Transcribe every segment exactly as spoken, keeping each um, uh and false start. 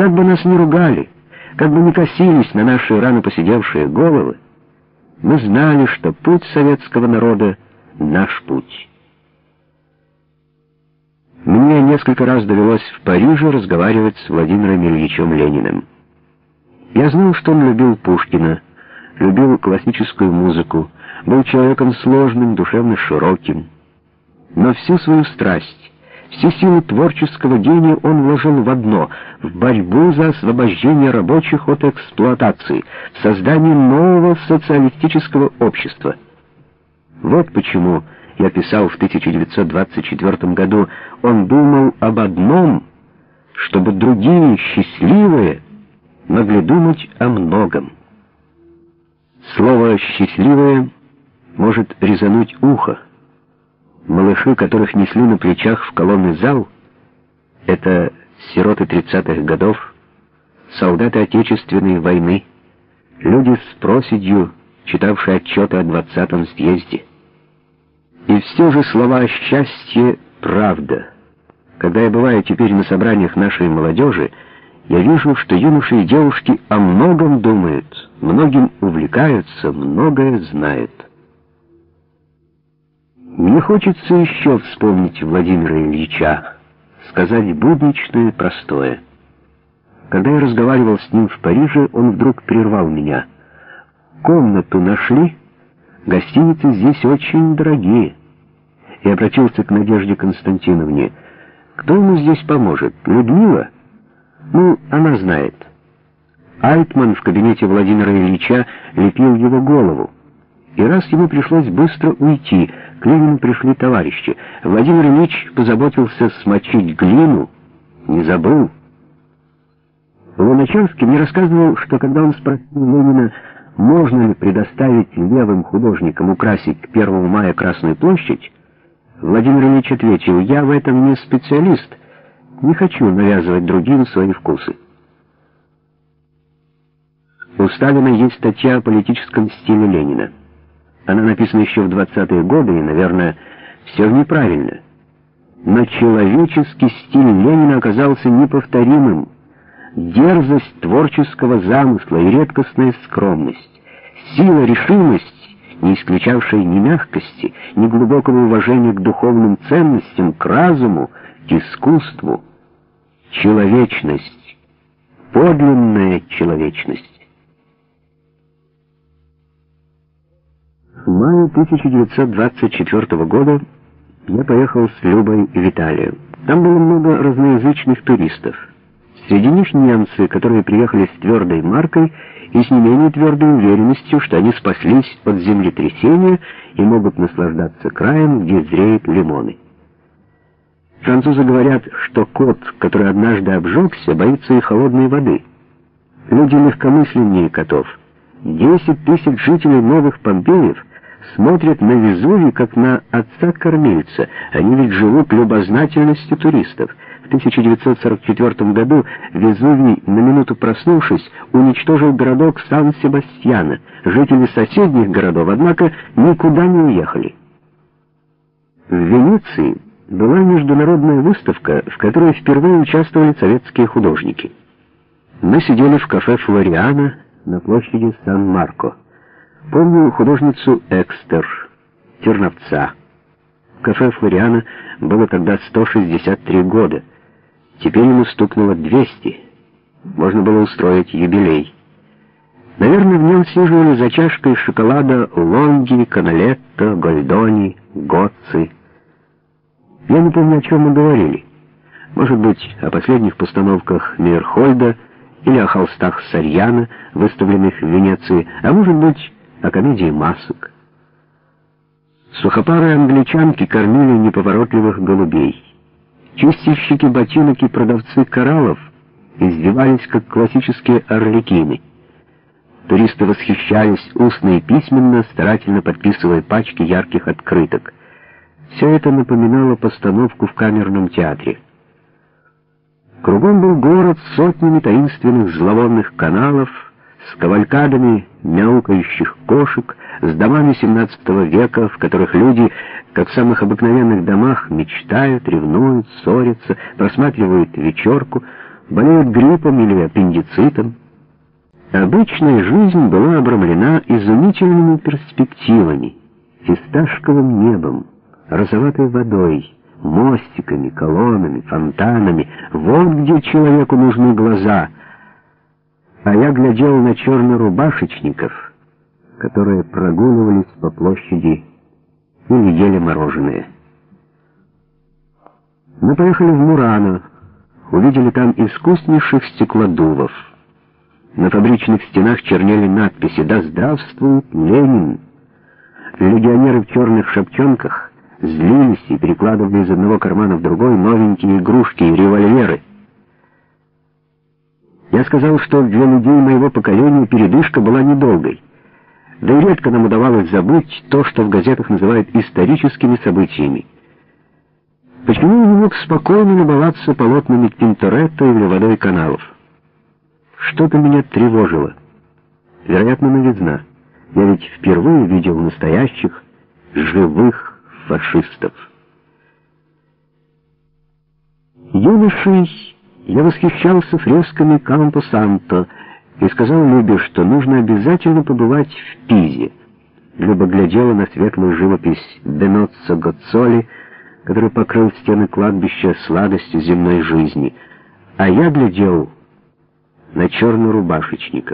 Как бы нас ни ругали, как бы ни косились на наши рано поседевшие головы, мы знали, что путь советского народа — наш путь. Мне несколько раз довелось в Париже разговаривать с Владимиром Ильичем Лениным. Я знал, что он любил Пушкина, любил классическую музыку, был человеком сложным, душевно широким. Но всю свою страсть, все силы творческого гения он вложил в одно — в борьбу за освобождение рабочих от эксплуатации, в создание нового социалистического общества. Вот почему я писал в тысяча девятьсот двадцать четвёртом году: он думал об одном, чтобы другие, счастливые, могли думать о многом. Слово «счастливое» может резануть ухо. Малыши, которых несли на плечах в колонный зал, это сироты тридцатых годов, солдаты Отечественной войны, люди с проседью, читавшие отчеты о двадцатом съезде. И все же слова «счастье» — правда. Когда я бываю теперь на собраниях нашей молодежи, я вижу, что юноши и девушки о многом думают, многим увлекаются, многое знают. Мне хочется еще вспомнить Владимира Ильича, сказать будничное и простое. Когда я разговаривал с ним в Париже, он вдруг прервал меня. «Комнату нашли? Гостиницы здесь очень дорогие». И обратился к Надежде Константиновне. «Кто ему здесь поможет? Людмила? Ну, она знает». Альтман в кабинете Владимира Ильича лепил его голову. И раз ему пришлось быстро уйти, к Ленину пришли товарищи. Владимир Ильич позаботился смочить глину, не забыл. Луначарский мне рассказывал, что когда он спросил Ленина, можно ли предоставить левым художникам украсить к первому мая Красную площадь, Владимир Ильич ответил: «Я в этом не специалист, не хочу навязывать другим свои вкусы». У Сталина есть статья о политическом стиле Ленина. Она написана еще в двадцатые годы, и, наверное, все неправильно. Но человеческий стиль Ленина оказался неповторимым. Дерзость творческого замысла и редкостная скромность, сила, решимость, не исключавшая ни мягкости, ни глубокого уважения к духовным ценностям, к разуму, к искусству. Человечность, подлинная человечность. В мае тысяча девятьсот двадцать четвёртого года я поехал с Любой в Италию. Там было много разноязычных туристов. Среди них немцы, которые приехали с твердой маркой и с не менее твердой уверенностью, что они спаслись от землетрясения и могут наслаждаться краем, где зреют лимоны. Французы говорят, что кот, который однажды обжегся, боится и холодной воды. Люди легкомысленнее котов. Десять тысяч жителей новых Помпеев смотрят на Везувий, как на отца-кормильца. Они ведь живут любознательностью туристов. В тысяча девятьсот сорок четвёртом году Везувий, на минуту проснувшись, уничтожил городок Сан-Себастьяно. Жители соседних городов, однако, никуда не уехали. В Венеции была международная выставка, в которой впервые участвовали советские художники. Мы сидели в кафе «Флориана» на площади Сан-Марко. Помню художницу Экстер, Терновца. В кафе «Флориана» было тогда сто шестьдесят три года. Теперь ему стукнуло двести. Можно было устроить юбилей. Наверное, в нем сиживали за чашкой шоколада Лонги, Каналетто, Гольдони, Гоцци. Я не помню, о чем мы говорили. Может быть, о последних постановках Мейерхольда или о холстах Сарьяна, выставленных в Венеции, а может быть, о комедии масок. Сухопарые англичанки кормили неповоротливых голубей. Чистильщики ботинок и продавцы кораллов издевались, как классические арлекины. Туристы восхищались устно и письменно, старательно подписывая пачки ярких открыток. Все это напоминало постановку в камерном театре. Кругом был город с сотнями таинственных зловонных каналов, с кавалькадами мяукающих кошек, с домами семнадцатого века, в которых люди, как в самых обыкновенных домах, мечтают, ревнуют, ссорятся, просматривают вечерку, болеют гриппом или аппендицитом. Обычная жизнь была обрамлена изумительными перспективами, фисташковым небом, розоватой водой, мостиками, колоннами, фонтанами. Вот где человеку нужны глаза. А я глядел на чернорубашечников, которые прогуливались по площади или ели мороженое. Мы поехали в Мурано, увидели там искуснейших стеклодувов. На фабричных стенах чернели надписи «Да здравствует Ленин!». Легионеры в черных шапчонках злились и перекладывали из одного кармана в другой новенькие игрушки и револьверы. Я сказал, что для людей моего поколения передышка была недолгой, да и редко нам удавалось забыть то, что в газетах называют историческими событиями. Почему я не мог спокойно любоваться полотнами Тинторетто или водой каналов? Что-то меня тревожило. Вероятно, новизна. Я ведь впервые видел настоящих, живых фашистов. Юношей я восхищался фресками Кампо-Санто и сказал Любе, что нужно обязательно побывать в Пизе. Люба глядела на светлую живопись Беноццо Гоццоли, который покрыл стены кладбища сладостью земной жизни, а я глядел на чернорубашечников.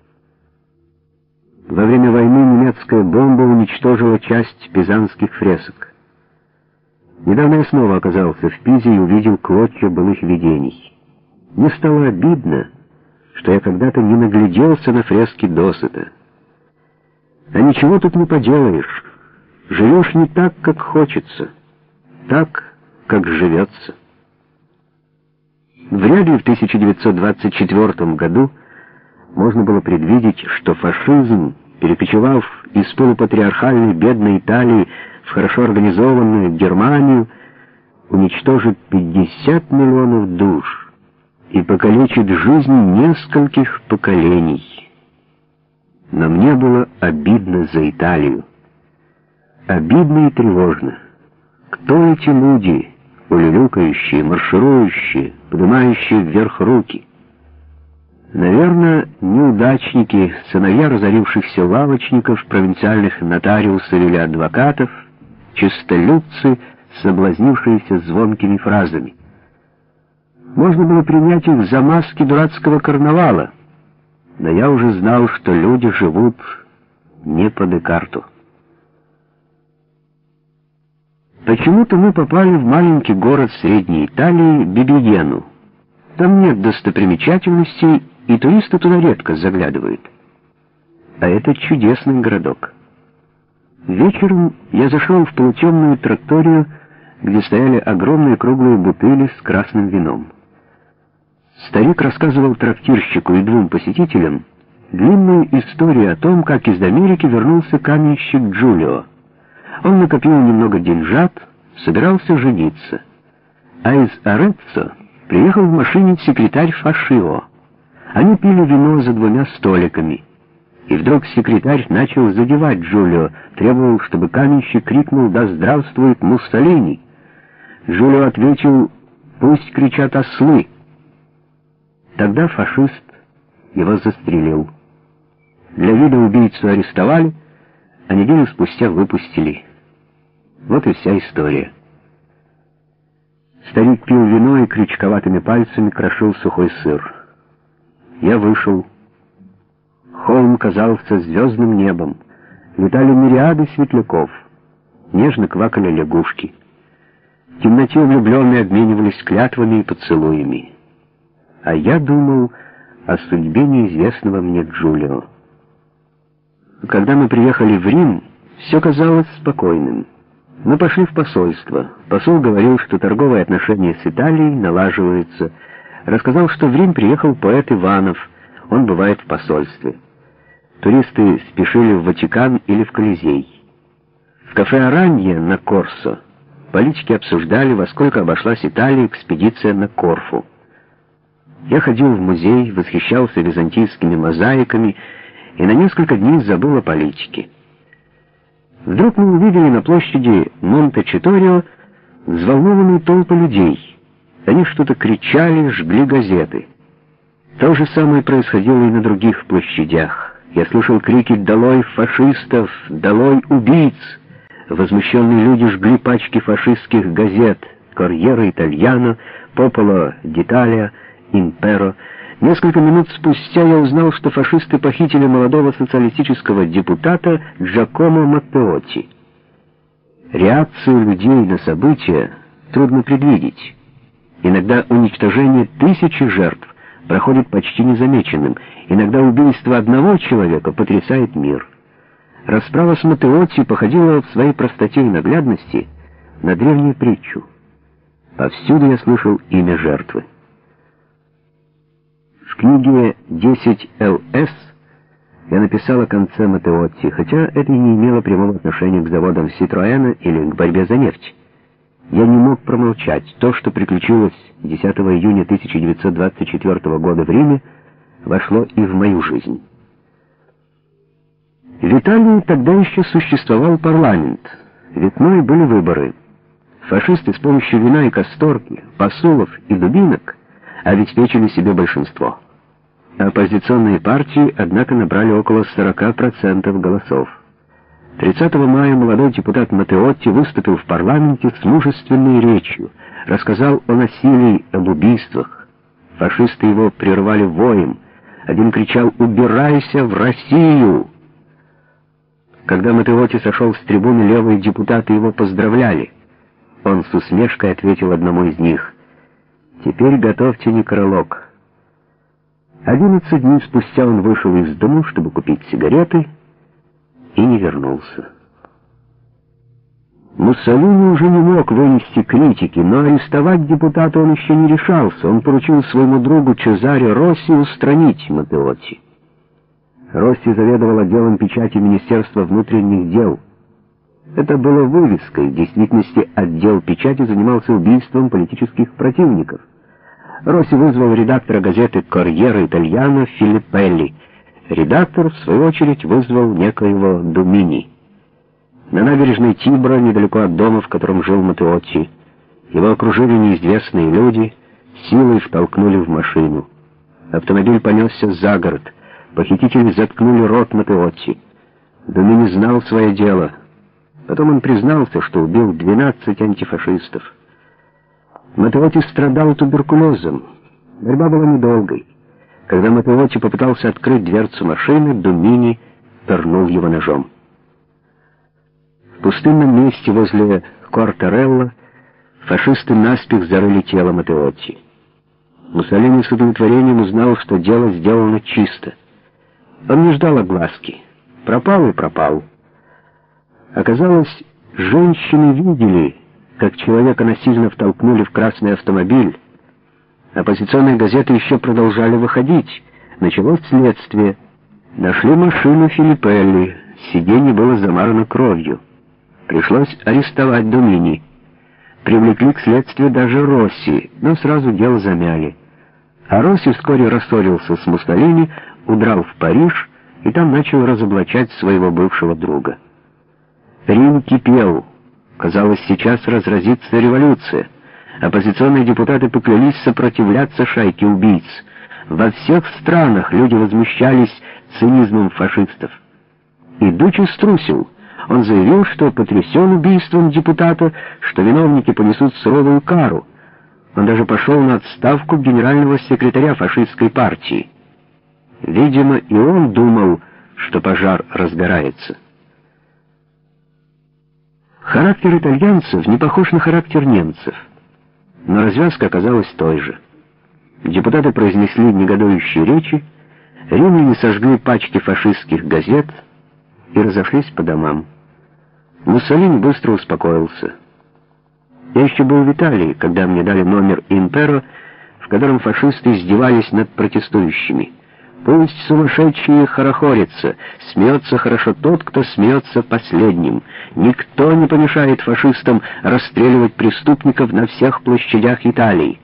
Во время войны немецкая бомба уничтожила часть пизанских фресок. Недавно я снова оказался в Пизе и увидел клочья былых видений. Мне стало обидно, что я когда-то не нагляделся на фрески досыта. А ничего тут не поделаешь. Живешь не так, как хочется, так, как живется. Вряд ли в тысяча девятьсот двадцать четвёртом году можно было предвидеть, что фашизм, перекочевав из полупатриархальной бедной Италии в хорошо организованную Германию, уничтожит пятьдесят миллионов душ и покалечит жизнь нескольких поколений. Но мне было обидно за Италию. Обидно и тревожно. Кто эти люди, улюлюкающие, марширующие, поднимающие вверх руки? Наверное, неудачники, сыновья разорившихся лавочников, провинциальных нотариусов или адвокатов, честолюбцы, соблазнившиеся звонкими фразами. Можно было принять их за маски дурацкого карнавала, но я уже знал, что люди живут не по Декарту. Почему-то мы попали в маленький город Средней Италии Бибиену. Там нет достопримечательностей, и туристы туда редко заглядывают. А это чудесный городок. Вечером я зашел в полутемную тракторию, где стояли огромные круглые бутыли с красным вином. Старик рассказывал трактирщику и двум посетителям длинную историю о том, как из Америки вернулся каменщик Джулио. Он накопил немного деньжат, собирался жениться. А из Ареццо приехал в машине секретарь Фашио. Они пили вино за двумя столиками. И вдруг секретарь начал задевать Джулио, требовал, чтобы каменщик крикнул «Да здравствует Муссолини!». Джулио ответил «Пусть кричат ослы!». Тогда фашист его застрелил. Для вида убийцу арестовали, а неделю спустя выпустили. Вот и вся история. Старик пил вино и крючковатыми пальцами крошил сухой сыр. Я вышел. Холм казался звездным небом. Летали мириады светляков. Нежно квакали лягушки. В темноте влюбленные обменивались клятвами и поцелуями. А я думал о судьбе неизвестного мне Джулио. Когда мы приехали в Рим, все казалось спокойным. Мы пошли в посольство. Посол говорил, что торговые отношения с Италией налаживаются. Рассказал, что в Рим приехал поэт Иванов. Он бывает в посольстве. Туристы спешили в Ватикан или в Колизей. В кафе «Аранье» на Корсо политики обсуждали, во сколько обошлась Италии экспедиция на Корфу. Я ходил в музей, восхищался византийскими мозаиками и на несколько дней забыл о политике. Вдруг мы увидели на площади Монте-Читорио взволнованные толпы людей. Они что-то кричали, жгли газеты. То же самое происходило и на других площадях. Я слышал крики «Долой фашистов! Долой убийц!». Возмущенные люди жгли пачки фашистских газет «Корьера Итальяно», «Пополо d'Italia», «Имперо». Несколько минут спустя я узнал, что фашисты похитили молодого социалистического депутата Джакомо Маттеотти. Реакцию людей на события трудно предвидеть. Иногда уничтожение тысячи жертв проходит почти незамеченным. Иногда убийство одного человека потрясает мир. Расправа с Маттеотти походила в своей простоте и наглядности на древнюю притчу. Повсюду я слышал имя жертвы. В книге «десять эл эс» я написал о конце Маттеотти, хотя это и не имело прямого отношения к заводам Ситроэна или к борьбе за нефть. Я не мог промолчать. То, что приключилось десятого июня тысяча девятьсот двадцать четвёртого года в Риме, вошло и в мою жизнь. В Италии тогда еще существовал парламент. Весной были выборы. Фашисты с помощью вина и касторки, посулов и дубинок обеспечили себе большинство. Оппозиционные партии, однако, набрали около сорока процентов голосов. тридцатого мая молодой депутат Маттеотти выступил в парламенте с мужественной речью, рассказал о насилии, об убийствах. Фашисты его прервали воем. Один кричал «Убирайся в Россию!». Когда Маттеотти сошел с трибуны, левые депутаты его поздравляли. Он с усмешкой ответил одному из них: «Теперь готовьте некролог». Одиннадцать дней спустя он вышел из дому, чтобы купить сигареты, и не вернулся. Муссолини уже не мог вынести критики, но арестовать депутата он еще не решался. Он поручил своему другу Чезаре Росси устранить Маттеотти. Росси заведовал отделом печати Министерства внутренних дел. Это было вывеской. В действительности отдел печати занимался убийством политических противников. Росси вызвал редактора газеты «Корьера Итальяно» Филиппелли. Редактор, в свою очередь, вызвал некоего Думини. На набережной Тибра, недалеко от дома, в котором жил Маттеотти, его окружили неизвестные люди, силой втолкнули в машину. Автомобиль понесся за город. Похитители заткнули рот Маттеотти. Думини знал свое дело. Потом он признался, что убил двенадцать антифашистов. Маттеотти страдал туберкулезом. Борьба была недолгой. Когда Маттеотти попытался открыть дверцу машины, Думини пырнул его ножом. В пустынном месте возле Кортарелло фашисты наспех зарыли тело Маттеотти. Муссолини с удовлетворением узнал, что дело сделано чисто. Он не ждал огласки. Пропал и пропал. Оказалось, женщины видели, как человека насильно втолкнули в красный автомобиль. Оппозиционные газеты еще продолжали выходить. Началось следствие. Нашли машину Филиппелли. Сиденье было замарано кровью. Пришлось арестовать Думини. Привлекли к следствию даже Росси, но сразу дело замяли. А Росси вскоре рассорился с Муссолини, удрал в Париж и там начал разоблачать своего бывшего друга. Рим кипел. Казалось, сейчас разразится революция. Оппозиционные депутаты поклялись сопротивляться шайке убийц. Во всех странах люди возмущались цинизмом фашистов. И Дуччи струсил. Он заявил, что потрясен убийством депутата, что виновники понесут суровую кару. Он даже пошел на отставку генерального секретаря фашистской партии. Видимо, и он думал, что пожар разгорается. Характер итальянцев не похож на характер немцев, но развязка оказалась той же. Депутаты произнесли негодующие речи, римляне сожгли пачки фашистских газет и разошлись по домам. Муссолини быстро успокоился. Я еще был в Италии, когда мне дали номер «Имперо», в котором фашисты издевались над протестующими. Пусть сумасшедшие хорохорятся, смеется хорошо тот, кто смеется последним. Никто не помешает фашистам расстреливать преступников на всех площадях Италии.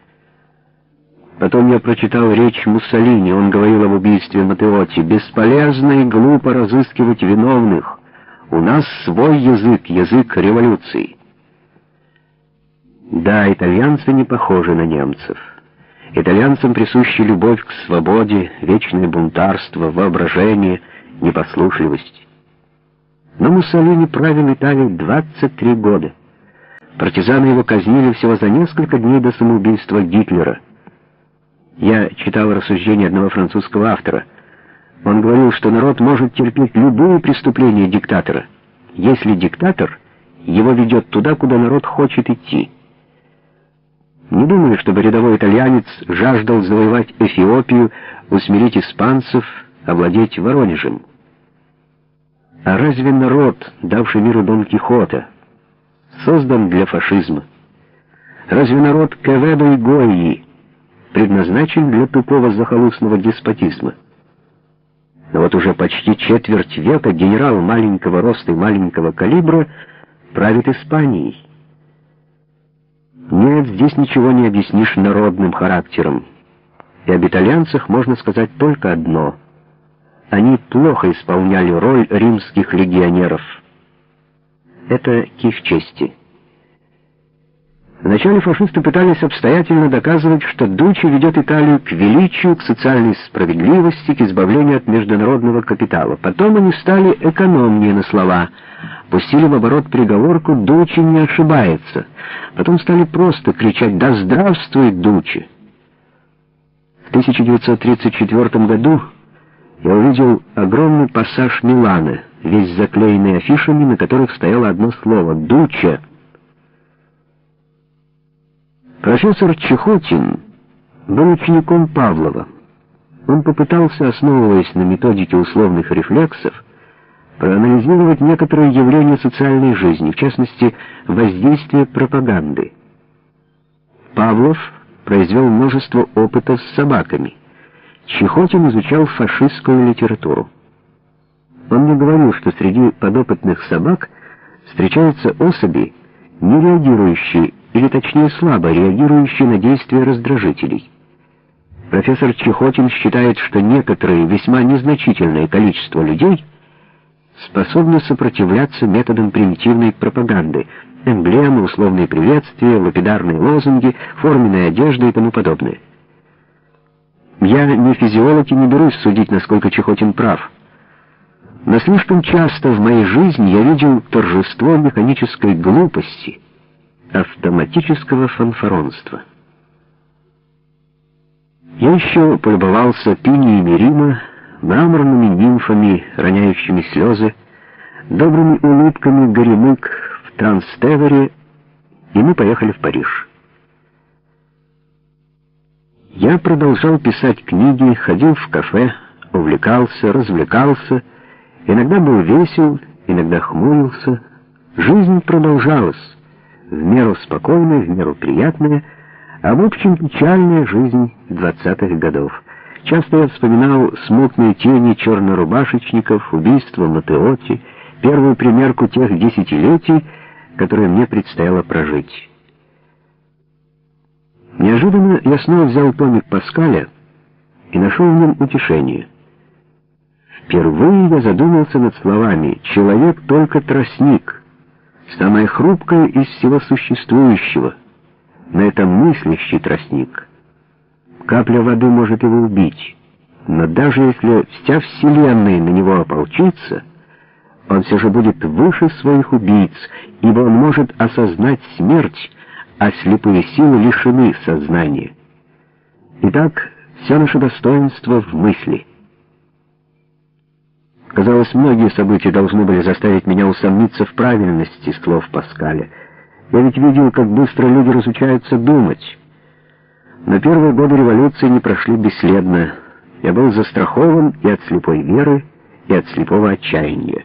Потом я прочитал речь Муссолини. Он говорил об убийстве Маттеотти. Бесполезно и глупо разыскивать виновных. У нас свой язык, язык революции. Да, итальянцы не похожи на немцев. Итальянцам присуща любовь к свободе, вечное бунтарство, воображение, непослушливость. Но Муссолини правил Италией двадцать три года. Партизаны его казнили всего за несколько дней до самоубийства Гитлера. Я читал рассуждения одного французского автора. Он говорил, что народ может терпеть любые преступления диктатора, если диктатор его ведет туда, куда народ хочет идти. Не думаю, чтобы рядовой итальянец жаждал завоевать Эфиопию, усмирить испанцев, овладеть Воронежем. А разве народ, давший миру Дон Кихота, создан для фашизма? Разве народ Кеведо и Гойи предназначен для тупого захолустного деспотизма? Но вот уже почти четверть века генерал маленького роста и маленького калибра правит Испанией. Нет, здесь ничего не объяснишь народным характером. И об итальянцах можно сказать только одно. Они плохо исполняли роль римских легионеров. Это к их чести. Вначале фашисты пытались обстоятельно доказывать, что Дуччи ведет Италию к величию, к социальной справедливости, к избавлению от международного капитала. Потом они стали экономнее на слова, пустили в оборот приговорку «Дуччи не ошибается». Потом стали просто кричать «Да здравствует Дуччи!». В тысяча девятьсот тридцать четвёртом году я увидел огромный пассаж Милана, весь заклеенный афишами, на которых стояло одно слово «Дуччи». Профессор Чехотин был учеником Павлова. Он попытался, основываясь на методике условных рефлексов, проанализировать некоторые явления социальной жизни, в частности, воздействие пропаганды. Павлов произвел множество опытов с собаками. Чехотин изучал фашистскую литературу. Он мне говорил, что среди подопытных собак встречаются особи, не реагирующие, или точнее слабо реагирующие на действия раздражителей. Профессор Чехотин считает, что некоторое весьма незначительное количество людей способны сопротивляться методам примитивной пропаганды, эмблемы, условные приветствия, лапидарные лозунги, форменная одежда и тому подобное. Я не физиолог и не берусь судить, насколько Чехотин прав. Но слишком часто в моей жизни я видел торжество механической глупости, автоматического фанфаронства. Я еще полюбовался пиниями Рима, мраморными нимфами, роняющими слезы, добрыми улыбками горемык в Транстевере, и мы поехали в Париж. Я продолжал писать книги, ходил в кафе, увлекался, развлекался, иногда был весел, иногда хмурился. Жизнь продолжалась, в меру спокойная, в меру приятная, а в общем печальная жизнь двадцатых годов. Часто я вспоминал смутные тени чернорубашечников, убийство Матеотти, первую примерку тех десятилетий, которые мне предстояло прожить. Неожиданно я снова взял томик Паскаля и нашел в нем утешение. Впервые я задумался над словами «человек только тростник», самое хрупкое из всего существующего, но это мыслящий тростник. Капля воды может его убить, но даже если вся вселенная на него ополчится, он все же будет выше своих убийц, ибо он может осознать смерть, а слепые силы лишены сознания. Итак, все наше достоинство в мысли. Казалось, многие события должны были заставить меня усомниться в правильности слов Паскаля. Я ведь видел, как быстро люди разучаются думать. Но первые годы революции не прошли бесследно. Я был застрахован и от слепой веры, и от слепого отчаяния.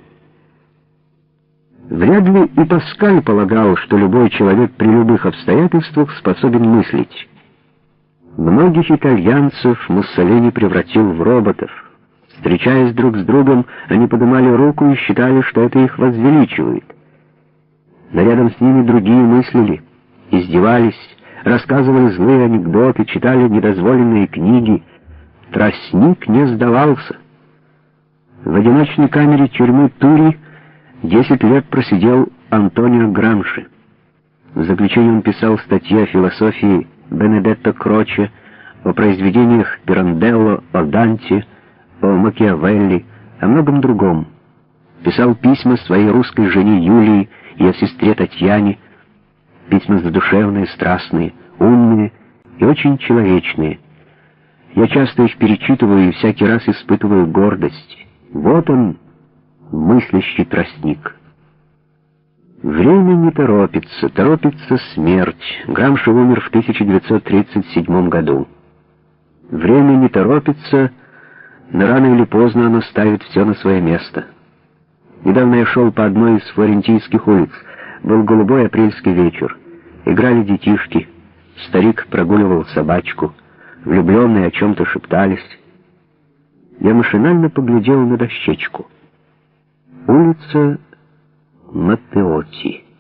Вряд ли и Паскаль полагал, что любой человек при любых обстоятельствах способен мыслить. Многих итальянцев Муссолини превратил в роботов. Встречаясь друг с другом, они поднимали руку и считали, что это их возвеличивает. Но рядом с ними другие мыслили, издевались, рассказывали злые анекдоты, читали недозволенные книги. Тростник не сдавался. В одиночной камере тюрьмы Тури десять лет просидел Антонио Грамши. В заключение он писал статьи о философии Бенедетто Кроче, о произведениях Пиранделло, о Данте, о Макиавелли, о многом другом. Писал письма своей русской жене Юлии и о сестре Татьяне, письма задушевные, страстные, умные и очень человечные. Я часто их перечитываю и всякий раз испытываю гордость. Вот он, мыслящий тростник. Время не торопится, торопится смерть. Грамши умер в тысяча девятьсот тридцать седьмом году. Время не торопится, но рано или поздно оно ставит все на свое место. Недавно я шел по одной из флорентийских улиц. Был голубой апрельский вечер. Играли детишки. Старик прогуливал собачку. Влюбленные о чем-то шептались. Я машинально поглядел на дощечку. Улица Маттеотти.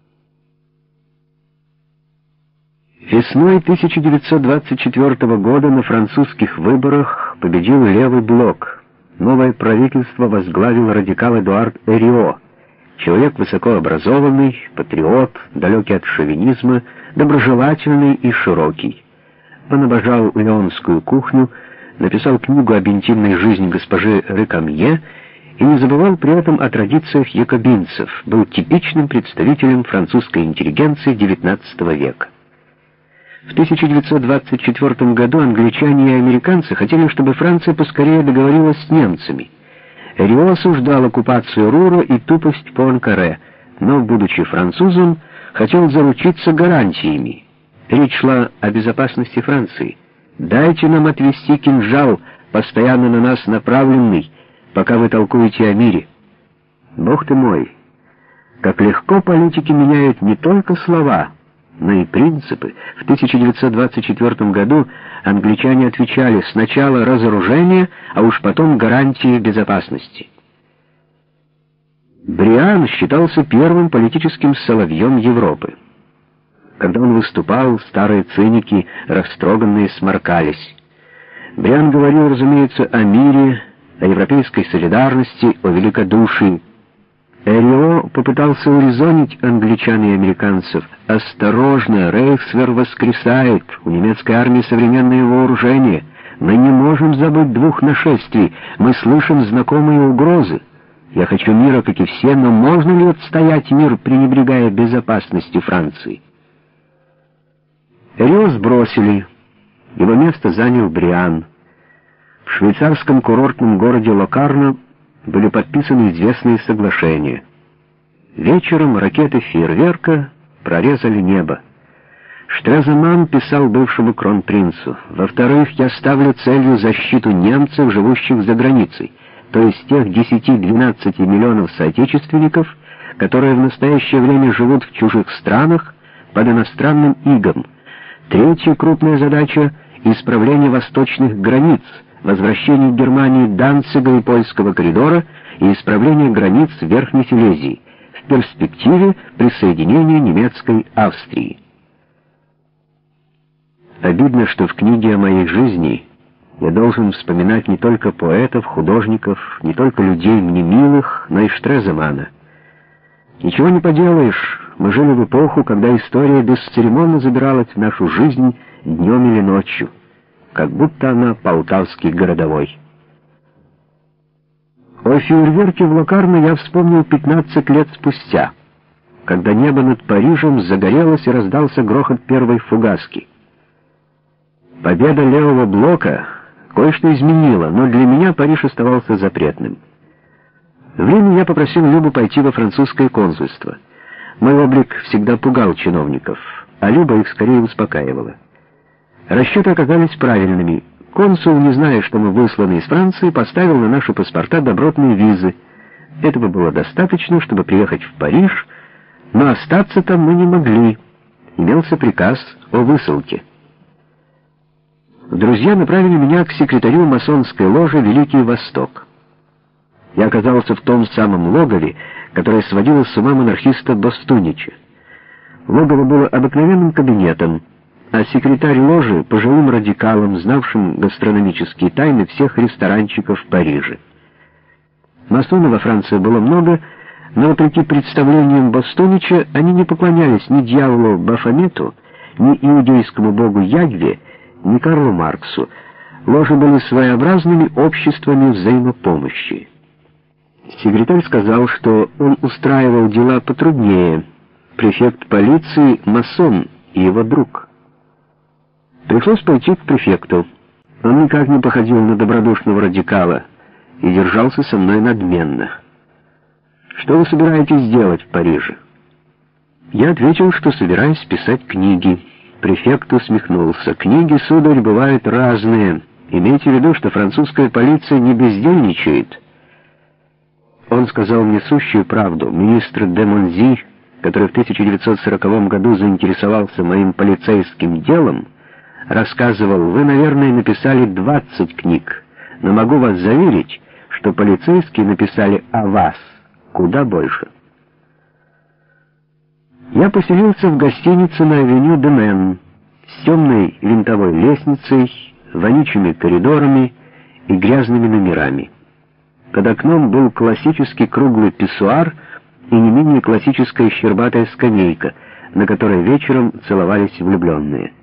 Весной тысяча девятьсот двадцать четвёртого года на французских выборах победил левый блок. Новое правительство возглавил радикал Эдуард Эррио, человек высокообразованный, патриот, далекий от шовинизма, доброжелательный и широкий. Он обожал леонскую кухню, написал книгу об интимной жизни госпожи Рекамье и не забывал при этом о традициях якобинцев, был типичным представителем французской интеллигенции девятнадцатого века. В тысяча девятьсот двадцать четвёртом году англичане и американцы хотели, чтобы Франция поскорее договорилась с немцами. Эррио осуждал оккупацию Рура и тупость Пуанкаре, но, будучи французом, хотел заручиться гарантиями. Речь шла о безопасности Франции. «Дайте нам отвести кинжал, постоянно на нас направленный, пока вы толкуете о мире». Бог ты мой, как легко политики меняют не только слова, но и принципы. В тысяча девятьсот двадцать четвёртом году англичане отвечали: сначала разоружение, а уж потом гарантии безопасности. Бриан считался первым политическим соловьем Европы. Когда он выступал, старые циники, растроганные, сморкались. Бриан говорил, разумеется, о мире, о европейской солидарности, о великодушии. Эррио попытался урезонить англичан и американцев. «Осторожно, Рейхсвер воскресает, у немецкой армии современное вооружение. Мы не можем забыть двух нашествий, мы слышим знакомые угрозы. Я хочу мира, как и все, но можно ли отстоять мир, пренебрегая безопасностью Франции?» Эррио сбросили, его место занял Бриан. В швейцарском курортном городе Локарно были подписаны известные соглашения. Вечером ракеты фейерверка прорезали небо. Штреземан писал бывшему кронпринцу: «Во-вторых, я ставлю целью защиту немцев, живущих за границей, то есть тех десяти-двенадцати миллионов соотечественников, которые в настоящее время живут в чужих странах под иностранным игом. Третья крупная задача — исправление восточных границ, возвращение Германии Данцига и Польского коридора и исправление границ Верхней Силезии, в перспективе присоединения немецкой Австрии». Обидно, что в книге о моей жизни я должен вспоминать не только поэтов, художников, не только людей мне милых, но и Штреземана. Ничего не поделаешь, мы жили в эпоху, когда история бесцеремонно забиралась в нашу жизнь днем или ночью, как будто она полтавский городовой. О фейерверке в Локарно я вспомнил пятнадцать лет спустя, когда небо над Парижем загорелось и раздался грохот первой фугаски. Победа левого блока кое-что изменила, но для меня Париж оставался запретным. В Риме я попросил Любу пойти во французское консульство. Мой облик всегда пугал чиновников, а Люба их скорее успокаивала. Расчеты оказались правильными. Консул, не зная, что мы высланы из Франции, поставил на наши паспорта добротные визы. Этого было достаточно, чтобы приехать в Париж, но остаться там мы не могли. Имелся приказ о высылке. Друзья направили меня к секретарю масонской ложи «Великий Восток». Я оказался в том самом логове, которое сводило с ума монархиста Бостунича. Логово было обыкновенным кабинетом, а секретарь ложи — пожилым радикалом, знавшим гастрономические тайны всех ресторанчиков в Париже. Масонов во Франции было много, Но, вопреки представлениям Бостонича, они не поклонялись ни дьяволу Бафомету, ни иудейскому богу Ягве, ни Карлу Марксу. Ложи были своеобразными обществами взаимопомощи. Секретарь сказал, что он устраивал дела потруднее. Префект полиции — масон и его друг. Пришлось пойти к префекту. Он никак не походил на добродушного радикала и держался со мной надменно. «Что вы собираетесь делать в Париже?» Я ответил, что собираюсь писать книги. Префект усмехнулся. «Книги, сударь, бывают разные. Имейте в виду, что французская полиция не бездельничает». Он сказал мне сущую правду. Министр де Монзи, который в тысяча девятьсот сороковом году заинтересовался моим полицейским делом, рассказывал: «Вы, наверное, написали двадцать книг, но могу вас заверить, что полицейские написали о вас куда больше». Я поселился в гостинице на авеню де Мен с темной винтовой лестницей, вонючими коридорами и грязными номерами. Под окном был классический круглый писсуар и не менее классическая щербатая скамейка, на которой вечером целовались влюбленные.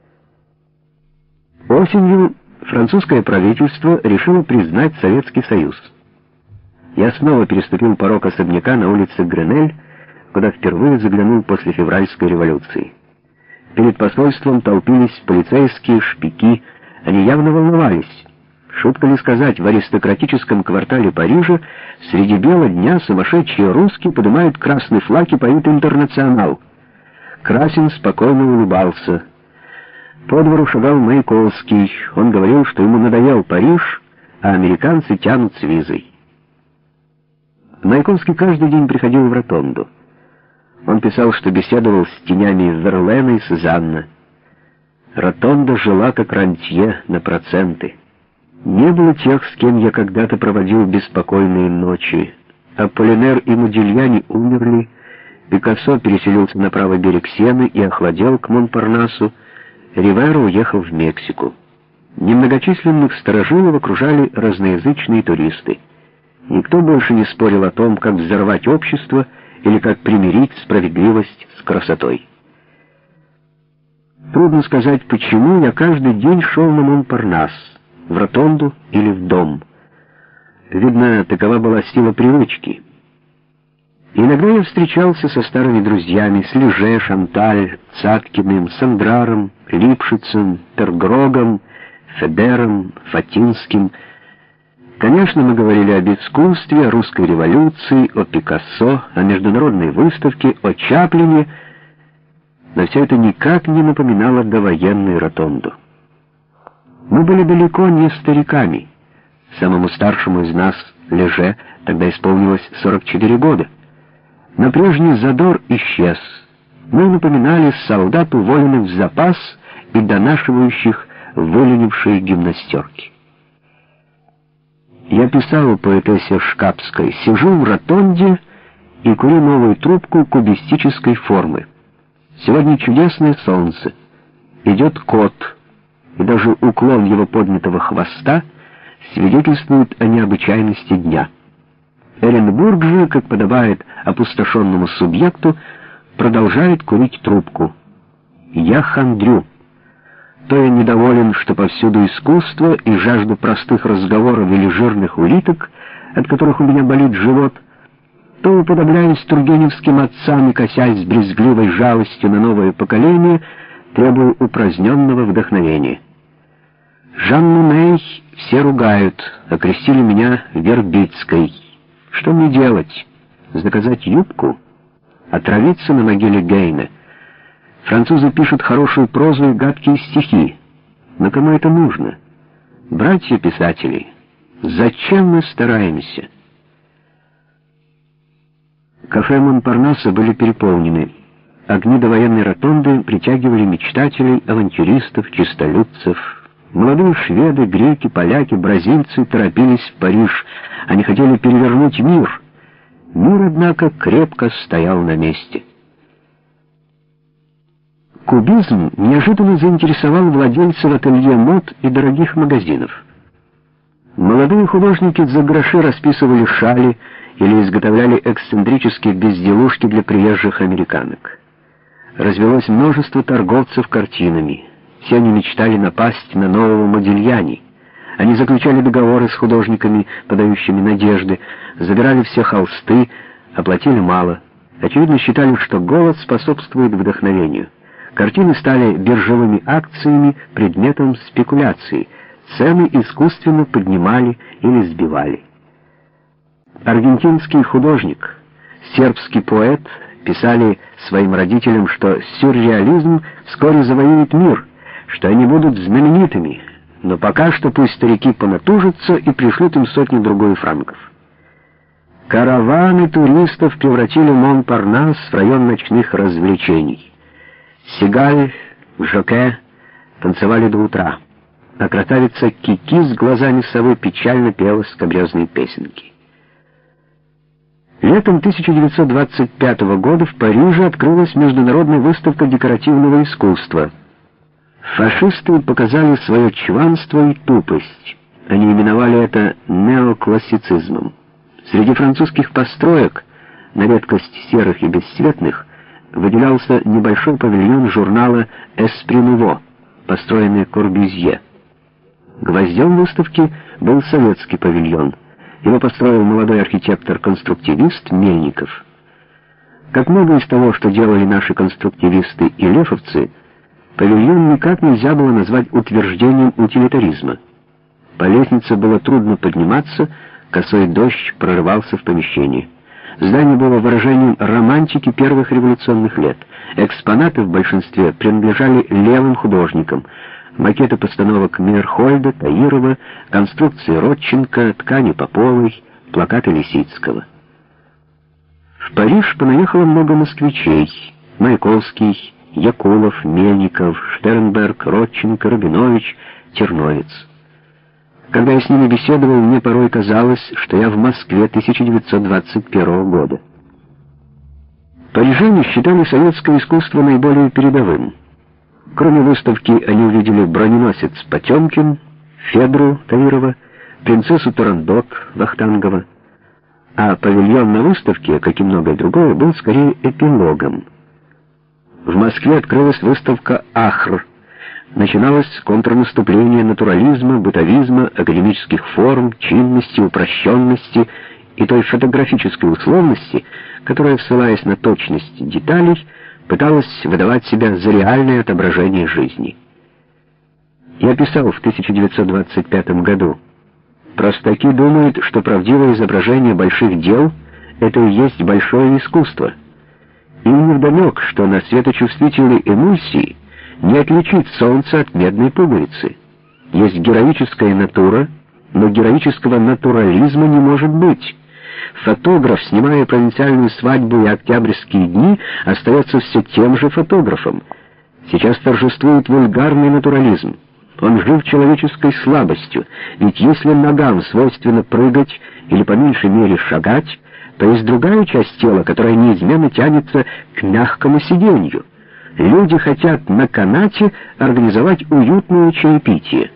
Осенью французское правительство решило признать Советский Союз. Я снова переступил порог особняка на улице Гренель, куда впервые заглянул после февральской революции. Перед посольством толпились полицейские, шпики. Они явно волновались. Шутка ли сказать, в аристократическом квартале Парижа среди бела дня сумасшедшие русские поднимают красный флаг и поют «Интернационал». Красин спокойно улыбался. По двору шагал Маяковский. Он говорил, что ему надоел Париж, а американцы тянут с визой. Маяковский каждый день приходил в Ротонду. Он писал, что беседовал с тенями Верлена и Сезанна. Ротонда жила как рантье на проценты. Не было тех, с кем я когда-то проводил беспокойные ночи. Аполлинер и Модильяни умерли, Пикассо переселился на правый берег Сены и охладел к Монпарнасу, Ривера уехал в Мексику. Немногочисленных старожилов окружали разноязычные туристы. Никто больше не спорил о том, как взорвать общество или как примирить справедливость с красотой. Трудно сказать, почему я каждый день шел на Монпарнас, в Ротонду или в дом. Видно, такова была сила привычки. Иногда я встречался со старыми друзьями, с Леже, Шанталь, Цаткиным, Сандраром, Липшицем, Тергрогом, Федером, Фатинским. Конечно, мы говорили об искусстве, о русской революции, о Пикассо, о международной выставке, о Чаплине, но все это никак не напоминало довоенную Ротонду. Мы были далеко не стариками. Самому старшему из нас, Леже, тогда исполнилось сорок четыре года. Но прежний задор исчез. Мы напоминали солдат, уволенных в запас и донашивающих выленившие гимнастерки. Я писал поэтессе Шкапской: «Сижу в Ротонде и курю новую трубку кубистической формы. Сегодня чудесное солнце. Идет кот, и даже уклон его поднятого хвоста свидетельствует о необычайности дня. Эренбург же, как подобает опустошенному субъекту, продолжает курить трубку. Я хандрю. То я недоволен, что повсюду искусство, и жажду простых разговоров или жирных улиток, от которых у меня болит живот, то уподобляюсь тургеневским отцам и, косясь с брезгливой жалостью на новое поколение, требую упраздненного вдохновения. Жанну Ней все ругают, окрестили меня Вербицкой. Что мне делать? Заказать юбку? Отравиться на могиле Гейна? Французы пишут хорошую прозу и гадкие стихи. Но кому это нужно? Братья-писатели, зачем мы стараемся? Кафе Монпарнаса были переполнены. Огни довоенной Ротонды притягивали мечтателей, авантюристов, чистолюбцев. Молодые шведы, греки, поляки, бразильцы торопились в Париж. Они хотели перевернуть мир. Мир, однако, крепко стоял на месте. Кубизм неожиданно заинтересовал владельцев ателье мод и дорогих магазинов. Молодые художники за гроши расписывали шали или изготовляли эксцентрические безделушки для приезжих американок. Развелось множество торговцев картинами. Все они мечтали напасть на нового Модильяни. Они заключали договоры с художниками, подающими надежды, забирали все холсты, оплатили мало. Очевидно, считали, что голод способствует вдохновению. Картины стали биржевыми акциями, предметом спекуляции. Цены искусственно поднимали или сбивали. Аргентинский художник, сербский поэт писали своим родителям, что сюрреализм вскоре завоюет мир, что они будут знаменитыми, но пока что пусть старики понатужатся и пришлют им сотню-другую франков. Караваны туристов превратили Монпарнас в район ночных развлечений. Сигаль, Жоке танцевали до утра, а красавица Кики с глазами совы печально пела скабрёзные песенки. Летом тысяча девятьсот двадцать пятого года в Париже открылась международная выставка декоративного искусства. Фашисты показали свое чванство и тупость. Они именовали это неоклассицизмом. Среди французских построек, на редкость серых и бесцветных, выделялся небольшой павильон журнала «Эспри Нуво», построенный Корбюзье. Гвоздем выставки был советский павильон. Его построил молодой архитектор-конструктивист Мельников. Как много из того, что делали наши конструктивисты и лефовцы, павильон никак нельзя было назвать утверждением утилитаризма. По лестнице было трудно подниматься, косой дождь прорывался в помещение. Здание было выражением романтики первых революционных лет. Экспонаты в большинстве принадлежали левым художникам. Макеты постановок Мейерхольда, Таирова, конструкции Родченко, ткани Поповой, плакаты Лисицкого. В Париж понаехало много москвичей. Маяковский, Якулов, Мельников, Штернберг, Родченко, Рабинович, Терновец. Когда я с ними беседовал, мне порой казалось, что я в Москве тысяча девятьсот двадцать первого года. Парижане считали советское искусство наиболее передовым. Кроме выставки они увидели броненосец Потемкин, Федру Таирова, принцессу Турандот Вахтангова, а павильон на выставке, как и многое другое, был скорее эпилогом. В Москве открылась выставка «Ахр». Начиналось контрнаступление натурализма, бытовизма, академических форм, чинности, упрощенности и той фотографической условности, которая, ссылаясь на точность деталей, пыталась выдавать себя за реальное отображение жизни. Я писал в тысяча девятьсот двадцать пятом году: «Простаки думают, что правдивое изображение больших дел — это и есть большое искусство. Им невдомек, что на светочувствительной эмульсии не отличить солнце от медной пуговицы. Есть героическая натура, но героического натурализма не может быть. Фотограф, снимая провинциальную свадьбу и октябрьские дни, остается все тем же фотографом. Сейчас торжествует вульгарный натурализм. Он жив человеческой слабостью, ведь если ногам свойственно прыгать или по меньшей мере шагать, то есть другая часть тела, которая неизменно тянется к мягкому сиденью. Люди хотят на канате организовать уютное чаепитие».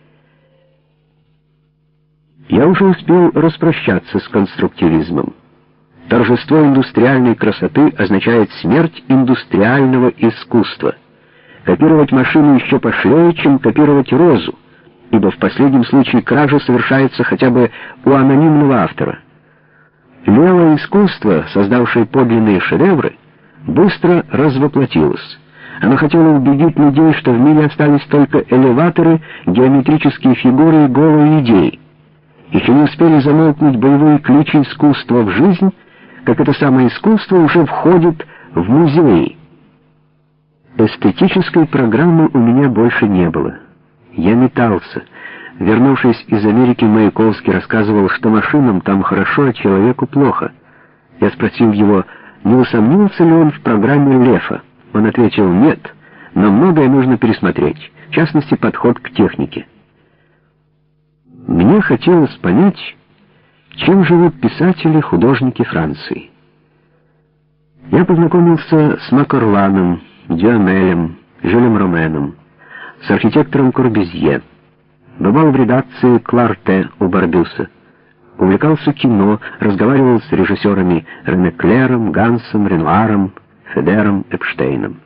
Я уже успел распрощаться с конструктивизмом. Торжество индустриальной красоты означает смерть индустриального искусства. Копировать машину еще пошлее, чем копировать розу, ибо в последнем случае кража совершается хотя бы у анонимного автора. Левое искусство, создавшее подлинные шедевры, быстро развоплотилось. Оно хотело убедить людей, что в мире остались только элеваторы, геометрические фигуры и голые идеи. Еще не успели замолкнуть боевые ключи искусства в жизнь, как это самое искусство уже входит в музеи. Эстетической программы у меня больше не было. Я метался. Вернувшись из Америки, Маяковский рассказывал, что машинам там хорошо, а человеку плохо. Я спросил его, не усомнился ли он в программе Лефа. Он ответил: нет, но многое нужно пересмотреть, в частности, подход к технике. Мне хотелось понять, чем живут писатели, художники Франции. Я познакомился с Макорланом, Дюамелем, Жюлем Роменом, с архитектором Корбюзье, бывал в редакции Кларте у Барбюса. увлекался кино, разговаривал с режиссерами Рене Клером, Гансом, Ренуаром, Федером, Эпштейном.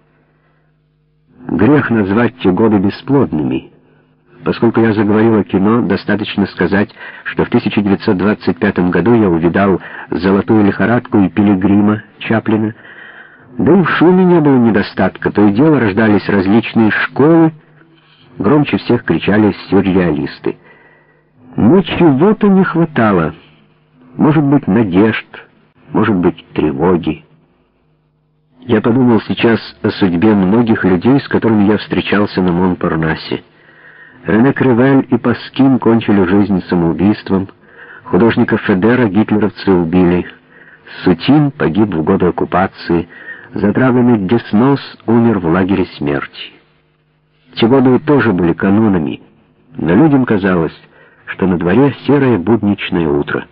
Грех назвать те годы бесплодными. Поскольку я заговорил о кино, достаточно сказать, что в тысяча девятьсот двадцать пятом году я увидал «Золотую лихорадку» и «Пилигрима» Чаплина. Да и в шуме не было недостатка, то и дело рождались различные школы, громче всех кричали сюрреалисты. Но чего-то не хватало. Может быть, надежд, может быть, тревоги. Я подумал сейчас о судьбе многих людей, с которыми я встречался на Монпарнасе. Рене Кревель и Паскин кончили жизнь самоубийством, художника Федера гитлеровцы убили, Сутин погиб в годы оккупации, затравленный Деснос умер в лагере смерти. Те годы тоже были канунами, но людям казалось, что на дворе серое будничное утро.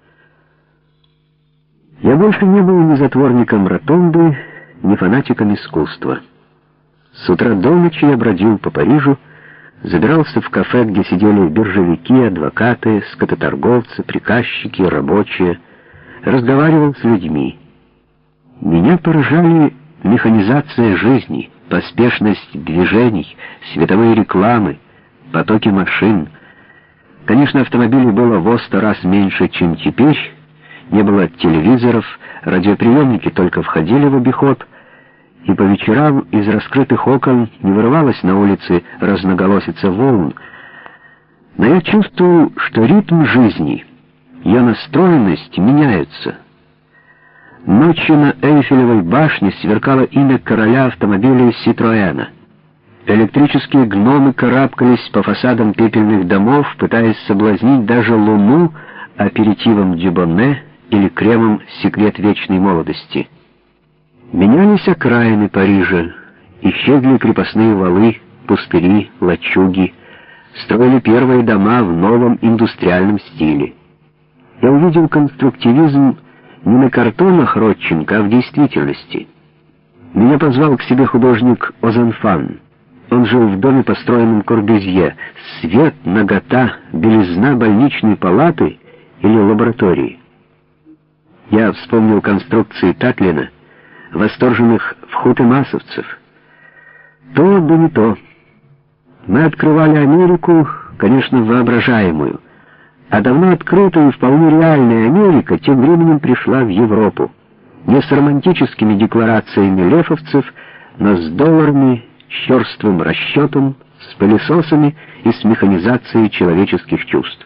Я больше не был ни затворником ротонды, ни фанатиком искусства. С утра до ночи я бродил по Парижу, забирался в кафе, где сидели биржевики, адвокаты, скототорговцы, приказчики, рабочие, разговаривал с людьми. Меня поражали механизация жизни, поспешность движений, световые рекламы, потоки машин. Конечно, автомобилей было во сто раз меньше, чем теперь, не было телевизоров, радиоприемники только входили в обиход, и по вечерам из раскрытых окон не вырывалась на улице разноголосица волн. Но я чувствовал, что ритм жизни, ее настроенность меняются. Ночью на Эйфелевой башне сверкало имя короля автомобилей Ситроэна. Электрические гномы карабкались по фасадам пепельных домов, пытаясь соблазнить даже луну аперитивом Дюбонне или кремом «Секрет вечной молодости». Менялись окраины Парижа, исчезли крепостные валы, пустыри, лачуги, строили первые дома в новом индустриальном стиле. Я увидел конструктивизм не на картонах Родченко, а в действительности. Меня позвал к себе художник Озенфан. Он жил в доме, построенном Корбюзье. Свет, нагота, белизна больничной палаты или лаборатории. Я вспомнил конструкции Татлина, восторженных вхутемасовцев. То да не то. Мы открывали Америку, конечно, воображаемую, а давно открытая и вполне реальная Америка тем временем пришла в Европу. Не с романтическими декларациями лефовцев, но с долларами, с черствым расчетом, с пылесосами и с механизацией человеческих чувств.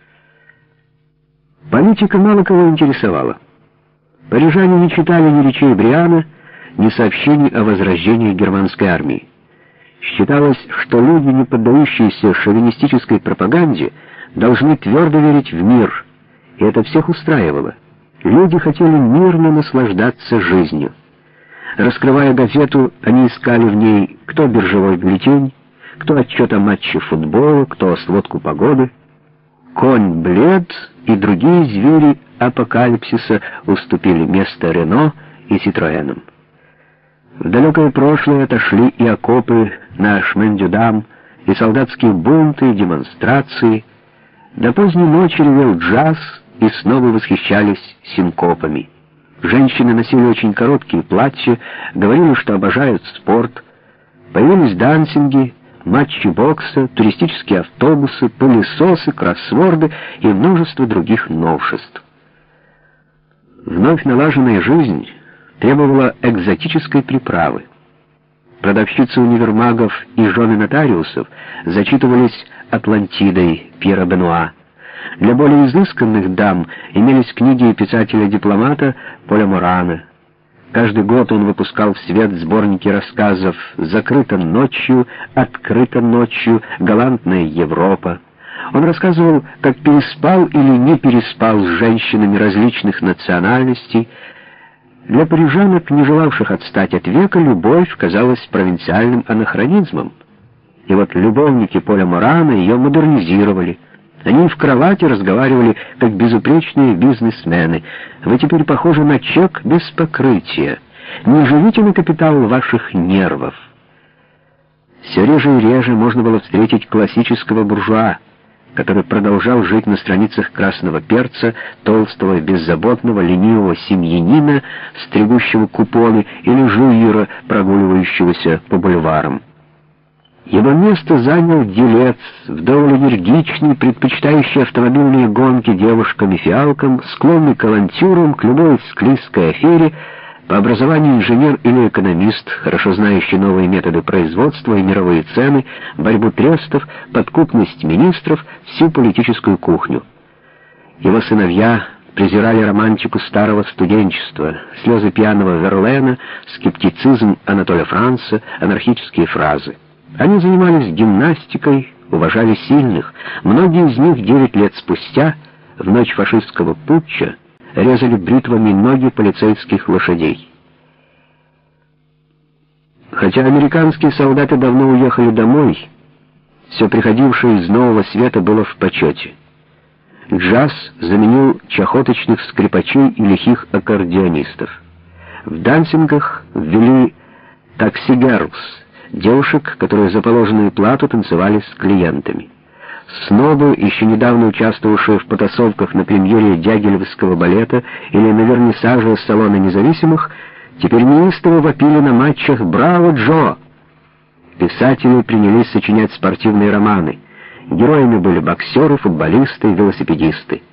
Политика мало кого интересовала. Парижане не читали ни речей Бриана, ни сообщений о возрождении германской армии. Считалось, что люди, не поддающиеся шовинистической пропаганде, должны твердо верить в мир, и это всех устраивало. Люди хотели мирно наслаждаться жизнью. Раскрывая газету, они искали в ней кто биржевой бюллетень, кто отчет о матче футбола, кто сводку погоды. Конь Блед и другие звери апокалипсиса уступили место Рено и Ситроэнам. В далекое прошлое отошли и окопы на Шмен-Дюдам, и солдатские бунты, и демонстрации. До поздней ночи ревел джаз, и снова восхищались синкопами. Женщины носили очень короткие платья, говорили, что обожают спорт. Появились дансинги, матчи бокса, туристические автобусы, пылесосы, кроссворды и множество других новшеств. Вновь налаженная жизнь требовала экзотической приправы. Продавщицы универмагов и жены нотариусов зачитывались «Атлантидой» Пьера Бенуа. Для более изысканных дам имелись книги писателя-дипломата Поля Морана. Каждый год он выпускал в свет сборники рассказов «Закрыто ночью», «Открыто ночью», «Галантная Европа». Он рассказывал, как переспал или не переспал с женщинами различных национальностей. Для парижанок, не желавших отстать от века, любовь казалась провинциальным анахронизмом. И вот любовники Поля Морана ее модернизировали. Они в кровати разговаривали, как безупречные бизнесмены. Вы теперь похожи на чек без покрытия. Не живите на капитал ваших нервов. Все реже и реже можно было встретить классического буржуа. который продолжал жить на страницах красного перца, толстого, беззаботного, ленивого семьянина, стригущего купоны, или жуира, прогуливающегося по бульварам. Его место занял делец, вдоволь энергичный, предпочитающий автомобильные гонки девушкам и фиалкам, склонный к авантюрам, к любой склизкой афере, по образованию инженер или экономист, хорошо знающий новые методы производства и мировые цены, борьбу трестов, подкупность министров, всю политическую кухню. Его сыновья презирали романтику старого студенчества, слезы пьяного Верлена, скептицизм Анатоля Франца, анархические фразы. Они занимались гимнастикой, уважали сильных. Многие из них девять лет спустя, в ночь фашистского путча, резали бритвами ноги полицейских лошадей. Хотя американские солдаты давно уехали домой, все приходившее из Нового Света было в почете. Джаз заменил чахоточных скрипачей и лихих аккордеонистов. В дансингах ввели такси-герлс, девушек, которые за положенную плату танцевали с клиентами. Снобы, еще недавно участвовавшие в потасовках на премьере Дягилевского балета или на вернисаже салона независимых, теперь неистово вопили на матчах «Браво, Джо!». Писатели принялись сочинять спортивные романы. Героями были боксеры, футболисты, велосипедисты.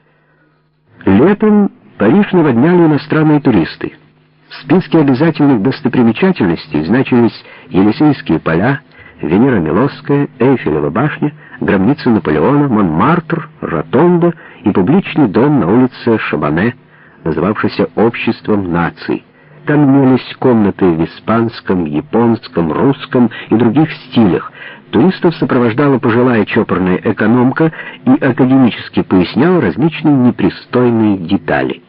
Летом Париж наводняли иностранные туристы. В списке обязательных достопримечательностей значились Елисейские поля, Венера Милосская, Эйфелева башня, гробница Наполеона, Монмартр, Ротонда и публичный дом на улице Шабане, называвшийся «Обществом наций». Там имелись комнаты в испанском, японском, русском и других стилях. Туристов сопровождала пожилая чопорная экономка и академически поясняла различные непристойные детали.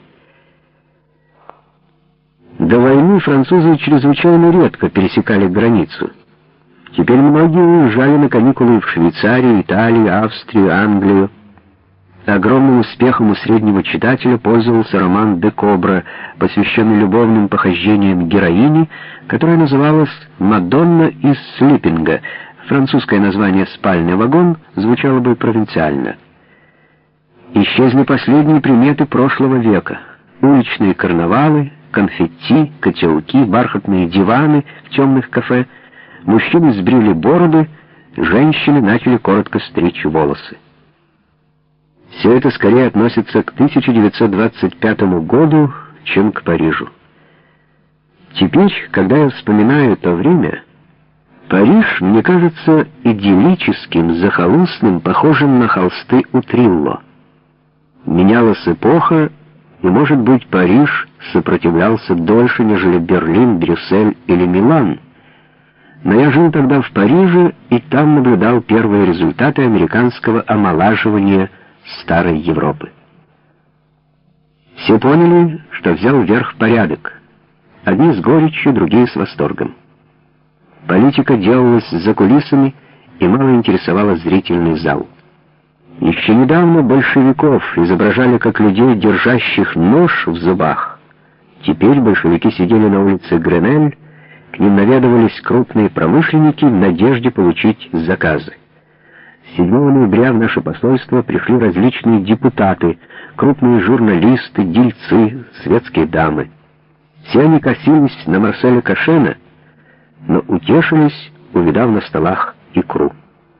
До войны французы чрезвычайно редко пересекали границу. Теперь многие уезжали на каникулы в Швейцарию, Италию, Австрию, Англию. Огромным успехом у среднего читателя пользовался роман «Де Кобра», посвященный любовным похождениям героини, которая называлась «Мадонна из Слиппинга». Французское название «Спальный вагон» звучало бы провинциально. Исчезли последние приметы прошлого века. Уличные карнавалы, конфетти, котелки, бархатные диваны в темных кафе. Мужчины сбрили бороды, женщины начали коротко стричь волосы. Все это скорее относится к тысяча девятьсот двадцать пятому году, чем к Парижу. Теперь, когда я вспоминаю то время, Париж мне кажется идиллическим, захолустным, похожим на холсты у Трилло. Менялась эпоха, и, может быть, Париж сопротивлялся дольше, нежели Берлин, Брюссель или Милан. Но я жил тогда в Париже, и там наблюдал первые результаты американского омолаживания старой Европы. Все поняли, что взял верх порядок. Одни с горечью, другие с восторгом. Политика делалась за кулисами и мало интересовала зрительный зал. Еще недавно большевиков изображали как людей, держащих нож в зубах. Теперь большевики сидели на улице Гренель, к ним наведывались крупные промышленники в надежде получить заказы. седьмого ноября в наше посольство пришли различные депутаты, крупные журналисты, дельцы, светские дамы. Все они косились на Марселя Кашена, но утешились, увидав на столах икру.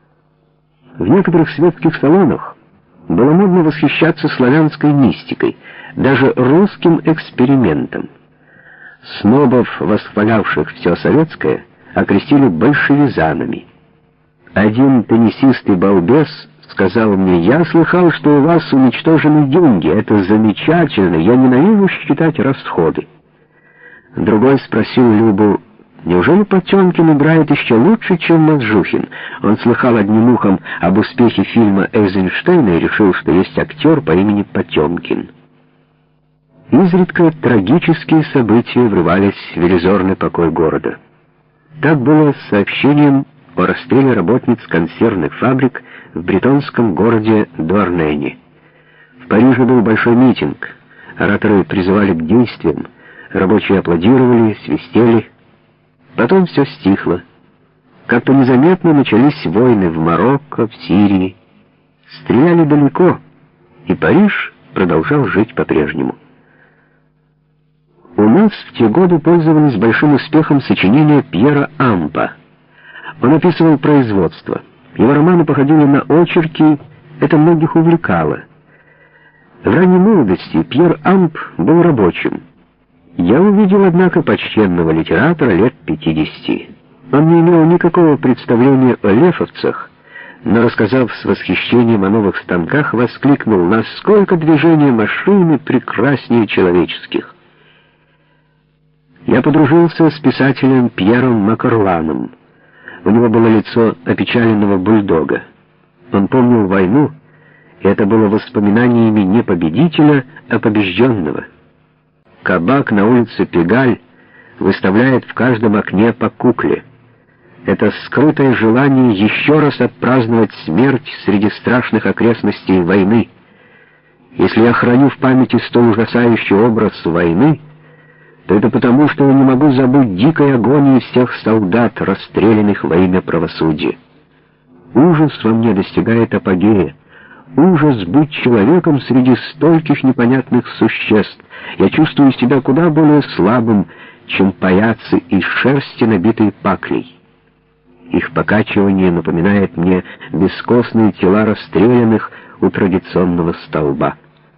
В некоторых светских салонах было модно восхищаться славянской мистикой, даже русским экспериментом. Снобов, восхвалявших все советское, окрестили большевизанами. Один теннисист и балбес сказал мне: «Я слыхал, что у вас уничтожены деньги. Это замечательно. Я ненавижу считать расходы». Другой спросил Любу: «Неужели Потемкин играет еще лучше, чем Мазжухин?» Он слыхал одним ухом об успехе фильма Эйзенштейна и решил, что есть актер по имени Потемкин. Изредка трагические события врывались в иллюзорный покой города. Так было с сообщением о расстреле работниц консервных фабрик в бретонском городе Дуарнене. В Париже был большой митинг. Ораторы призывали к действиям, рабочие аплодировали, свистели. Потом все стихло. Как-то незаметно начались войны в Марокко, в Сирии. Стреляли далеко, и Париж продолжал жить по-прежнему. У нас в те годы пользовались большим успехом сочинения Пьера Ампа. Он описывал производство. Его романы походили на очерки, это многих увлекало. В ранней молодости Пьер Амп был рабочим. Я увидел, однако, почтенного литератора лет пятидесяти. Он не имел никакого представления о лефовцах, но, рассказав с восхищением о новых станках, воскликнул: «Насколько движение машины прекраснее человеческих!» Я подружился с писателем Пьером Макорланом. У него было лицо опечаленного бульдога. Он помнил войну, и это было воспоминаниями не победителя, а побежденного. Кабак на улице Пегаль выставляет в каждом окне по кукле. Это скрытое желание еще раз отпраздновать смерть среди страшных окрестностей войны. Если я храню в памяти столь ужасающий образ войны, то это потому, что я не могу забыть дикой агонии всех солдат, расстрелянных во имя правосудия. Ужас во мне достигает апогея. Ужас быть человеком среди стольких непонятных существ. Я чувствую себя куда более слабым, чем паяцы из шерсти, набитые паклей. Их покачивание напоминает мне бескостные тела расстрелянных у традиционного столба.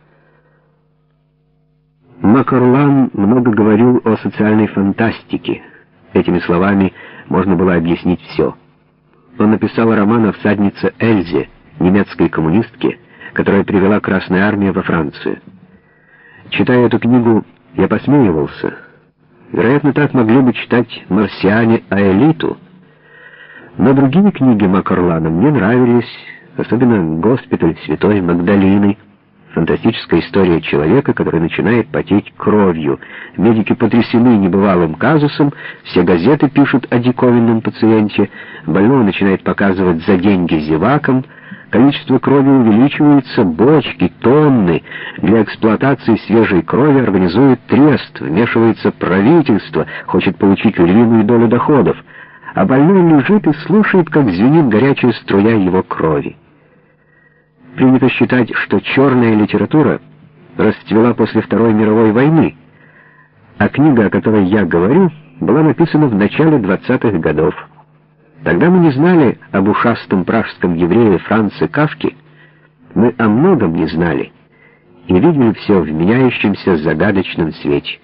Макорлан много говорил о социальной фантастике. Этими словами можно было объяснить все. Он написал роман о всаднице Эльзе, немецкой коммунистке, которая привела Красная Армия во Францию. Читая эту книгу, я посмеивался. Вероятно, так могли бы читать марсиане Аэлиту. Но другие книги Макорлана мне нравились, особенно «Госпиталь Святой Магдалины», фантастическая история человека, который начинает потеть кровью. Медики потрясены небывалым казусом, все газеты пишут о диковинном пациенте, больного начинает показывать за деньги зевакам, количество крови увеличивается, бочки, тонны. Для эксплуатации свежей крови организует трест, вмешивается правительство, хочет получить львиную долю доходов, а больной лежит и слушает, как звенит горячая струя его крови. Принято считать, что черная литература расцвела после Второй мировой войны, а книга, о которой я говорю, была написана в начале двадцатых годов. Тогда мы не знали об ушастом пражском еврее Франце Кафке, мы о многом не знали и видели все в меняющемся загадочном свете.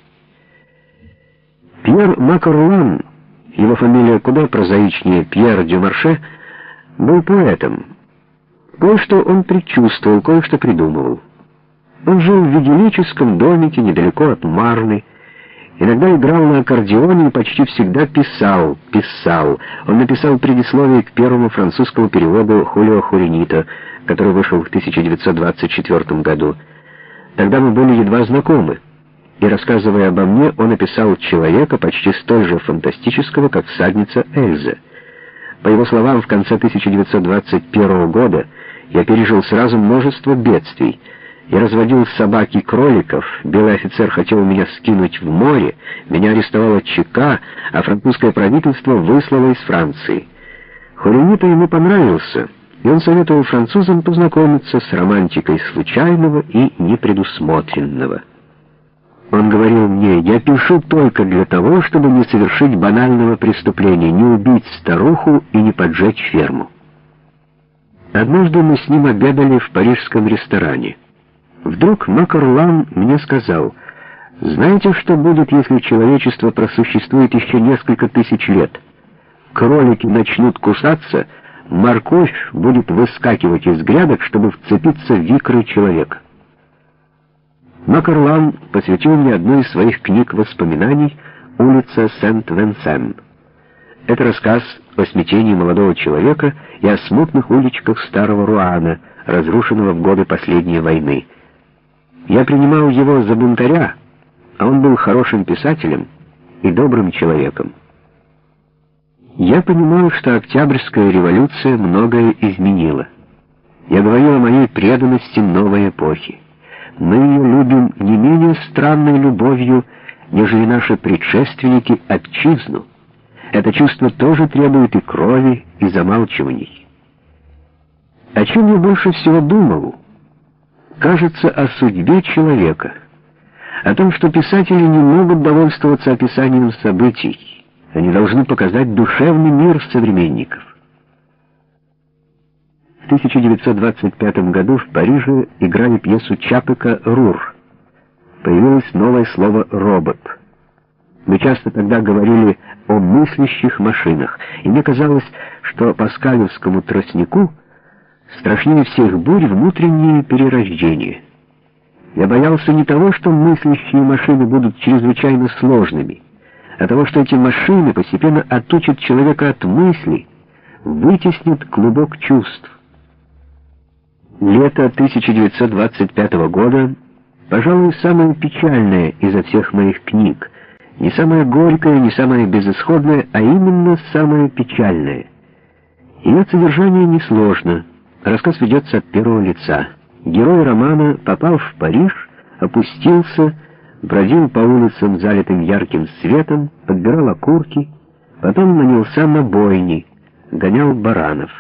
Пьер Макорлан, его фамилия куда прозаичнее Пьер Дюмарше, был поэтом. Кое-что он предчувствовал, кое-что придумывал. Он жил в идиллическом домике недалеко от Марны, иногда играл на аккордеоне и почти всегда писал, писал. Он написал предисловие к первому французскому переводу Хулио Хуринита, который вышел в тысяча девятьсот двадцать четвёртом году. Тогда мы были едва знакомы, и, рассказывая обо мне, он описал человека почти столь же фантастического, как всадница Эльза. По его словам, в конце тысяча девятьсот двадцать первого года я пережил сразу множество бедствий. Я разводил собак и кроликов, белый офицер хотел меня скинуть в море, меня арестовала ЧК, а французское правительство выслало из Франции. Хуринита ему понравился, и он советовал французам познакомиться с романтикой случайного и непредусмотренного. Он говорил мне: «Я пишу только для того, чтобы не совершить банального преступления, не убить старуху и не поджечь ферму». Однажды мы с ним обедали в парижском ресторане. Вдруг Макорлан мне сказал: «Знаете, что будет, если человечество просуществует еще несколько тысяч лет? Кролики начнут кусаться, морковь будет выскакивать из грядок, чтобы вцепиться в икры человека». Макорлан посвятил мне одну из своих книг воспоминаний «Улица Сент-Венсен». Это рассказ о смятении молодого человека и о смутных уличках старого Руана, разрушенного в годы последней войны. Я принимал его за бунтаря, а он был хорошим писателем и добрым человеком. Я понимал, что Октябрьская революция многое изменила. Я говорил о моей преданности новой эпохи. Мы ее любим не менее странной любовью, нежели наши предшественники отчизну. Это чувство тоже требует и крови, и замалчиваний. О чем я больше всего думал? Кажется, о судьбе человека. О том, что писатели не могут довольствоваться описанием событий. Они должны показать душевный мир современников. В тысяча девятьсот двадцать пятом году в Париже играли пьесу Чапека «Рур». Появилось новое слово «робот». Мы часто тогда говорили о мыслящих машинах, и мне казалось, что паскалевскому тростнику страшнее всех бурь внутренние перерождения. Я боялся не того, что мыслящие машины будут чрезвычайно сложными, а того, что эти машины постепенно отучат человека от мысли, вытеснят клубок чувств. Лето тысяча девятьсот двадцать пятого года, пожалуй, самое печальное изо всех моих книг, не самое горькое, не самое безысходное, а именно самое печальное. Ее содержание несложно. Рассказ ведется от первого лица. Герой романа попал в Париж, опустился, бродил по улицам, залитым ярким светом, подбирал окурки, потом нанялся на бойни, гонял баранов.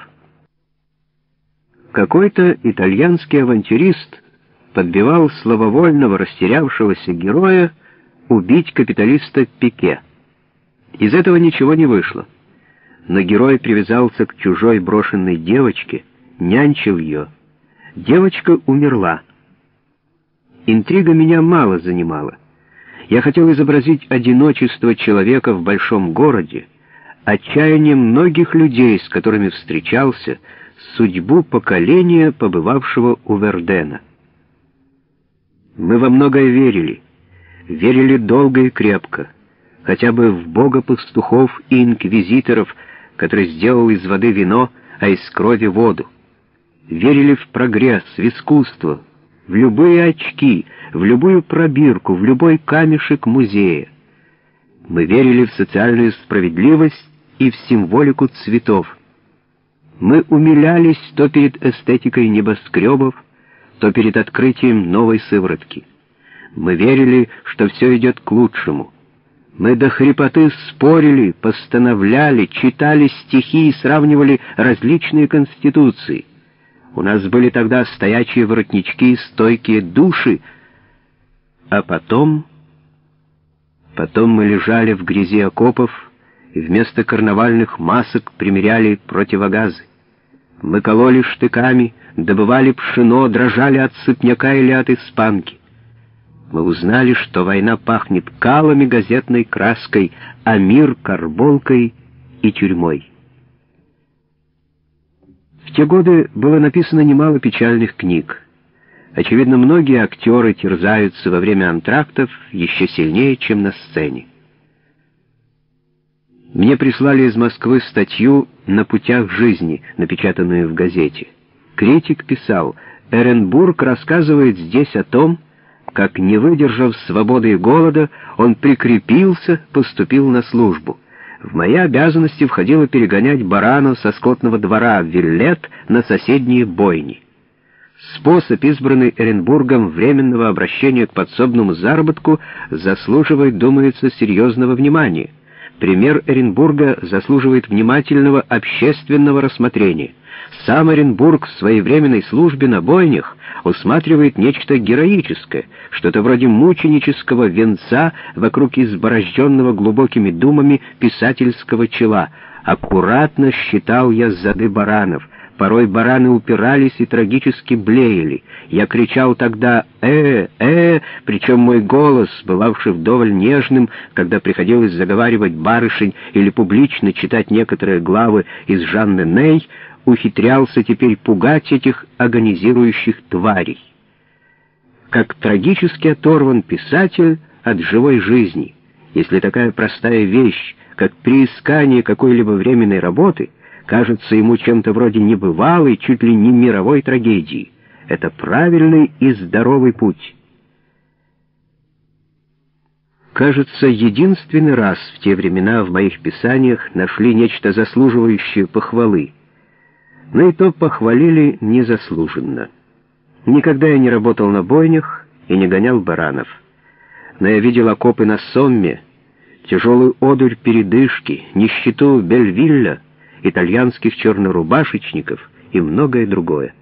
Какой-то итальянский авантюрист подбивал слабовольного, растерявшегося героя убить капиталиста Пике. Из этого ничего не вышло. Но герой привязался к чужой брошенной девочке, нянчил ее. Девочка умерла. Интрига меня мало занимала. Я хотел изобразить одиночество человека в большом городе, отчаяние многих людей, с которыми встречался, судьбу поколения, побывавшего у Вердена. Мы во многое верили. Верили долго и крепко, хотя бы в бога пастухов и инквизиторов, который сделал из воды вино, а из крови воду. Верили в прогресс, в искусство, в любые очки, в любую пробирку, в любой камешек музея. Мы верили в социальную справедливость и в символику цветов. Мы умилялись то перед эстетикой небоскребов, то перед открытием новой сыворотки. Мы верили, что все идет к лучшему. Мы до хрипоты спорили, постановляли, читали стихи и сравнивали различные конституции. У нас были тогда стоячие воротнички и стойкие души. А потом... Потом мы лежали в грязи окопов и вместо карнавальных масок примеряли противогазы. Мы кололи штыками, добывали пшено, дрожали от сытняка или от испанки. Мы узнали, что война пахнет калами, газетной краской, а мир — карболкой и тюрьмой. В те годы было написано немало печальных книг. Очевидно, многие актеры терзаются во время антрактов еще сильнее, чем на сцене. Мне прислали из Москвы статью «На путях жизни», напечатанную в газете. Критик писал: «Эренбург рассказывает здесь о том, как, не выдержав свободы и голода, он прикрепился, поступил на службу. В мои обязанности входило перегонять баранов со скотного двора в Виллет на соседние бойни. Способ, избранный Эренбургом временного обращения к подсобному заработку, заслуживает, думается, серьезного внимания. Пример Эренбурга заслуживает внимательного общественного рассмотрения. Сам Эренбург в своей временной службе на бойнях усматривает нечто героическое, что-то вроде мученического венца вокруг изборожденного глубокими думами писательского чела. Аккуратно считал я зады баранов. Порой бараны упирались и трагически блеяли. Я кричал тогда «э, э», причем мой голос, бывавший вдоволь нежным, когда приходилось заговаривать барышень или публично читать некоторые главы из Жанны Ней, ухитрялся теперь пугать этих агонизирующих тварей. Как трагически оторван писатель от живой жизни, если такая простая вещь, как приискание какой-либо временной работы, кажется ему чем-то вроде небывалой, чуть ли не мировой трагедии. Это правильный и здоровый путь. Кажется, единственный раз в те времена в моих писаниях нашли нечто заслуживающее похвалы. Но и то похвалили незаслуженно. Никогда я не работал на бойнях и не гонял баранов. Но я видел окопы на Сомме, тяжелую одурь передышки, нищету Бельвилля, итальянских чернорубашечников и многое другое.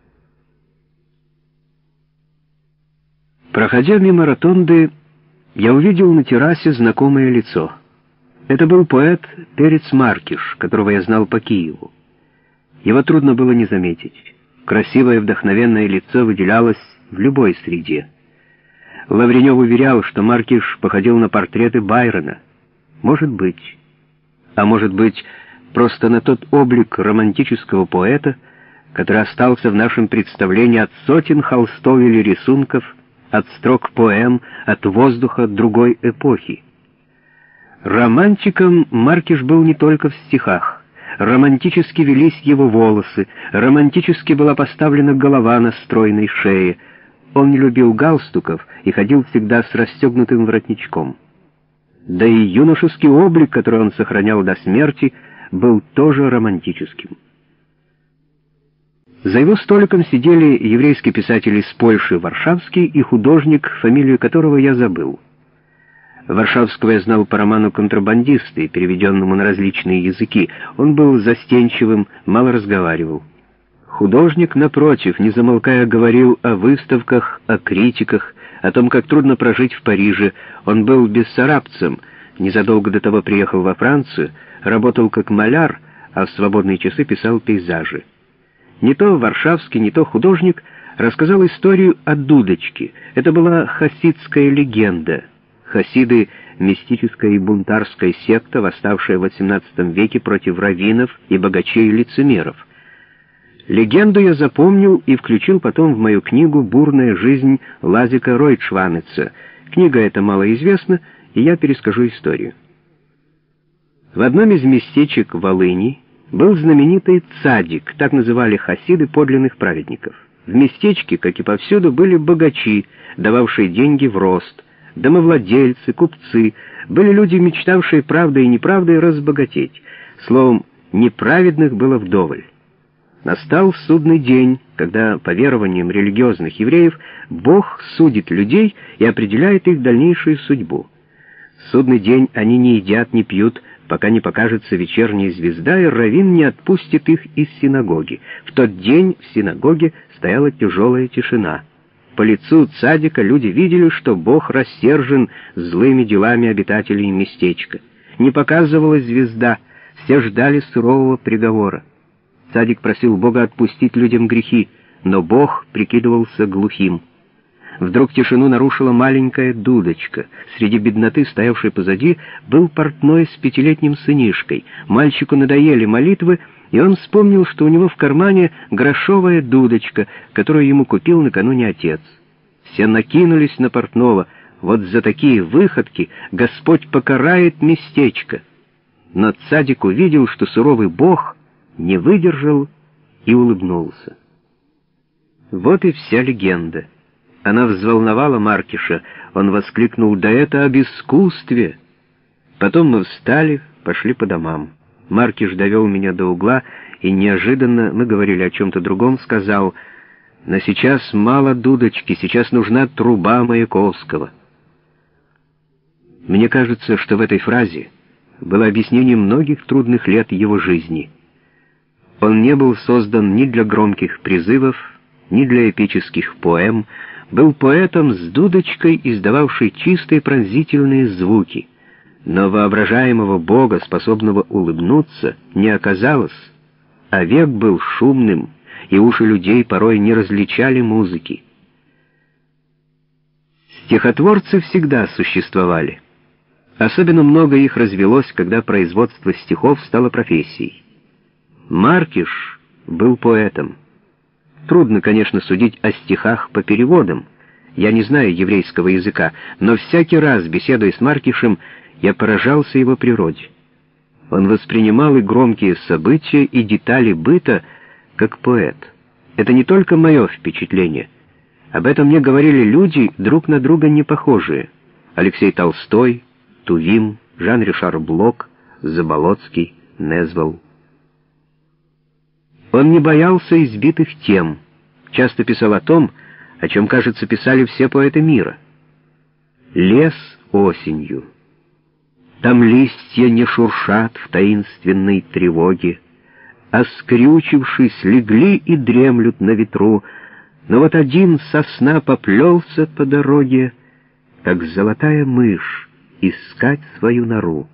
Проходя мимо ротонды, я увидел на террасе знакомое лицо. Это был поэт Перец Маркиш, которого я знал по Киеву. Его трудно было не заметить. Красивое вдохновенное лицо выделялось в любой среде. Лавренев уверял, что Маркиш походил на портреты Байрона. Может быть. А может быть, просто на тот облик романтического поэта, который остался в нашем представлении от сотен холстов или рисунков, от строк поэм, от воздуха другой эпохи. Романтиком Маркиш был не только в стихах. Романтически велись его волосы, романтически была поставлена голова на стройной шее. Он не любил галстуков и ходил всегда с расстегнутым воротничком. Да и юношеский облик, который он сохранял до смерти, был тоже романтическим. За его столиком сидели еврейский писатель из Польши Варшавский и художник, фамилию которого я забыл. Варшавского я знал по роману «Контрабандисты», переведенному на различные языки. Он был застенчивым, мало разговаривал. Художник, напротив, не замолкая, говорил о выставках, о критиках, о том, как трудно прожить в Париже. Он был бессарабцем, незадолго до того приехал во Францию, работал как маляр, а в свободные часы писал пейзажи. Не то Варшавский, не то художник рассказал историю о дудочке. Это была хасидская легенда. Хасиды — мистическая и бунтарская секта, восставшая в восемнадцатом веке против раввинов и богачей и лицемеров. Легенду я запомнил и включил потом в мою книгу «Бурная жизнь» Лазика Ройтшванеца. Книга эта малоизвестна, и я перескажу историю. В одном из местечек Волыни был знаменитый цадик, так называли хасиды подлинных праведников. В местечке, как и повсюду, были богачи, дававшие деньги в рост, домовладельцы, купцы, были люди, мечтавшие правдой и неправдой разбогатеть. Словом, неправедных было вдоволь. Настал судный день, когда, по верованиям религиозных евреев, Бог судит людей и определяет их дальнейшую судьбу. В судный день они не едят, не пьют, пока не покажется вечерняя звезда, и раввин не отпустит их из синагоги. В тот день в синагоге стояла тяжелая тишина. По лицу цадика люди видели, что Бог рассержен злыми делами обитателей местечка. Не показывалась звезда, все ждали сурового приговора. Цадик просил Бога отпустить людям грехи, но Бог прикидывался глухим. Вдруг тишину нарушила маленькая дудочка. Среди бедноты, стоявшей позади, был портной с пятилетним сынишкой. Мальчику надоели молитвы, и он вспомнил, что у него в кармане грошовая дудочка, которую ему купил накануне отец. Все накинулись на портного. Вот за такие выходки Господь покарает местечко. Но цадик увидел, что суровый Бог не выдержал и улыбнулся. Вот и вся легенда. Она взволновала Маркиша. Он воскликнул: «Да это об искусстве!» Потом мы встали, пошли по домам. Маркиш довел меня до угла, и неожиданно, мы говорили о чем-то другом, сказал: «Но сейчас мало дудочки, сейчас нужна труба Маяковского». Мне кажется, что в этой фразе было объяснение многих трудных лет его жизни. Он не был создан ни для громких призывов, ни для эпических поэм, был поэтом с дудочкой, издававшей чистые пронзительные звуки. Но воображаемого Бога, способного улыбнуться, не оказалось, а век был шумным, и уши людей порой не различали музыки. Стихотворцы всегда существовали. Особенно много их развелось, когда производство стихов стало профессией. Маркиш был поэтом. Трудно, конечно, судить о стихах по переводам. Я не знаю еврейского языка, но всякий раз, беседуя с Маркишем, я поражался его природе. Он воспринимал и громкие события, и детали быта как поэт. Это не только мое впечатление. Об этом мне говорили люди, друг на друга не похожие. Алексей Толстой, Тувим, Жан-Ришар Блок, Заболоцкий, Незвал. Он не боялся избитых тем, часто писал о том, о чем, кажется, писали все поэты мира. Лес осенью. Там листья не шуршат в таинственной тревоге, а скрючившись, легли и дремлют на ветру. Но вот один со сна поплелся по дороге, как золотая мышь, искать свою нору.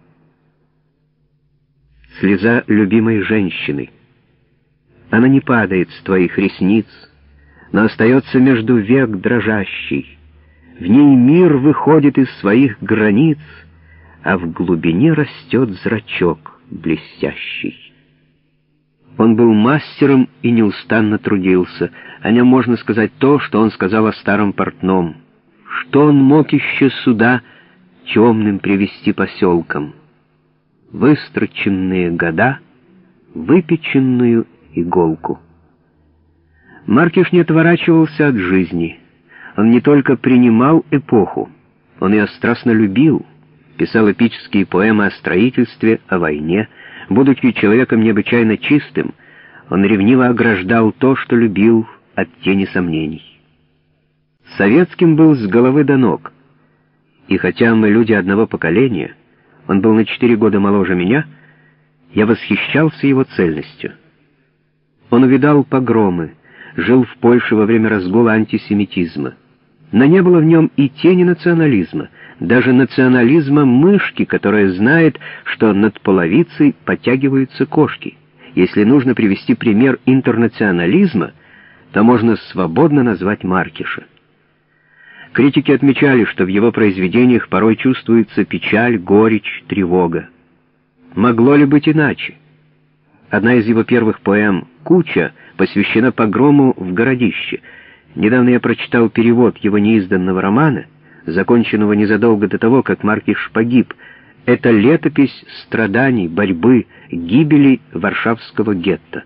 Слеза любимой женщины. Она не падает с твоих ресниц, но остается между век дрожащей. В ней мир выходит из своих границ, а в глубине растет зрачок блестящий. Он был мастером и неустанно трудился. О нем можно сказать то, что он сказал о старом портном. Что он мог еще сюда темным привести поселкам? Выстроченные года, выпеченную иголку. Маркиш не отворачивался от жизни. Он не только принимал эпоху, он ее страстно любил, писал эпические поэмы о строительстве, о войне. Будучи человеком необычайно чистым, он ревниво ограждал то, что любил, от тени сомнений. Советским был с головы до ног. И хотя мы люди одного поколения, он был на четыре года моложе меня, я восхищался его цельностью. Он увидал погромы, жил в Польше во время разгула антисемитизма. Но не было в нем и тени национализма, даже национализма мышки, которая знает, что над половицей подтягиваются кошки. Если нужно привести пример интернационализма, то можно свободно назвать Маркиша. Критики отмечали, что в его произведениях порой чувствуется печаль, горечь, тревога. Могло ли быть иначе? Одна из его первых поэм «Куча» посвящена погрому в городище. Недавно я прочитал перевод его неизданного романа, законченного незадолго до того, как Маркиш погиб. Это летопись страданий, борьбы, гибели варшавского гетто.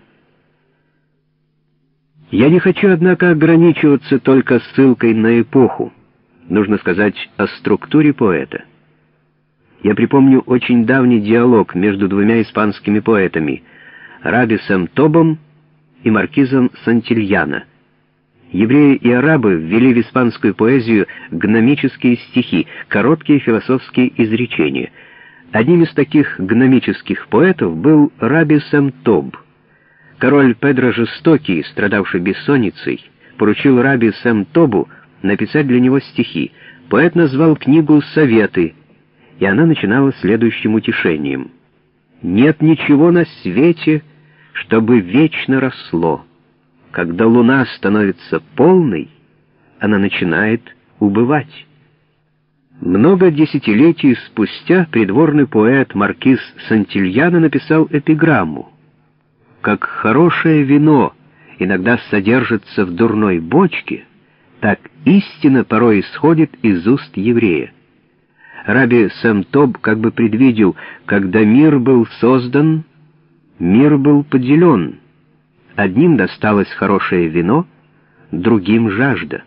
Я не хочу, однако, ограничиваться только ссылкой на эпоху. Нужно сказать о структуре поэта. Я припомню очень давний диалог между двумя испанскими поэтами — Рабисом Тобом и маркизом Сантильяно. Евреи и арабы ввели в испанскую поэзию гномические стихи, короткие философские изречения. Одним из таких гномических поэтов был Раби Сэм Тоб. Король Педро Жестокий, страдавший бессонницей, поручил Раби Сэм Тобу написать для него стихи. Поэт назвал книгу «Советы», и она начинала следующим утешением. «Нет ничего на свете, чтобы вечно росло. Когда луна становится полной, она начинает убывать». Много десятилетий спустя придворный поэт маркиз Сантильяно написал эпиграмму. «Как хорошее вино иногда содержится в дурной бочке, так истина порой исходит из уст еврея». Раби Сэм Тоб как бы предвидел: когда мир был создан, мир был поделен. Одним досталось хорошее вино, другим — жажда.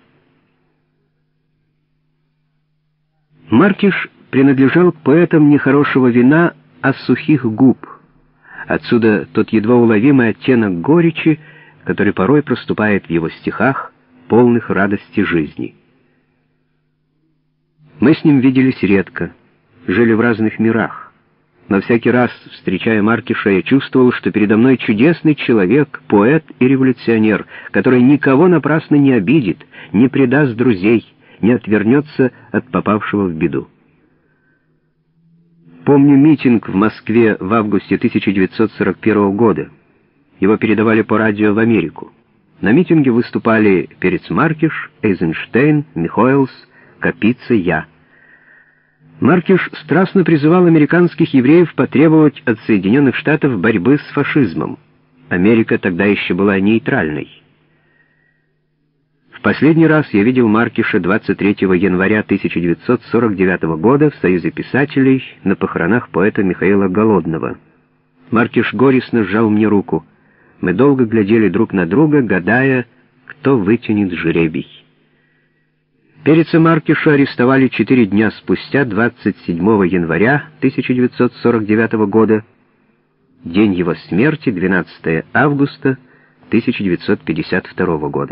Маркиш принадлежал к поэтам не хорошего вина, а сухих губ. Отсюда тот едва уловимый оттенок горечи, который порой проступает в его стихах, полных радости жизни. Мы с ним виделись редко, жили в разных мирах. Но всякий раз, встречая Маркиша, я чувствовал, что передо мной чудесный человек, поэт и революционер, который никого напрасно не обидит, не предаст друзей, не отвернется от попавшего в беду. Помню митинг в Москве в августе тысяча девятьсот сорок первого года. Его передавали по радио в Америку. На митинге выступали Перец Маркиш, Эйзенштейн, Михоэлс, Капица, я. Маркиш страстно призывал американских евреев потребовать от Соединенных Штатов борьбы с фашизмом. Америка тогда еще была нейтральной. В последний раз я видел Маркиша двадцать третьего января тысяча девятьсот сорок девятого года в Союзе писателей на похоронах поэта Михаила Голодного. Маркиш горестно сжал мне руку. Мы долго глядели друг на друга, гадая, кто вытянет жребий. Переца Маркиша арестовали четыре дня спустя, двадцать седьмого января тысяча девятьсот сорок девятого года. День его смерти — двенадцатого августа тысяча девятьсот пятьдесят второго года.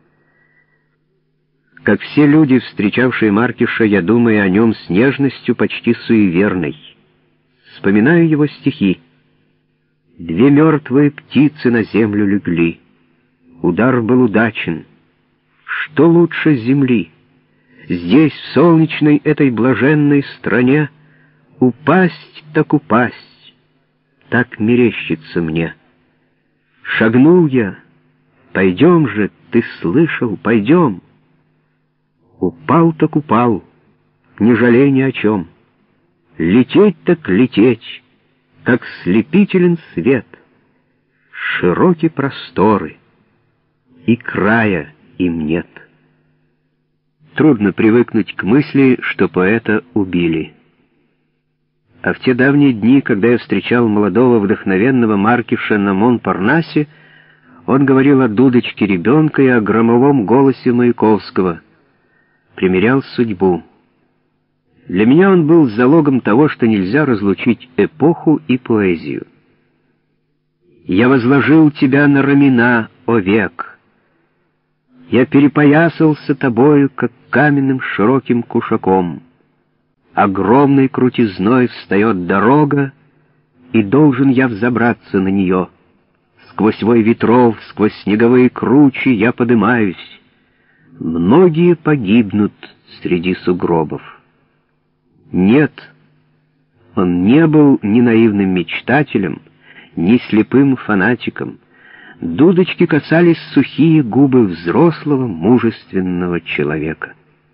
Как все люди, встречавшие Маркиша, я думаю о нем с нежностью почти суеверной. Вспоминаю его стихи. Две мертвые птицы на землю легли. Удар был удачен. Что лучше земли? Здесь, в солнечной этой блаженной стране, упасть так упасть, так мерещится мне. Шагнул я, пойдем же, ты слышал, пойдем. Упал так упал, не жалей ни о чем. Лететь так лететь, как слепителен свет. Широки просторы, и края им нет. Трудно привыкнуть к мысли, что поэта убили. А в те давние дни, когда я встречал молодого вдохновенного Маркиша на Монпарнасе, он говорил о дудочке ребенка и о громовом голосе Маяковского, примерял судьбу. Для меня он был залогом того, что нельзя разлучить эпоху и поэзию. «Я возложил тебя на рамена, о век! Я перепоясался тобою, как каменным широким кушаком. Огромной крутизной встает дорога, и должен я взобраться на нее. Сквозь вой ветров, сквозь снеговые кручи я подымаюсь. Многие погибнут среди сугробов». Нет, он не был ни наивным мечтателем, ни слепым фанатиком. Дудочки касались сухие губы взрослого, мужественного человека.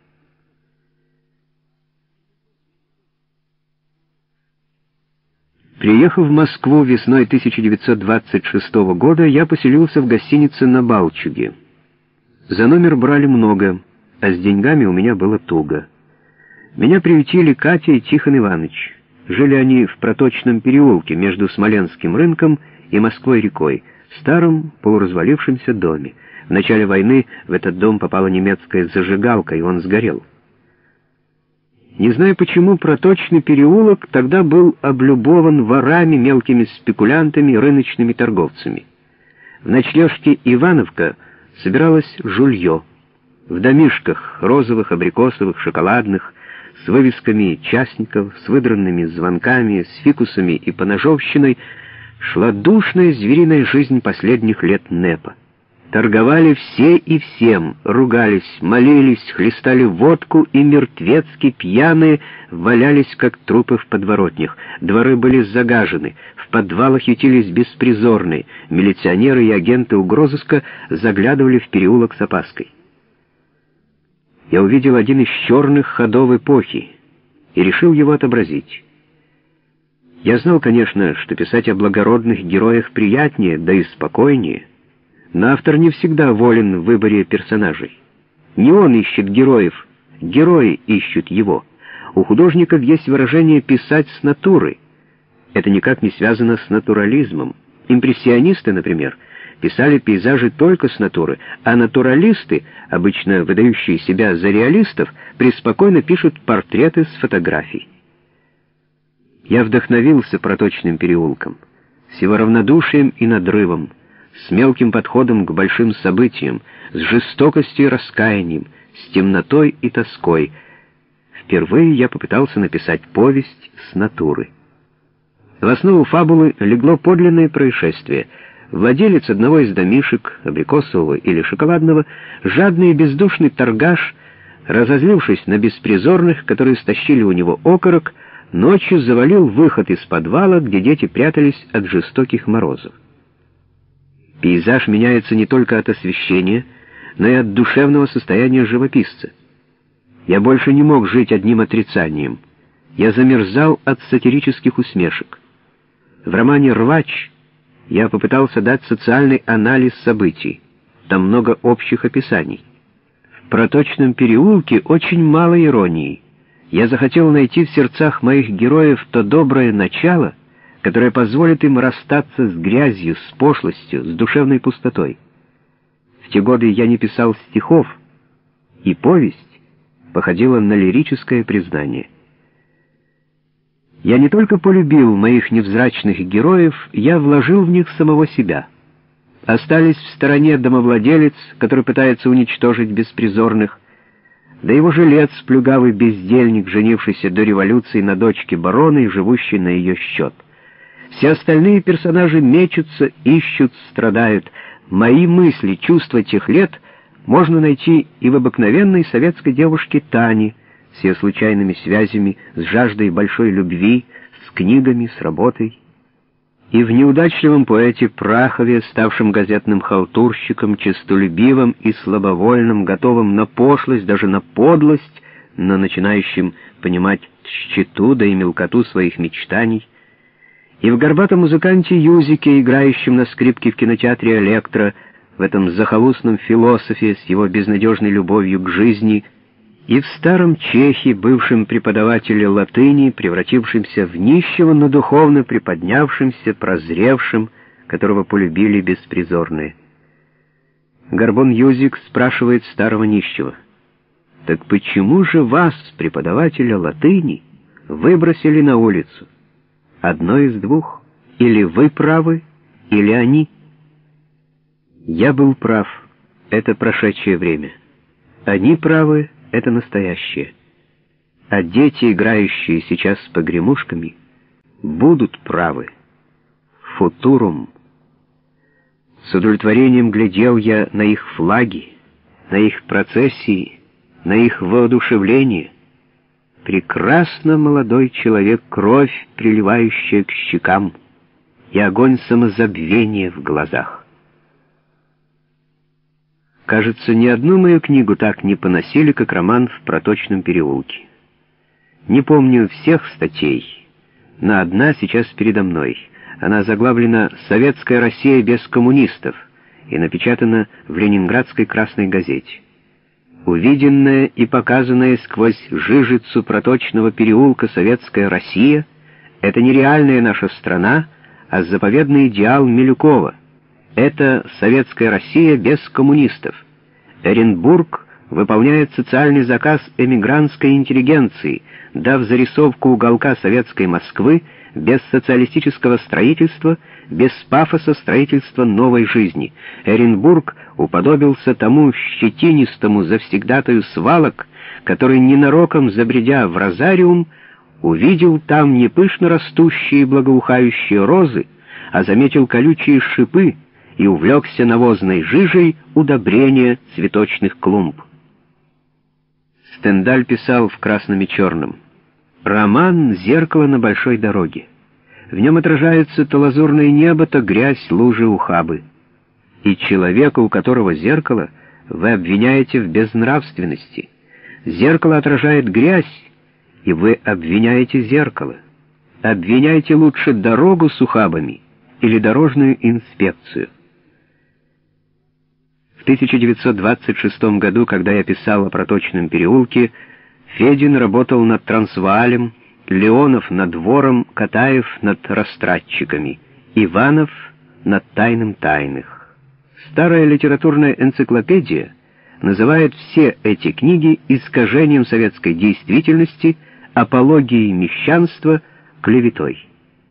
Приехав в Москву весной тысяча девятьсот двадцать шестого года, я поселился в гостинице на Балчуге. За номер брали много, а с деньгами у меня было туго. Меня приютили Катя и Тихон Иванович. Жили они в Проточном переулке между Смоленским рынком и Москвой-рекой, в старом полуразвалившемся доме. В начале войны в этот дом попала немецкая зажигалка, и он сгорел. Не знаю почему, Проточный переулок тогда был облюбован ворами, мелкими спекулянтами и рыночными торговцами. В ночлежке «Ивановка» собиралось жулье. В домишках розовых, абрикосовых, шоколадных, с вывесками частников, с выдранными звонками, с фикусами и поножовщиной шла душная звериная жизнь последних лет НЭПа. Торговали все и всем, ругались, молились, хлестали водку и мертвецки пьяные валялись, как трупы в подворотнях. Дворы были загажены, в подвалах ютились беспризорные, милиционеры и агенты угрозыска заглядывали в переулок с опаской. Я увидел один из черных ходов эпохи и решил его отобразить. Я знал, конечно, что писать о благородных героях приятнее, да и спокойнее, но автор не всегда волен в выборе персонажей. Не он ищет героев, герои ищут его. У художников есть выражение «писать с натуры». Это никак не связано с натурализмом. Импрессионисты, например, писали пейзажи только с натуры, а натуралисты, обычно выдающие себя за реалистов, преспокойно пишут портреты с фотографий. Я вдохновился Проточным переулком, с его равнодушием и надрывом, с мелким подходом к большим событиям, с жестокостью и раскаянием, с темнотой и тоской. Впервые я попытался написать повесть с натуры. В основу фабулы легло подлинное происшествие. Владелец одного из домишек, абрикосового или шоколадного, жадный и бездушный торгаш, разозлившись на беспризорных, которые стащили у него окорок, ночью завалил выход из подвала, где дети прятались от жестоких морозов. Пейзаж меняется не только от освещения, но и от душевного состояния живописца. Я больше не мог жить одним отрицанием. Я замерзал от сатирических усмешек. В романе «Рвач» я попытался дать социальный анализ событий. Там много общих описаний. В Проточном переулке очень мало иронии. Я захотел найти в сердцах моих героев то доброе начало, которое позволит им расстаться с грязью, с пошлостью, с душевной пустотой. В те годы я не писал стихов, и повесть походила на лирическое признание. Я не только полюбил моих невзрачных героев, я вложил в них самого себя. Остались в стороне домовладелец, который пытается уничтожить беспризорных, да его жилец, плюгавый бездельник, женившийся до революции на дочке барона и живущий на ее счет. Все остальные персонажи мечутся, ищут, страдают. Мои мысли, чувства тех лет можно найти и в обыкновенной советской девушке Тане, с ее случайными связями, с жаждой большой любви, с книгами, с работой. И в неудачливом поэте Прахове, ставшем газетным халтурщиком, честолюбивым и слабовольным, готовым на пошлость, даже на подлость, но начинающим понимать тщету да и мелкоту своих мечтаний. И в горбатом музыканте Юзике, играющем на скрипке в кинотеатре «Электро», в этом захолустном философе с его безнадежной любовью к жизни, и в старом чехе, бывшем преподавателе латыни, превратившемся в нищего, но духовно приподнявшимся, прозревшим, которого полюбили беспризорные. Горбун Юзик спрашивает старого нищего: «Так почему же вас, преподавателя латыни, выбросили на улицу? Одно из двух. Или вы правы, или они». Я был прав. Это прошедшее время. Они правы. Это настоящее. А дети, играющие сейчас с погремушками, будут правы. Футурум. С удовлетворением глядел я на их флаги, на их процессии, на их воодушевление. Прекрасно, молодой человек, кровь, приливающая к щекам, и огонь самозабвения в глазах. Кажется, ни одну мою книгу так не поносили, как роман «В проточном переулке». Не помню всех статей, но одна сейчас передо мной. Она заглавлена «Советская Россия без коммунистов» и напечатана в Ленинградской «Красной газете». Увиденная и показанная сквозь жижицу проточного переулка советская Россия — это не реальная наша страна, а заповедный идеал Милюкова. Это советская Россия без коммунистов. Оренбург выполняет социальный заказ эмигрантской интеллигенции, дав зарисовку уголка советской Москвы без социалистического строительства, без пафоса строительства новой жизни. Оренбург уподобился тому щетинистому завсегдатаю свалок, который, ненароком забредя в розариум, увидел там не пышно растущие и благоухающие розы, а заметил колючие шипы и увлекся навозной жижей удобрения цветочных клумб. Стендаль писал в «Красном и черном»: «Роман — зеркало на большой дороге. В нем отражается то лазурное небо, то грязь, лужи, ухабы. И человека, у которого зеркало, вы обвиняете в безнравственности. Зеркало отражает грязь, и вы обвиняете зеркало. Обвиняйте лучше дорогу с ухабами или дорожную инспекцию». В тысяча девятьсот двадцать шестом году, когда я писал о проточном переулке, Федин работал над Трансваалем, Леонов над вором, Катаев над растратчиками, Иванов над тайным тайных. Старая литературная энциклопедия называет все эти книги искажением советской действительности, апологией мещанства, клеветой.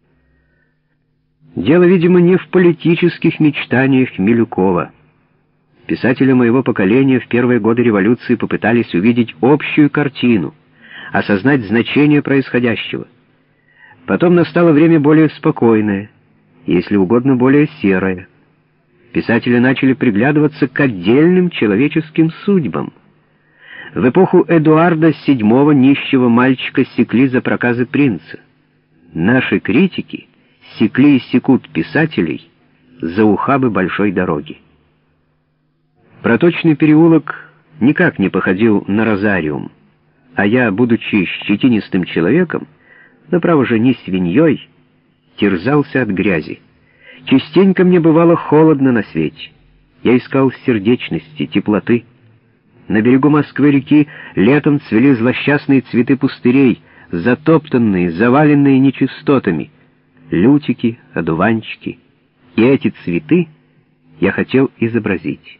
Дело, видимо, не в политических мечтаниях Милюкова. Писатели моего поколения в первые годы революции попытались увидеть общую картину, осознать значение происходящего. Потом настало время более спокойное, если угодно, более серое. Писатели начали приглядываться к отдельным человеческим судьбам. В эпоху Эдуарда седьмого нищего мальчика секли за проказы принца. Наши критики секли и секут писателей за ухабы большой дороги. Проточный переулок никак не походил на розариум, а я, будучи щетинистым человеком, направо же не свиньей, терзался от грязи. Частенько мне бывало холодно на свете. Я искал сердечности, теплоты. На берегу Москвы-реки летом цвели злосчастные цветы пустырей, затоптанные, заваленные нечистотами, лютики, одуванчики. И эти цветы я хотел изобразить.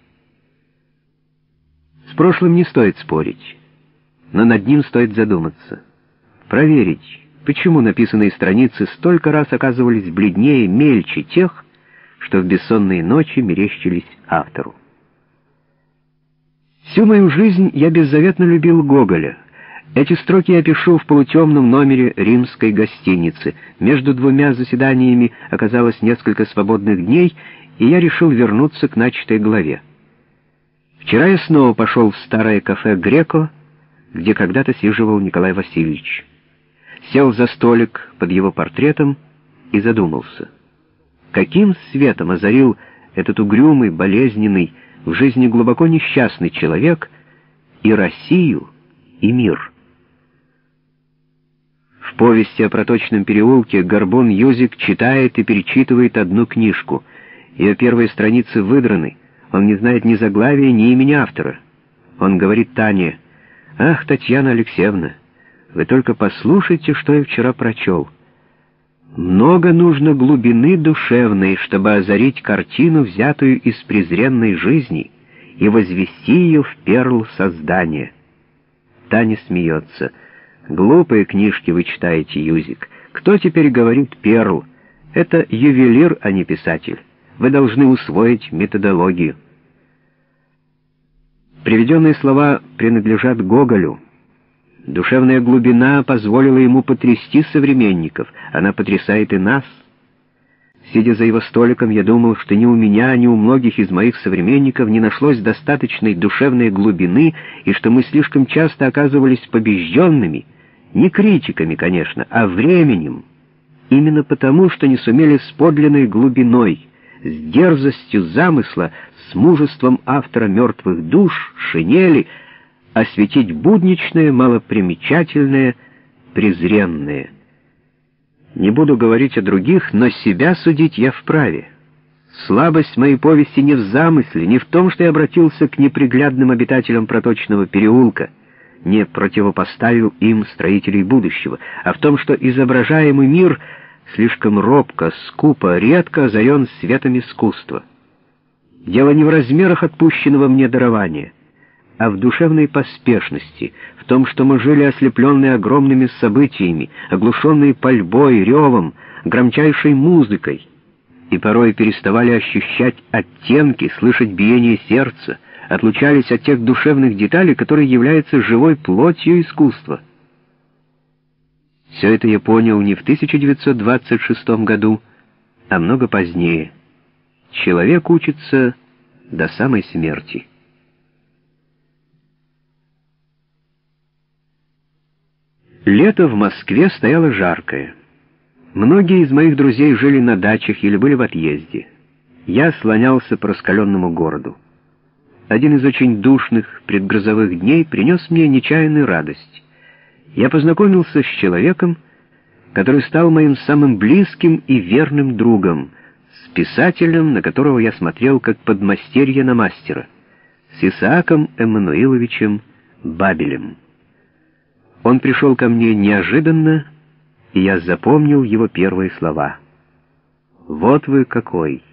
С прошлым не стоит спорить, но над ним стоит задуматься, проверить, почему написанные страницы столько раз оказывались бледнее, мельче тех, что в бессонные ночи мерещились автору. Всю мою жизнь я беззаветно любил Гоголя. Эти строки я пишу в полутемном номере римской гостиницы. Между двумя заседаниями оказалось несколько свободных дней, и я решил вернуться к начатой главе. Вчера я снова пошел в старое кафе «Греко», где когда-то сиживал Николай Васильевич. Сел за столик под его портретом и задумался. Каким светом озарил этот угрюмый, болезненный, в жизни глубоко несчастный человек и Россию, и мир. В повести о Проточном переулке Горбун Юзик читает и перечитывает одну книжку. Ее первые страницы выдраны. Он не знает ни заглавия, ни имени автора. Он говорит Тане: «Ах, Татьяна Алексеевна, вы только послушайте, что я вчера прочел. Много нужно глубины душевной, чтобы озарить картину, взятую из презренной жизни, и возвести ее в перл создания». Таня смеется. «Глупые книжки вы читаете, Юзик. Кто теперь говорит перл? Это ювелир, а не писатель. Вы должны усвоить методологию». Приведенные слова принадлежат Гоголю. Душевная глубина позволила ему потрясти современников. Она потрясает и нас. Сидя за его столиком, я думал, что ни у меня, ни у многих из моих современников не нашлось достаточной душевной глубины, и что мы слишком часто оказывались побежденными, не критиками, конечно, а временем, именно потому, что не сумели с подлинной глубиной, с дерзостью замысла, с мужеством автора «Мертвых душ», «Шинели» осветить будничное, малопримечательное, презренное. Не буду говорить о других, но себя судить я вправе. Слабость моей повести не в замысле, не в том, что я обратился к неприглядным обитателям Проточного переулка, не противопоставил им строителей будущего, а в том, что изображаемый мир слишком робко, скупо, редко озарен светом искусства. Дело не в размерах отпущенного мне дарования, а в душевной поспешности, в том, что мы жили ослепленные огромными событиями, оглушенные пальбой, ревом, громчайшей музыкой, и порой переставали ощущать оттенки, слышать биение сердца, отлучались от тех душевных деталей, которые являются живой плотью искусства. Все это я понял не в тысяча девятьсот двадцать шестом году, а много позднее. Человек учится до самой смерти. Лето в Москве стояло жаркое. Многие из моих друзей жили на дачах или были в отъезде. Я слонялся по раскаленному городу. Один из очень душных предгрозовых дней принес мне нечаянную радость. Я познакомился с человеком, который стал моим самым близким и верным другом, с писателем, на которого я смотрел как подмастерье на мастера, с Исааком Эммануиловичем Бабелем. Он пришел ко мне неожиданно, и я запомнил его первые слова. «Вот вы какой!»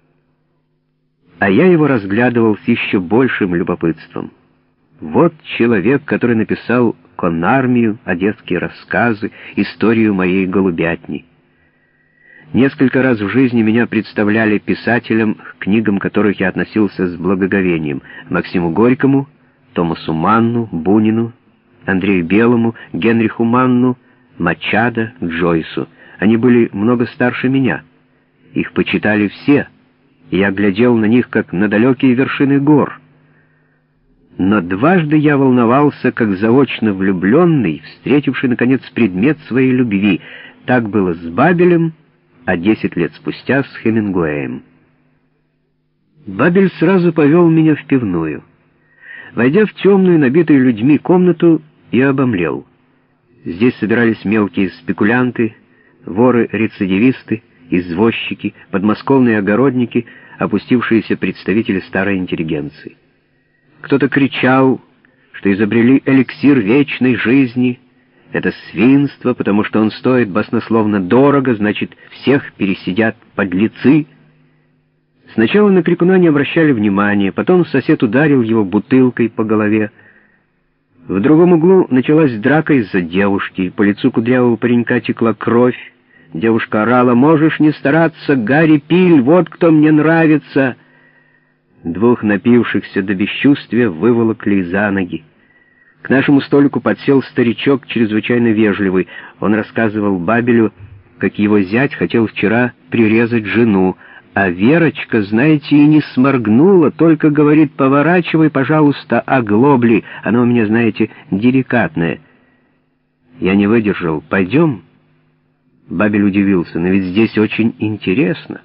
А я его разглядывал с еще большим любопытством. Вот человек, который написал «Конармию», одесские рассказы, историю моей голубятни. Несколько раз в жизни меня представляли писателям, к книгам которых я относился с благоговением: Максиму Горькому, Томасу Манну, Бунину, Андрею Белому, Генриху Манну, Мачадо, Джойсу. Они были много старше меня. Их почитали все, и я глядел на них, как на далекие вершины гор. Но дважды я волновался, как заочно влюбленный, встретивший, наконец, предмет своей любви. Так было с Бабелем, а десять лет спустя с Хемингуэем. Бабель сразу повел меня в пивную. Войдя в темную, набитую людьми комнату, я обомлел. Здесь собирались мелкие спекулянты, воры-рецидивисты, извозчики, подмосковные огородники, опустившиеся представители старой интеллигенции. Кто-то кричал, что изобрели эликсир вечной жизни. Это свинство, потому что он стоит баснословно дорого, значит, всех пересидят подлецы. Сначала на крикуна не обращали внимания, потом сосед ударил его бутылкой по голове. В другом углу началась драка из-за девушки, по лицу кудрявого паренька текла кровь. Девушка орала: «Можешь не стараться, Гарри Пиль, вот кто мне нравится!» Двух напившихся до бесчувствия выволокли за ноги. К нашему столику подсел старичок, чрезвычайно вежливый. Он рассказывал Бабелю, как его зять хотел вчера прирезать жену, а Верочка, знаете, и не сморгнула, только говорит: «Поворачивай, пожалуйста, оглобли, она у меня, знаете, деликатная». Я не выдержал. «Пойдем?» Бабель удивился: «Но ведь здесь очень интересно».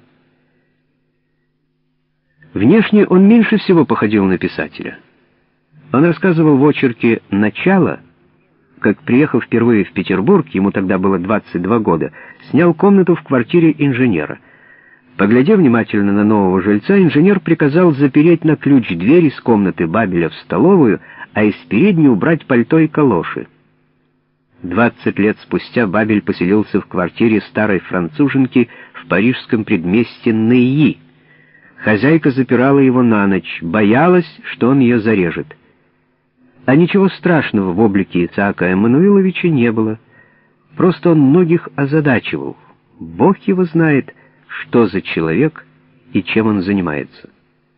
Внешне он меньше всего походил на писателя. Он рассказывал в очерке «Начало», как, приехав впервые в Петербург, ему тогда было двадцать два года, снял комнату в квартире инженера. Поглядев внимательно на нового жильца, инженер приказал запереть на ключ дверь из комнаты Бабеля в столовую, а из передней убрать пальто и калоши. Двадцать лет спустя Бабель поселился в квартире старой француженки в парижском предместье Нейи. Хозяйка запирала его на ночь, боялась, что он ее зарежет. А ничего страшного в облике Исаака Эммануиловича не было. Просто он многих озадачивал. Бог его знает, что за человек и чем он занимается.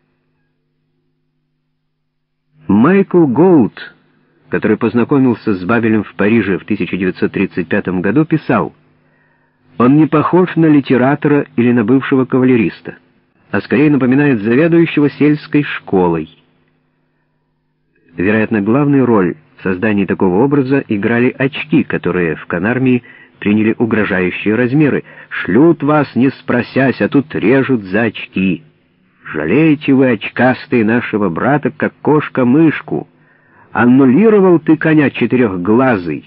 Майкл Гоулд, который познакомился с Бабелем в Париже в тысяча девятьсот тридцать пятом году, писал: «Он не похож на литератора или на бывшего кавалериста, а скорее напоминает заведующего сельской школой». Вероятно, главную роль в создании такого образа играли очки, которые в Канармии приняли угрожающие размеры. «Шлют вас, не спросясь, а тут режут за очки. Жалеете вы, очкастые, нашего брата, как кошка мышку. Аннулировал ты коня четырехглазый».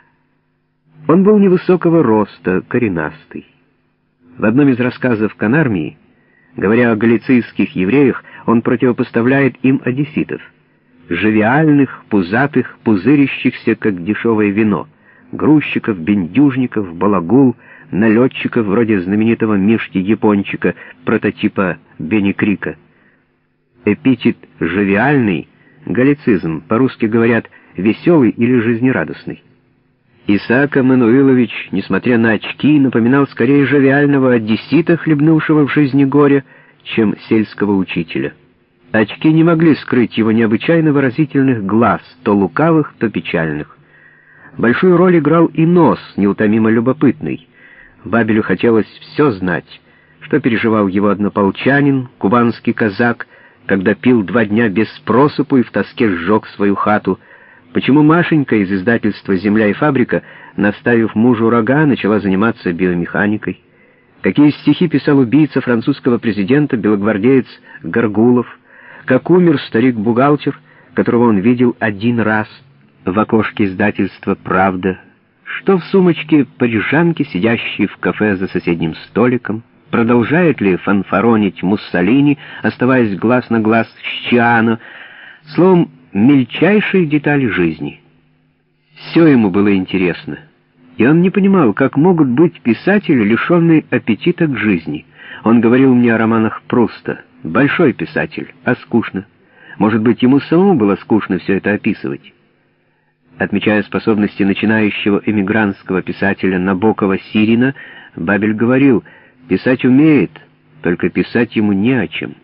Он был невысокого роста, коренастый. В одном из рассказов Канармии, говоря о галицийских евреях, он противопоставляет им одесситов: живиальных, пузатых, пузырящихся, как дешевое вино, грузчиков, бендюжников, балагул, налетчиков вроде знаменитого Мишки-япончика, прототипа Бенни Крика. Эпитет «живиальный» — галлицизм, по-русски говорят «веселый» или «жизнерадостный». Исаак Эммануилович, несмотря на очки, напоминал скорее живиального одессита, хлебнувшего в жизни горя, чем сельского учителя. Очки не могли скрыть его необычайно выразительных глаз, то лукавых, то печальных. Большую роль играл и нос, неутомимо любопытный. Бабелю хотелось все знать, что переживал его однополчанин, кубанский казак, когда пил два дня без просыпу и в тоске сжег свою хату, почему Машенька из издательства «Земля и фабрика», наставив мужу рога, начала заниматься биомеханикой, какие стихи писал убийца французского президента, белогвардеец Гаргулов, как умер старик-бухгалтер, которого он видел один раз в окошке издательства «Правда», что в сумочке парижанки, сидящей в кафе за соседним столиком, продолжает ли фанфаронить Муссолини, оставаясь глаз на глаз с Чиано, словом, мельчайшие детали жизни. Все ему было интересно, и он не понимал, как могут быть писатели, лишенные аппетита к жизни. Он говорил мне о романах Пруста. Большой писатель, а скучно. Может быть, ему самому было скучно все это описывать. Отмечая способности начинающего эмигрантского писателя Набокова-Сирина, Бабель говорил: «Писать умеет, только писать ему не о чем».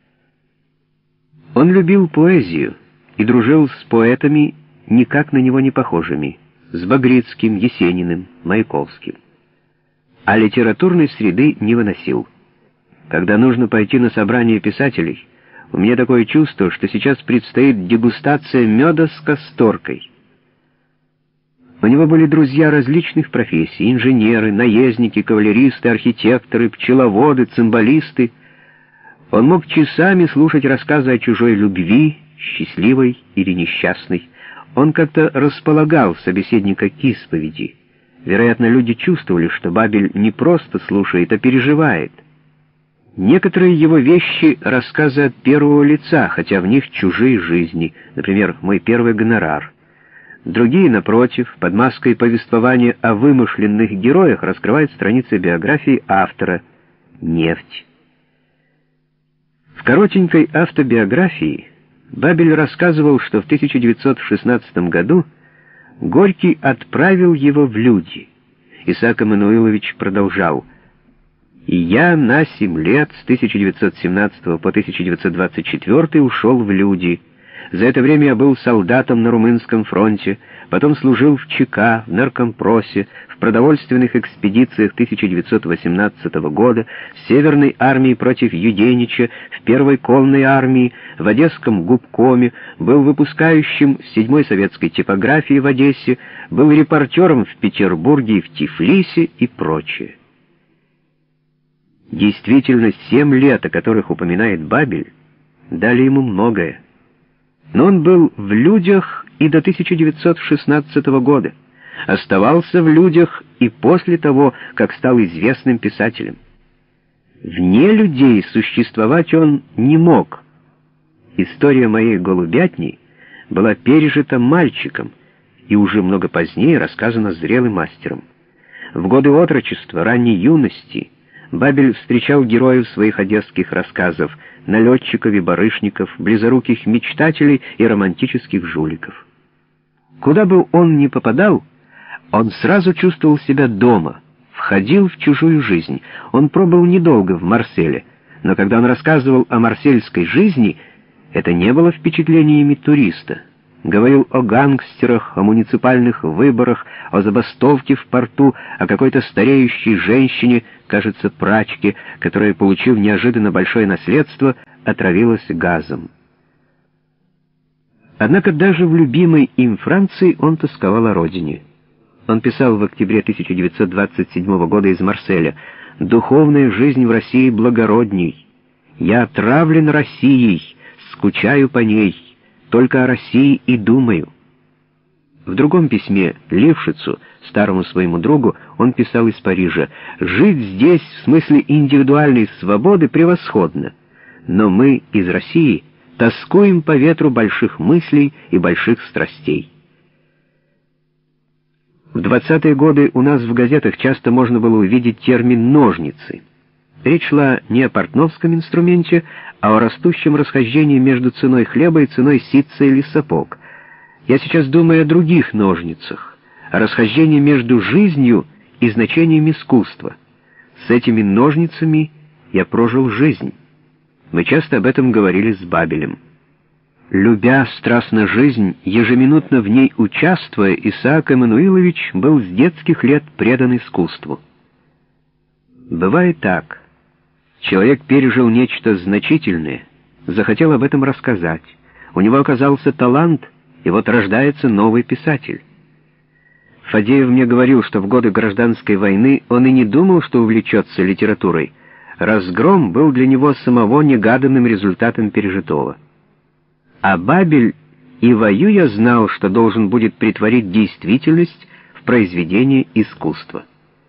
Он любил поэзию и дружил с поэтами, никак на него не похожими, с Багрицким, Есениным, Маяковским. А литературной среды не выносил. Когда нужно пойти на собрание писателей, у меня такое чувство, что сейчас предстоит дегустация меда с касторкой. У него были друзья различных профессий: инженеры, наездники, кавалеристы, архитекторы, пчеловоды, цимбалисты. Он мог часами слушать рассказы о чужой любви, счастливой или несчастной. Он как-то располагал собеседника к исповеди. Вероятно, люди чувствовали, что Бабель не просто слушает, а переживает. Некоторые его вещи — рассказы от первого лица, хотя в них чужие жизни, например, «Мой первый гонорар». Другие, напротив, под маской повествования о вымышленных героях раскрывают страницы биографии автора «Нефть». В коротенькой автобиографии Бабель рассказывал, что в тысяча девятьсот шестнадцатом году Горький отправил его в люди. Исаак Эммануилович продолжал: «И я на семь лет, с тысяча девятьсот семнадцатого по тысяча девятьсот двадцать четвёртый, ушел в люди. За это время я был солдатом на Румынском фронте, потом служил в ЧК, в наркомпросе, в продовольственных экспедициях тысяча девятьсот восемнадцатого года, в Северной армии против Юденича, в Первой конной армии, в Одесском губкоме, был выпускающим седьмой советской типографии в Одессе, был репортером в Петербурге и в Тифлисе и прочее. Действительно, семь лет, о которых упоминает Бабель, дали ему многое. Но он был в людях и до тысяча девятьсот шестнадцатого года, оставался в людях и после того, как стал известным писателем. Вне людей существовать он не мог. История моей голубятни была пережита мальчиком и уже много позднее рассказана зрелым мастером. В годы отрочества, ранней юности Бабель встречал героев своих одесских рассказов, налетчиков и барышников, близоруких мечтателей и романтических жуликов. Куда бы он ни попадал, он сразу чувствовал себя дома, входил в чужую жизнь. Он пробыл недолго в Марселе, но когда он рассказывал о марсельской жизни, это не было впечатлениями туриста. Говорил о гангстерах, о муниципальных выборах, о забастовке в порту, о какой-то стареющей женщине, кажется, прачке, которая, получив неожиданно большое наследство, отравилась газом. Однако даже в любимой им Франции он тосковал о родине. Он писал в октябре тысяча девятьсот двадцать седьмого года из Марселя: «Духовная жизнь в России благородней. Я отравлен Россией, скучаю по ней. Только о России и думаю». В другом письме Лившицу, старому своему другу, он писал из Парижа: «Жить здесь в смысле индивидуальной свободы превосходно, но мы из России тоскуем по ветру больших мыслей и больших страстей». В двадцатые годы у нас в газетах часто можно было увидеть термин «ножницы». Речь шла не о портновском инструменте, а о растущем расхождении между ценой хлеба и ценой ситца или сапог. Я сейчас думаю о других ножницах, о расхождении между жизнью и значением искусства. С этими ножницами я прожил жизнь. Мы часто об этом говорили с Бабелем. Любя страстно жизнь, ежеминутно в ней участвуя, Исаак Эммануилович был с детских лет предан искусству. Бывает так. Человек пережил нечто значительное, захотел об этом рассказать. У него оказался талант, и вот рождается новый писатель. Фадеев мне говорил, что в годы гражданской войны он и не думал, что увлечется литературой. Разгром был для него самого негаданным результатом пережитого. А Бабель и воюя знал, что должен будет претворить действительность в произведение искусства.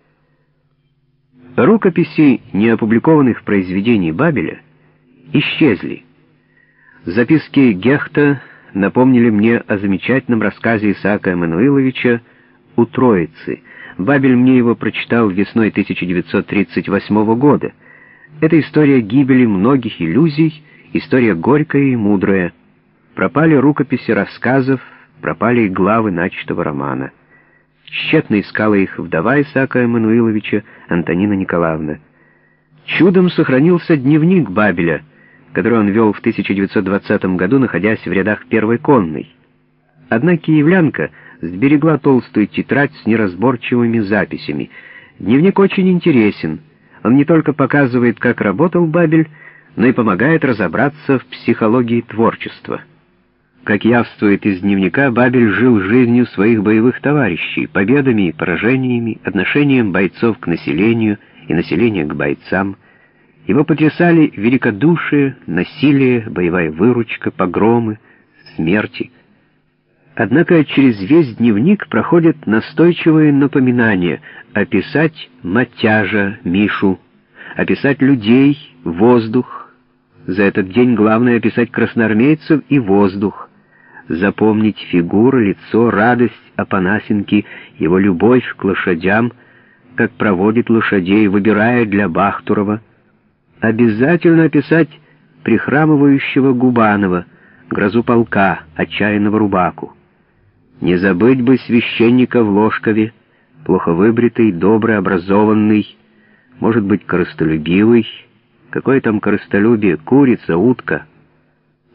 Рукописи неопубликованных произведений Бабеля исчезли. Записки Гехта напомнили мне о замечательном рассказе Исаака Эммануиловича «У Троицы». Бабель мне его прочитал весной тысяча девятьсот тридцать восьмого года. Это история гибели многих иллюзий, история горькая и мудрая. Пропали рукописи рассказов, пропали и главы начатого романа. Тщетно искала их вдова Исаака Эммануиловича, Антонина Николаевна. Чудом сохранился дневник Бабеля, который он вел в тысяча девятьсот двадцатом году, находясь в рядах Первой конной. Одна киевлянка сберегла толстую тетрадь с неразборчивыми записями. Дневник очень интересен. Он не только показывает, как работал Бабель, но и помогает разобраться в психологии творчества. Как явствует из дневника, Бабель жил жизнью своих боевых товарищей, победами и поражениями, отношением бойцов к населению и населения к бойцам. Его потрясали великодушие, насилие, боевая выручка, погромы, смерти. Однако через весь дневник проходят настойчивые напоминания описать Матяжа, Мишу, описать людей, воздух. За этот день главное описать красноармейцев и воздух. Запомнить фигуру, лицо, радость Апанасенки, его любовь к лошадям, как проводит лошадей, выбирая для Бахтурова. Обязательно описать прихрамывающего Губанова, грозу полка, отчаянного Рубаку. Не забыть бы священника в Ложкове, плохо выбритый, добрый, образованный, может быть, корыстолюбивый. Какое там корыстолюбие, курица, утка.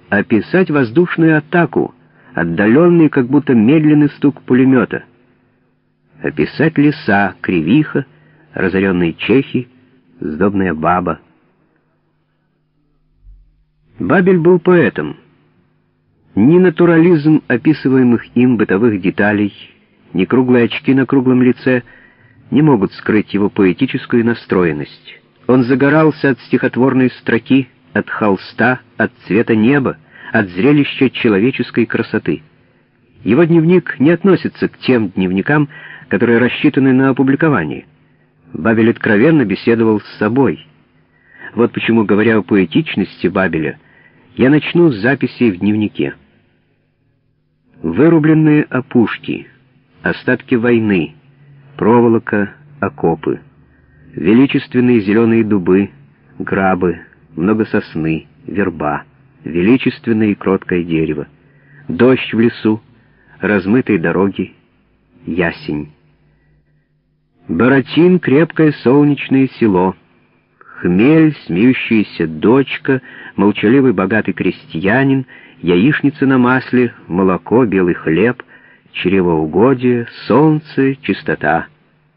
описать воздушную атаку, отдаленный, как будто медленный стук пулемета. Описать леса, кривиха, разоренные чехи, сдобная баба. Бабель был поэтом. Ни натурализм описываемых им бытовых деталей, ни круглые очки на круглом лице не могут скрыть его поэтическую настроенность. Он загорался от стихотворной строки, от холста, от цвета неба, от зрелища человеческой красоты. Его дневник не относится к тем дневникам, которые рассчитаны на опубликование. Бабель откровенно беседовал с собой. Вот почему, говоря о поэтичности Бабеля, я начну с записей в дневнике. Вырубленные опушки, остатки войны, проволока, окопы, величественные зеленые дубы, грабы, много сосны, верба, величественное и кроткое дерево, дождь в лесу, размытые дороги, ясень. Боротин — крепкое солнечное село, хмель, смеющаяся дочка, молчаливый богатый крестьянин, яичница на масле, молоко, белый хлеб, чревоугодие, солнце, чистота.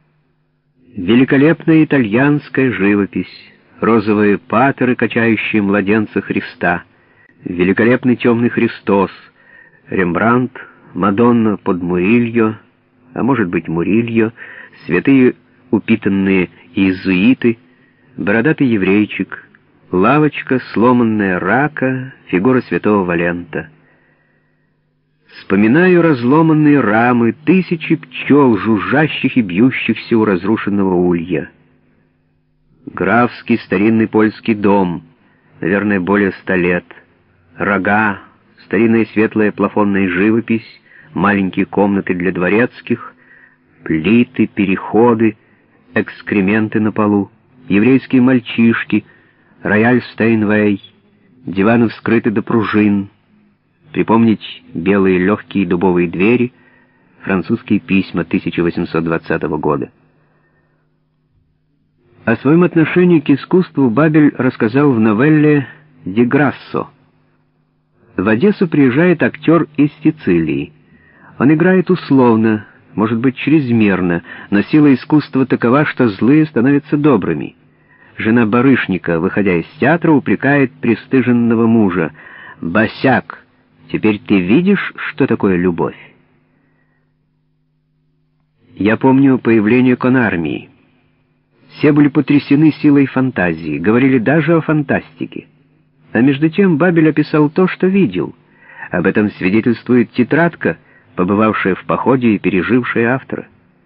Великолепная итальянская живопись, розовые патеры, качающие младенца Христа, великолепный темный Христос, Рембрандт, Мадонна под Мурильо, а может быть Мурильо, святые упитанные иезуиты, бородатый еврейчик, лавочка, сломанная рака, фигура святого Валента. Вспоминаю разломанные рамы, тысячи пчел, жужжащих и бьющихся у разрушенного улья. Графский старинный польский дом, наверное, более ста лет. Рога, старинная светлая плафонная живопись, маленькие комнаты для дворецких, плиты, переходы, экскременты на полу, еврейские мальчишки, рояль Стейнвей, диваны вскрыты до пружин, припомнить белые легкие дубовые двери, французские письма тысяча восемьсот двадцатого года. О своем отношении к искусству Бабель рассказал в новелле «Ди Грассо». В Одессу приезжает актер из Сицилии. Он играет условно, может быть, чрезмерно, но сила искусства такова, что злые становятся добрыми. Жена барышника, выходя из театра, упрекает пристыженного мужа: «Босяк, теперь ты видишь, что такое любовь?» Я помню появление конармии. Все были потрясены силой фантазии, говорили даже о фантастике. А между тем Бабель описал то, что видел. Об этом свидетельствует тетрадка, побывавшая в походе и пережившая автора.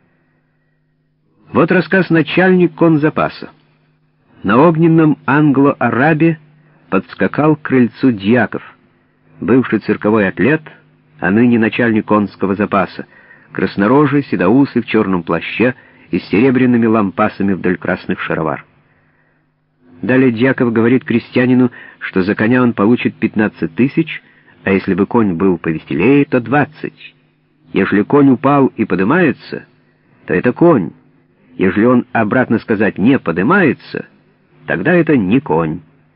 Вот рассказ начальник конзапаса. На огненном англо-арабе подскакал к крыльцу Дьяков, бывший цирковой атлет, а ныне начальник конского запаса, краснорожий, седоусый, в черном плаще и с серебряными лампасами вдоль красных шаровар. Далее Дьяков говорит крестьянину, что за коня он получит пятнадцать тысяч, а если бы конь был повеселее, то двадцать. Если конь упал и подымается, то это конь. Если он, обратно сказать, не подымается, тогда это не конь.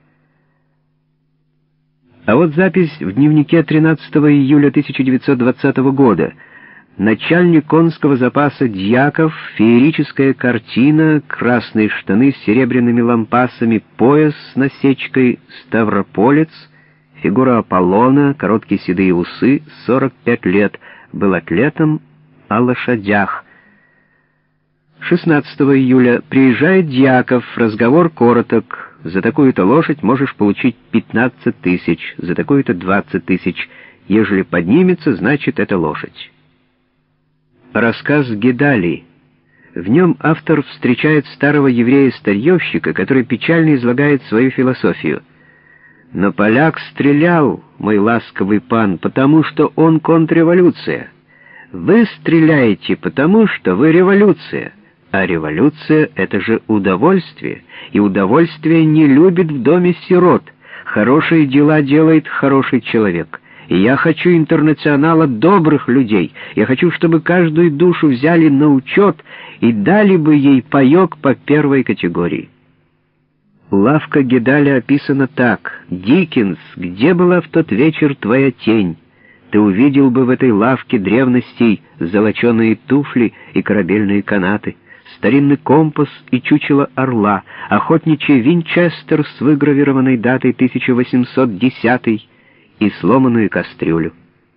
А вот запись в дневнике тринадцатого июля тысяча девятьсот двадцатого года. Начальник конского запаса Дьяков, феерическая картина, красные штаны с серебряными лампасами, пояс с насечкой, ставрополец, фигура Аполлона, короткие седые усы, сорок пять лет, был атлетом, о лошадях. шестнадцатого июля приезжает Дьяков, разговор короток: за такую-то лошадь можешь получить пятнадцать тысяч, за такую-то двадцать тысяч, ежели поднимется, значит это лошадь. Рассказ Гедали. В нем автор встречает старого еврея-старьевщика, который печально излагает свою философию. «Но поляк стрелял, мой ласковый пан, потому что он контрреволюция. Вы стреляете, потому что вы революция. А революция — это же удовольствие, и удовольствие не любит в доме сирот. Хорошие дела делает хороший человек. И я хочу интернационала добрых людей. Я хочу, чтобы каждую душу взяли на учет и дали бы ей паёк по первой категории». Лавка Гедаля описана так: «Диккенс, где была в тот вечер твоя тень? Ты увидел бы в этой лавке древностей золоченые туфли и корабельные канаты, старинный компас и чучело орла, охотничий Винчестер с выгравированной датой тысяча восемьсот десятый и сломанную кастрюлю».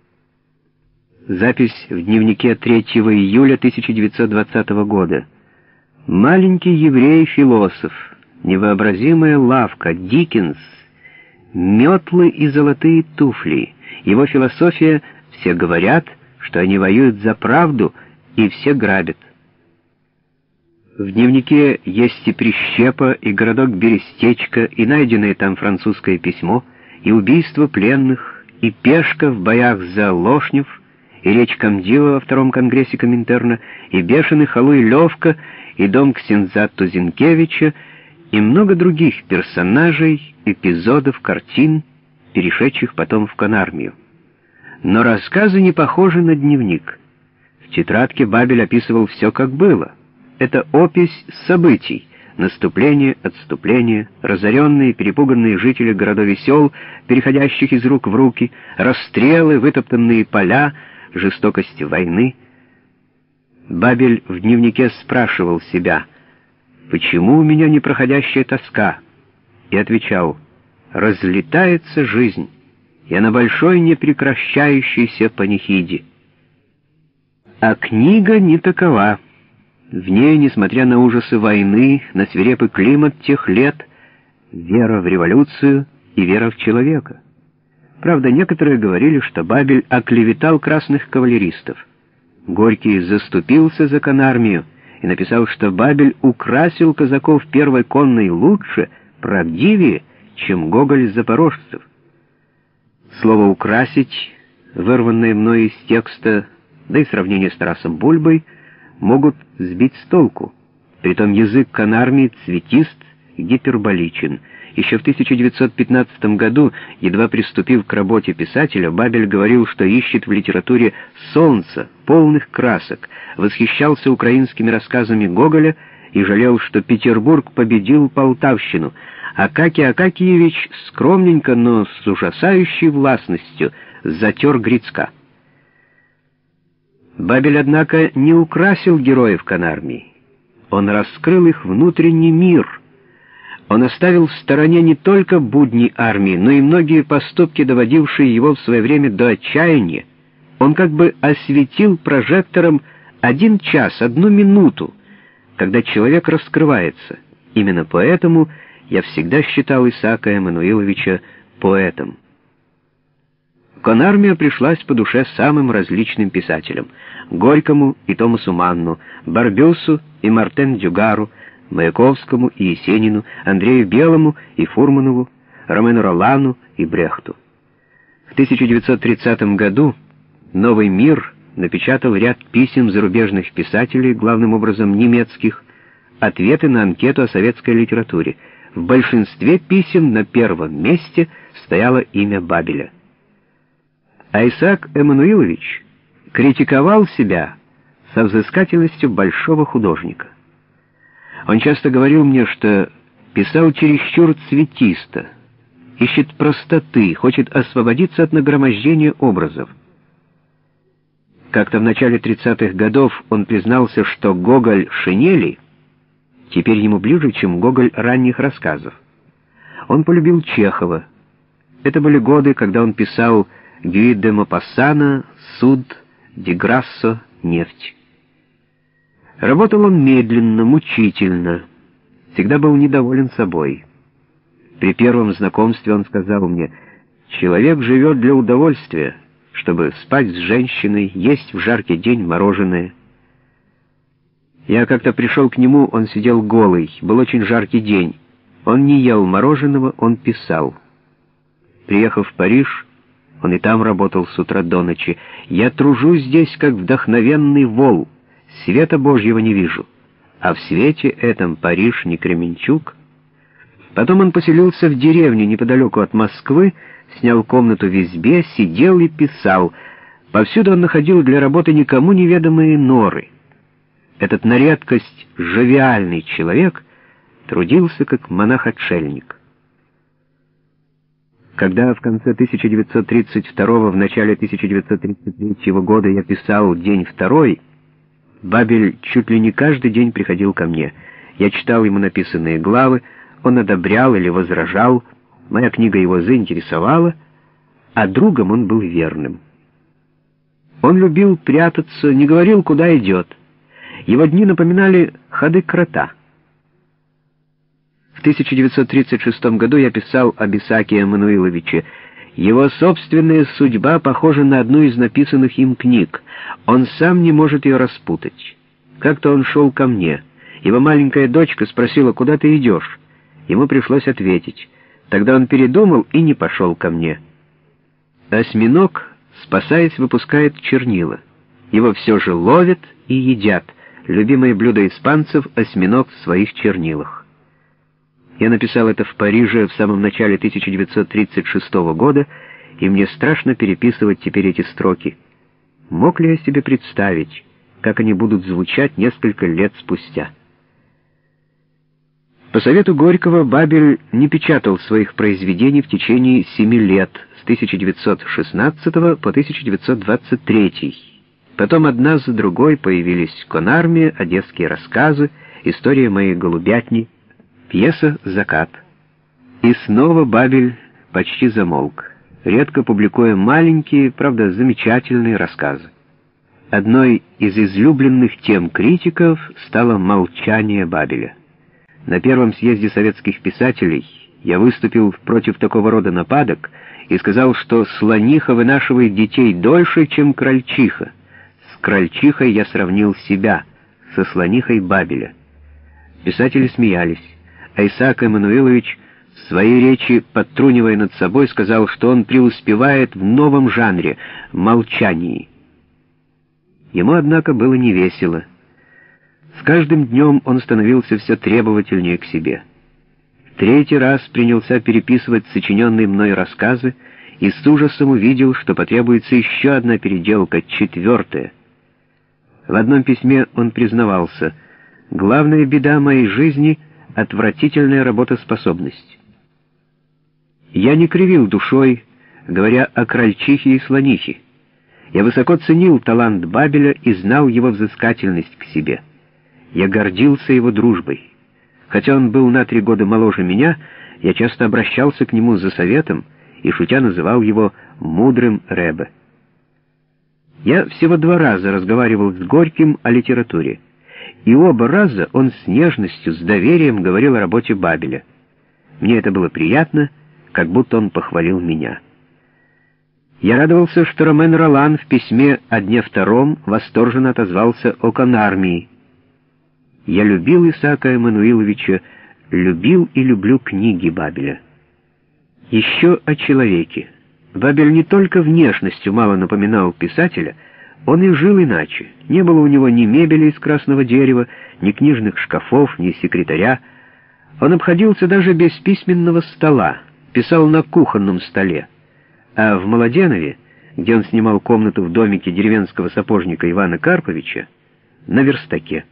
Запись в дневнике третьего июля тысяча девятьсот двадцатого года. «Маленький еврей-философ, невообразимая лавка, Диккенс, метлы и золотые туфли. Его философия: все говорят, что они воюют за правду, и все грабят». В дневнике есть и прищепа, и городок Берестечко, и найденное там французское письмо, и убийство пленных, и пешка в боях за Лошнев, и речь Камдила во втором конгрессе Коминтерна, и бешеный Халуй Левка, и дом ксенза Тузенкевича, и много других персонажей, эпизодов, картин, перешедших потом в Конармию. Но рассказы не похожи на дневник. В тетрадке Бабель описывал все, как было. Это опись событий: наступление, отступление, разоренные, перепуганные жители городов и сел, переходящих из рук в руки, расстрелы, вытоптанные поля, жестокости войны. Бабель в дневнике спрашивал себя: «Почему у меня непроходящая тоска?» И отвечал: «Разлетается жизнь, я на большой непрекращающейся панихиде». А книга не такова. В ней, несмотря на ужасы войны, на свирепый климат тех лет, вера в революцию и вера в человека. Правда, некоторые говорили, что Бабель оклеветал красных кавалеристов. Горький заступился за Конармию и написал, что Бабель украсил казаков первой конной лучше, правдивее, чем Гоголь запорожцев. Слово «украсить», вырванное мной из текста, да и сравнение с Тарасом Бульбой, могут сбить с толку. Притом язык Конармии цветист и гиперболичен. Еще в тысяча девятьсот пятнадцатом году, едва приступив к работе писателя, Бабель говорил, что ищет в литературе солнца, полных красок, восхищался украинскими рассказами Гоголя и жалел, что Петербург победил Полтавщину. Акакий Акакиевич скромненько, но с ужасающей властностью затер Грицка. Бабель, однако, не украсил героев Конармии. Он раскрыл их внутренний мир. Он оставил в стороне не только будни армии, но и многие поступки, доводившие его в свое время до отчаяния. Он как бы осветил прожектором один час, одну минуту, когда человек раскрывается. Именно поэтому я всегда считал Исаака Эммануиловича поэтом. Конармия пришлась по душе самым различным писателям: Горькому и Томасу Манну, Барбюсу и Мартен Дюгару, Маяковскому и Есенину, Андрею Белому и Фурманову, Ромену Ролану и Брехту. В тысяча девятьсот тридцатом году «Новый мир» напечатал ряд писем зарубежных писателей, главным образом немецких, ответы на анкету о советской литературе. В большинстве писем на первом месте стояло имя Бабеля. А Исаак Эммануилович критиковал себя со взыскательностью большого художника. Он часто говорил мне, что писал чересчур цветисто, ищет простоты, хочет освободиться от нагромождения образов. Как-то в начале тридцатых годов он признался, что Гоголь шинели теперь ему ближе, чем Гоголь ранних рассказов. Он полюбил Чехова. Это были годы, когда он писал Гюи де Мопассана, Суд, Ди Грассо, Нефть. Работал он медленно, мучительно, всегда был недоволен собой. При первом знакомстве он сказал мне: «Человек живет для удовольствия, чтобы спать с женщиной, есть в жаркий день мороженое». Я как-то пришел к нему, он сидел голый, был очень жаркий день. Он не ел мороженого, он писал. Приехав в Париж, он и там работал с утра до ночи. «Я тружусь здесь, как вдохновенный вол. Света Божьего не вижу. А в свете этом Париж не Кременчуг». Потом он поселился в деревне неподалеку от Москвы, снял комнату в избе, сидел и писал. Повсюду он находил для работы никому неведомые норы. Этот на редкость жовиальный человек трудился как монах-отшельник. Когда в конце тысяча девятьсот тридцать второго, в начале тысяча девятьсот тридцать третьего года я писал «День второй», Бабель чуть ли не каждый день приходил ко мне. Я читал ему написанные главы, он одобрял или возражал, моя книга его заинтересовала, а другом он был верным. Он любил прятаться, не говорил, куда идет. Его дни напоминали ходы крота. В тысяча девятьсот тридцать шестом году я писал об Исааке Эммануиловиче: «Его собственная судьба похожа на одну из написанных им книг. Он сам не может ее распутать. Как-то он шел ко мне. Его маленькая дочка спросила, куда ты идешь? Ему пришлось ответить. Тогда он передумал и не пошел ко мне. Осьминог, спасаясь, выпускает чернила. Его все же ловят и едят. Любимое блюдо испанцев — осьминог в своих чернилах». Я написал это в Париже в самом начале тысяча девятьсот тридцать шестого года, и мне страшно переписывать теперь эти строки. Мог ли я себе представить, как они будут звучать несколько лет спустя? По совету Горького Бабель не печатал своих произведений в течение семи лет, с тысяча девятьсот шестнадцатого по тысяча девятьсот двадцать третий. Потом одна за другой появились «Конармия», «Одесские рассказы», «История моей голубятни», пьеса «Закат». И снова Бабель почти замолк, редко публикуя маленькие, правда, замечательные рассказы. Одной из излюбленных тем критиков стало молчание Бабеля. На первом съезде советских писателей я выступил против такого рода нападок и сказал, что слониха вынашивает детей дольше, чем крольчиха. С крольчихой я сравнил себя, со слонихой Бабеля. Писатели смеялись. А Исаак Эммануилович в своей речи, подтрунивая над собой, сказал, что он преуспевает в новом жанре — молчании. Ему, однако, было невесело. С каждым днем он становился все требовательнее к себе. В третий раз принялся переписывать сочиненные мной рассказы и с ужасом увидел, что потребуется еще одна переделка, четвертая. В одном письме он признавался: «Главная беда моей жизни — отвратительная работоспособность». Я не кривил душой, говоря о крольчихе и слонихе. Я высоко ценил талант Бабеля и знал его взыскательность к себе. Я гордился его дружбой. Хотя он был на три года моложе меня, я часто обращался к нему за советом и, шутя, называл его «мудрым Ребе». Я всего два раза разговаривал с Горьким о литературе. И оба раза он с нежностью, с доверием говорил о работе Бабеля. Мне это было приятно, как будто он похвалил меня. Я радовался, что Ромен Ролан в письме о дне втором восторженно отозвался о Конармии. Я любил Исаака Эммануиловича, любил и люблю книги Бабеля. Еще о человеке. Бабель не только внешностью мало напоминал писателя, он и жил иначе. Не было у него ни мебели из красного дерева, ни книжных шкафов, ни секретаря. Он обходился даже без письменного стола, писал на кухонном столе. А в Молоденове, где он снимал комнату в домике деревенского сапожника Ивана Карповича, на верстаке.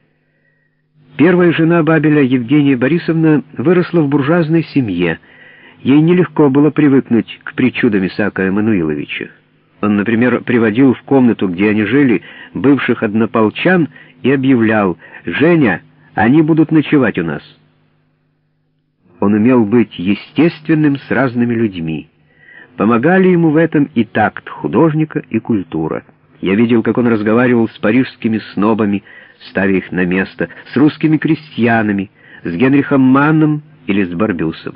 Первая жена Бабеля, Евгения Борисовна, выросла в буржуазной семье. Ей нелегко было привыкнуть к причудам Исаака Эммануиловича. Он, например, приводил в комнату, где они жили, бывших однополчан и объявлял: «Женя, они будут ночевать у нас». Он умел быть естественным с разными людьми. Помогали ему в этом и такт художника, и культура. Я видел, как он разговаривал с парижскими снобами, ставя их на место, с русскими крестьянами, с Генрихом Манном или с Барбюсом.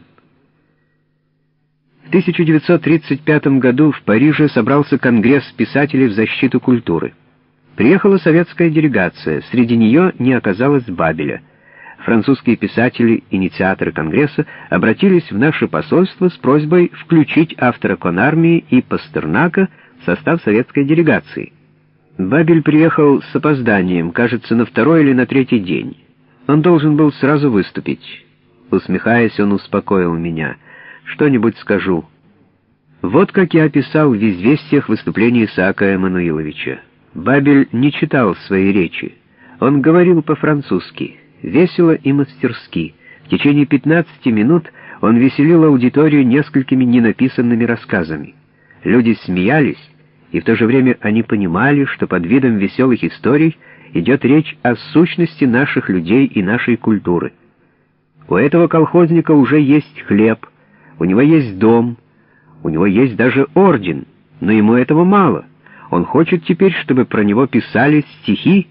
В тысяча девятьсот тридцать пятом году в Париже собрался конгресс писателей в защиту культуры. Приехала советская делегация, среди нее не оказалось Бабеля. Французские писатели, инициаторы конгресса, обратились в наше посольство с просьбой включить автора «Конармии» и Пастернака в состав советской делегации. Бабель приехал с опозданием, кажется, на второй или на третий день. Он должен был сразу выступить. Усмехаясь, он успокоил меня: «Что-нибудь скажу». Вот как я описал в «Известиях» выступление Исаака Эммануиловича. Бабель не читал свои речи. Он говорил по-французски, весело и мастерски, В течение пятнадцати минут он веселил аудиторию несколькими ненаписанными рассказами. Люди смеялись, и в то же время они понимали, что под видом веселых историй идет речь о сущности наших людей и нашей культуры. У этого колхозника уже есть хлеб, у него есть дом, у него есть даже орден, но ему этого мало. Он хочет теперь, чтобы про него писали стихи.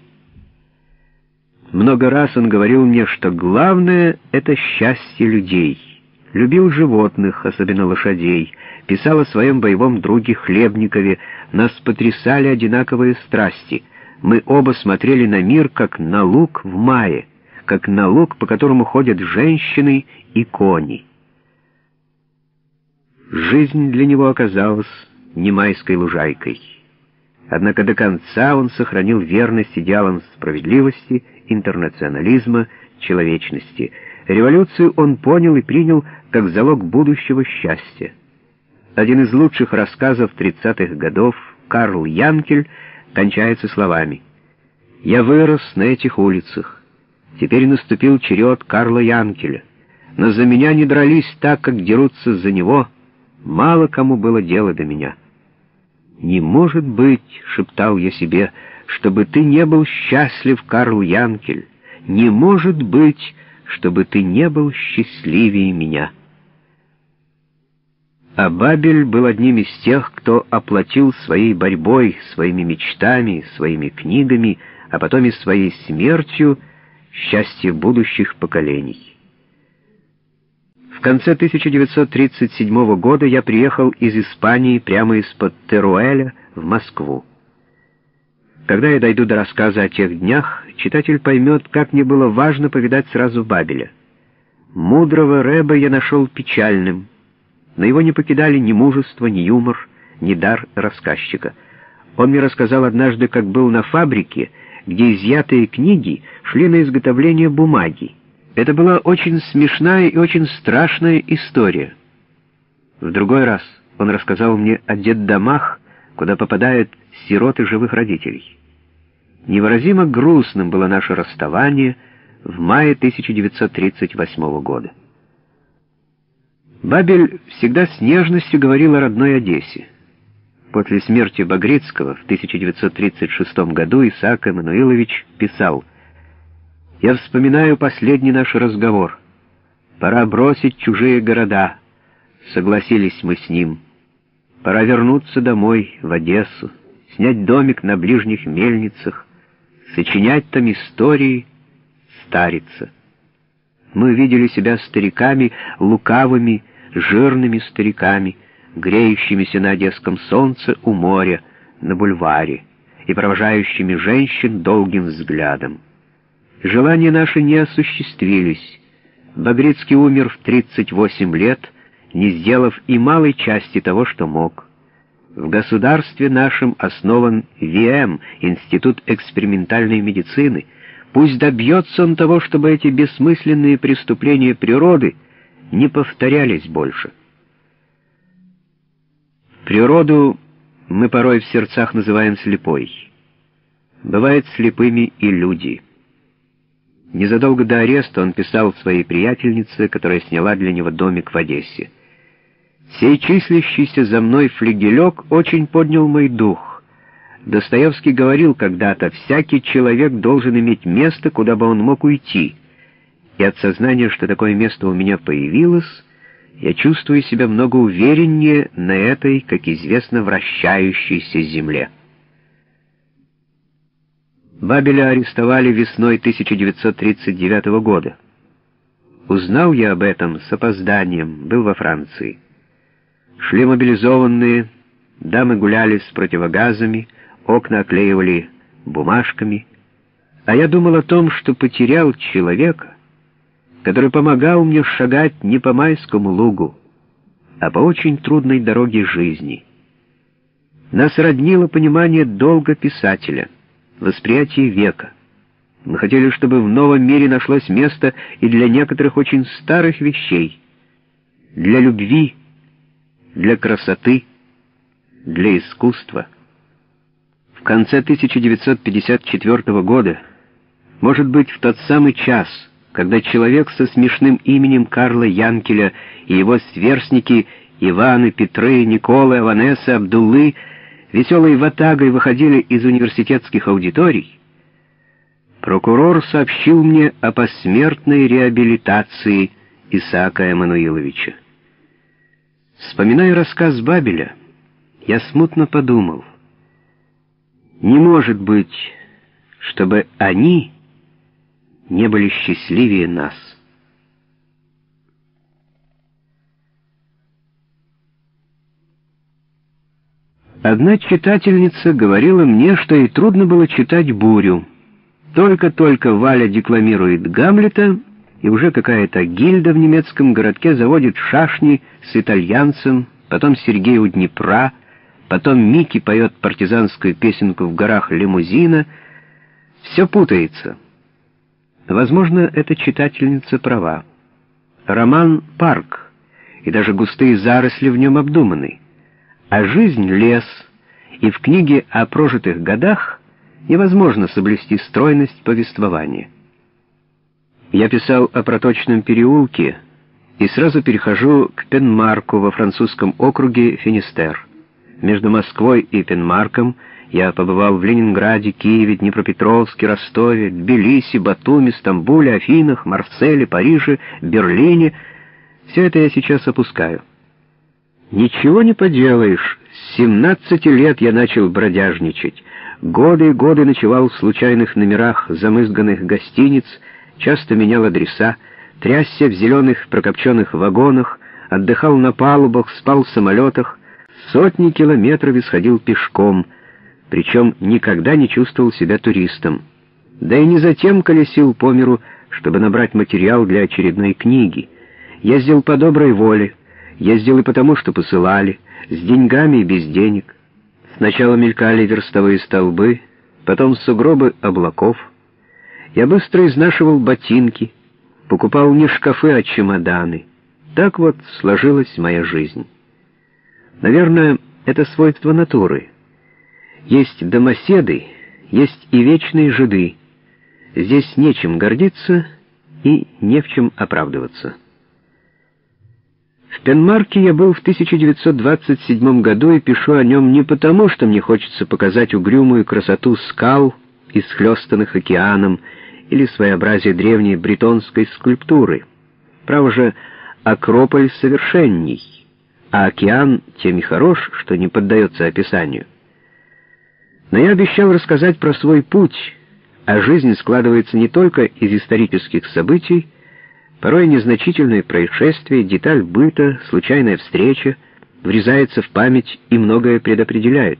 Много раз он говорил мне, что главное — это счастье людей. Любил животных, особенно лошадей, писал о своем боевом друге Хлебникове. Нас потрясали одинаковые страсти. Мы оба смотрели на мир, как на луг в мае, как на луг, по которому ходят женщины и кони. Жизнь для него оказалась не майской лужайкой. Однако до конца он сохранил верность идеалам справедливости, интернационализма, человечности. Революцию он понял и принял как залог будущего счастья. Один из лучших рассказов тридцатых годов, Карл Янкель, кончается словами: «Я вырос на этих улицах. Теперь наступил черед Карла Янкеля. Но за меня не дрались так, как дерутся за него. Мало кому было дела до меня». «Не может быть, — шептал я себе, — чтобы ты не был счастлив, Карл Янкель. Не может быть, чтобы ты не был счастливее меня». А Бабель был одним из тех, кто оплатил своей борьбой, своими мечтами, своими книгами, а потом и своей смертью счастье будущих поколений. В конце тысяча девятьсот тридцать седьмого года я приехал из Испании прямо из-под Теруэля в Москву. Когда я дойду до рассказа о тех днях, читатель поймет, как мне было важно повидать сразу Бабеля. Мудрого рэба я нашел печальным, но его не покидали ни мужество, ни юмор, ни дар рассказчика. Он мне рассказал однажды, как был на фабрике, где изъятые книги шли на изготовление бумаги. Это была очень смешная и очень страшная история. В другой раз он рассказал мне о детдомах, куда попадают сироты живых родителей. Невыразимо грустным было наше расставание в мае тысяча девятьсот тридцать восьмого года. Бабель всегда с нежностью говорил о родной Одессе. После смерти Багрицкого в тысяча девятьсот тридцать шестом году Исаак Эммануилович писал: «Я вспоминаю последний наш разговор. Пора бросить чужие города. Согласились мы с ним. Пора вернуться домой, в Одессу, снять домик на ближних мельницах, сочинять там истории, стариться. Мы видели себя стариками, лукавыми, жирными стариками, греющимися на одесском солнце у моря, на бульваре, и провожающими женщин долгим взглядом. Желания наши не осуществились. Багрицкий умер в тридцать восемь лет, не сделав и малой части того, что мог. В государстве нашем основан ви эм, Институт экспериментальной медицины. Пусть добьется он того, чтобы эти бессмысленные преступления природы не повторялись больше». Природу мы порой в сердцах называем слепой. Бывают слепыми и люди. Незадолго до ареста он писал своей приятельнице, которая сняла для него домик в Одессе: «Сей числящийся за мной флигелек очень поднял мой дух. Достоевский говорил когда-то: всякий человек должен иметь место, куда бы он мог уйти. И от сознания, что такое место у меня появилось, я чувствую себя много увереннее на этой, как известно, вращающейся земле». Бабеля арестовали весной тысяча девятьсот тридцать девятого года. Узнал я об этом с опозданием, был во Франции. Шли мобилизованные, дамы гуляли с противогазами, окна оклеивали бумажками, а я думал о том, что потерял человека, который помогал мне шагать не по майскому лугу, а по очень трудной дороге жизни. Нас роднило понимание долга писателя, восприятие века. Мы хотели, чтобы в новом мире нашлось место и для некоторых очень старых вещей, для любви, для красоты, для искусства. В конце тысяча девятьсот пятьдесят четвёртого года, может быть, в тот самый час, когда человек со смешным именем Карла Янкеля и его сверстники Иваны, Петры, Николы, Аванесы, Абдуллы веселой ватагой выходили из университетских аудиторий, прокурор сообщил мне о посмертной реабилитации Исаака Эммануиловича. Вспоминая рассказ Бабеля, я смутно подумал, не может быть, чтобы они не были счастливее нас. Одна читательница говорила мне, что ей трудно было читать «Бурю». Только-только Валя декламирует Гамлета, и уже какая-то гильда в немецком городке заводит шашни с итальянцем, потом Сергей у Днепра, потом Микки поет партизанскую песенку в горах Лимузина. Все путается. Возможно, эта читательница права. Роман — парк, и даже густые заросли в нем обдуманы. А жизнь — лес, и в книге о прожитых годах невозможно соблюсти стройность повествования. Я писал о проточном переулке и сразу перехожу к Пенмарку во французском округе Финистер. Между Москвой и Пенмарком я побывал в Ленинграде, Киеве, Днепропетровске, Ростове, Тбилиси, Батуми, Стамбуле, Афинах, Марселе, Париже, Берлине. Все это я сейчас опускаю. Ничего не поделаешь, с семнадцати лет я начал бродяжничать. Годы и годы ночевал в случайных номерах замызганных гостиниц, часто менял адреса, трясся в зеленых прокопченных вагонах, отдыхал на палубах, спал в самолетах, сотни километров исходил пешком, причем никогда не чувствовал себя туристом. Да и не затем колесил по миру, чтобы набрать материал для очередной книги. Ездил по доброй воле, ездил и потому, что посылали, с деньгами и без денег. Сначала мелькали верстовые столбы, потом сугробы облаков. Я быстро изнашивал ботинки, покупал не шкафы, а чемоданы. Так вот сложилась моя жизнь. Наверное, это свойство натуры. Есть домоседы, есть и вечные жиды. Здесь нечем гордиться и не в чем оправдываться. В Пенмарке я был в тысяча девятьсот двадцать седьмом году и пишу о нем не потому, что мне хочется показать угрюмую красоту скал, исхлёстанных океаном, или своеобразие древней бретонской скульптуры. Право же, Акрополь совершенней, а океан тем и хорош, что не поддается описанию. Но я обещал рассказать про свой путь, а жизнь складывается не только из исторических событий. Порой незначительное происшествие, деталь быта, случайная встреча врезается в память и многое предопределяет.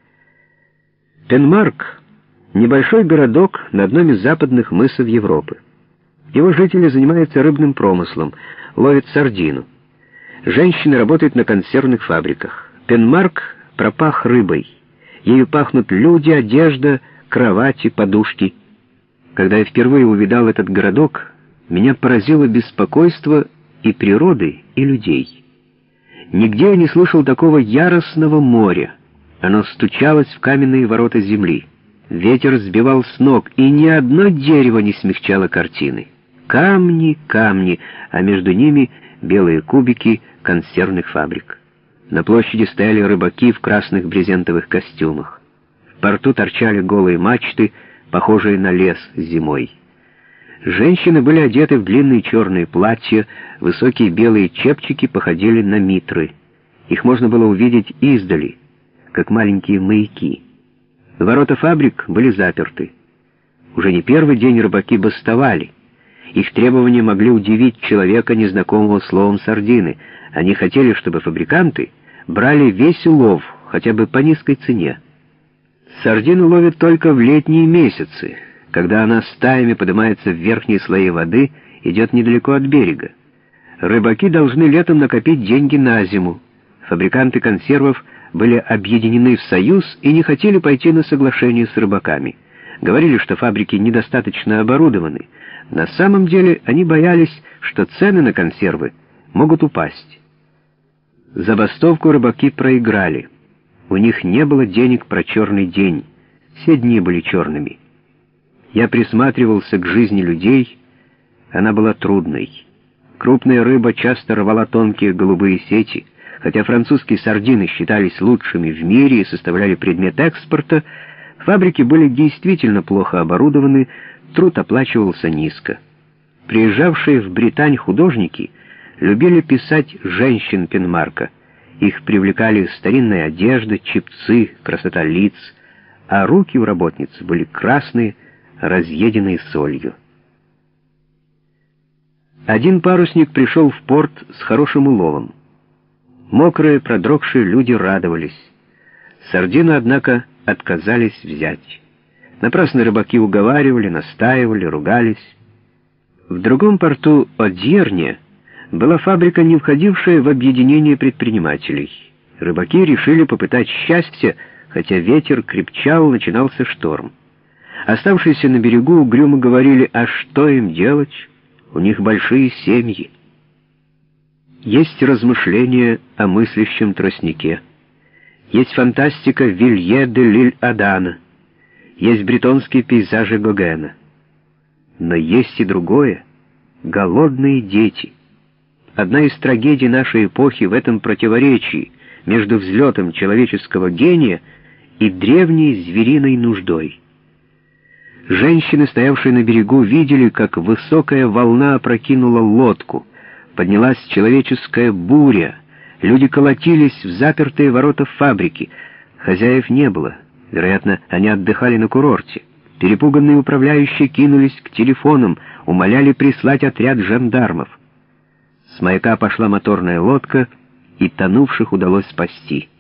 Пенмарк — небольшой городок на одном из западных мысов Европы. Его жители занимаются рыбным промыслом, ловят сардину. Женщины работают на консервных фабриках. Пенмарк пропах рыбой. Ею пахнут люди, одежда, кровати, подушки. Когда я впервые увидал этот городок, меня поразило беспокойство и природы, и людей. Нигде я не слышал такого яростного моря. Оно стучалось в каменные ворота земли. Ветер сбивал с ног, и ни одно дерево не смягчало картины. Камни, камни, а между ними белые кубики консервных фабрик. На площади стояли рыбаки в красных брезентовых костюмах. В порту торчали голые мачты, похожие на лес зимой. Женщины были одеты в длинные черные платья, высокие белые чепчики походили на митры. Их можно было увидеть издали, как маленькие маяки. Ворота фабрик были заперты. Уже не первый день рыбаки бастовали. Их требования могли удивить человека, незнакомого словом сардины. Они хотели, чтобы фабриканты брали весь улов, хотя бы по низкой цене. Сардину ловят только в летние месяцы, когда она стаями поднимается в верхние слои воды, идет недалеко от берега. Рыбаки должны летом накопить деньги на зиму. Фабриканты консервов были объединены в союз и не хотели пойти на соглашение с рыбаками. Говорили, что фабрики недостаточно оборудованы. На самом деле они боялись, что цены на консервы могут упасть. Забастовку рыбаки проиграли. У них не было денег про черный день. Все дни были черными. Я присматривался к жизни людей, Она была трудной. Крупная рыба часто рвала тонкие голубые сети. Хотя французские сардины считались лучшими в мире и составляли предмет экспорта, фабрики были действительно плохо оборудованы, труд оплачивался низко. Приезжавшие в Британь художники любили писать женщин Пенмарка. Их привлекали старинная одежда, чепцы, красота лиц, а руки у работниц были красные, разъеденные солью. Один парусник пришел в порт с хорошим уловом. Мокрые, продрогшие люди радовались. Сардину, однако, отказались взять. Напрасно рыбаки уговаривали, настаивали, ругались. В другом порту, Одьерне, была фабрика, не входившая в объединение предпринимателей. Рыбаки решили попытать счастье, хотя ветер крепчал, начинался шторм. Оставшиеся на берегу угрюмо говорили, а что им делать? У них большие семьи. Есть размышления о мыслящем тростнике. Есть фантастика Вилье де Лиль-Адана. Есть бретонские пейзажи Гогена. Но есть и другое — голодные дети. Одна из трагедий нашей эпохи в этом противоречии между взлетом человеческого гения и древней звериной нуждой. Женщины, стоявшие на берегу, видели, как высокая волна опрокинула лодку. Поднялась человеческая буря. Люди колотились в запертые ворота фабрики. Хозяев не было. Вероятно, они отдыхали на курорте. Перепуганные управляющие кинулись к телефонам, умоляли прислать отряд жандармов. С маяка пошла моторная лодка, и тонувших удалось спасти.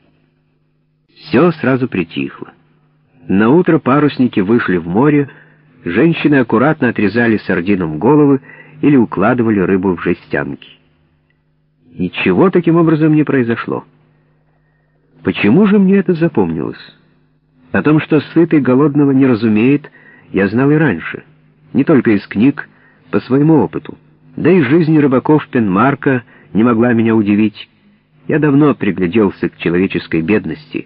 Все сразу притихло. Наутро парусники вышли в море, женщины аккуратно отрезали сардинам головы или укладывали рыбу в жестянки. Ничего таким образом не произошло. Почему же мне это запомнилось? О том, что сытый голодного не разумеет, я знал и раньше. Не только из книг, по своему опыту. Да и жизнь рыбаков Пенмарка не могла меня удивить. Я давно пригляделся к человеческой бедности.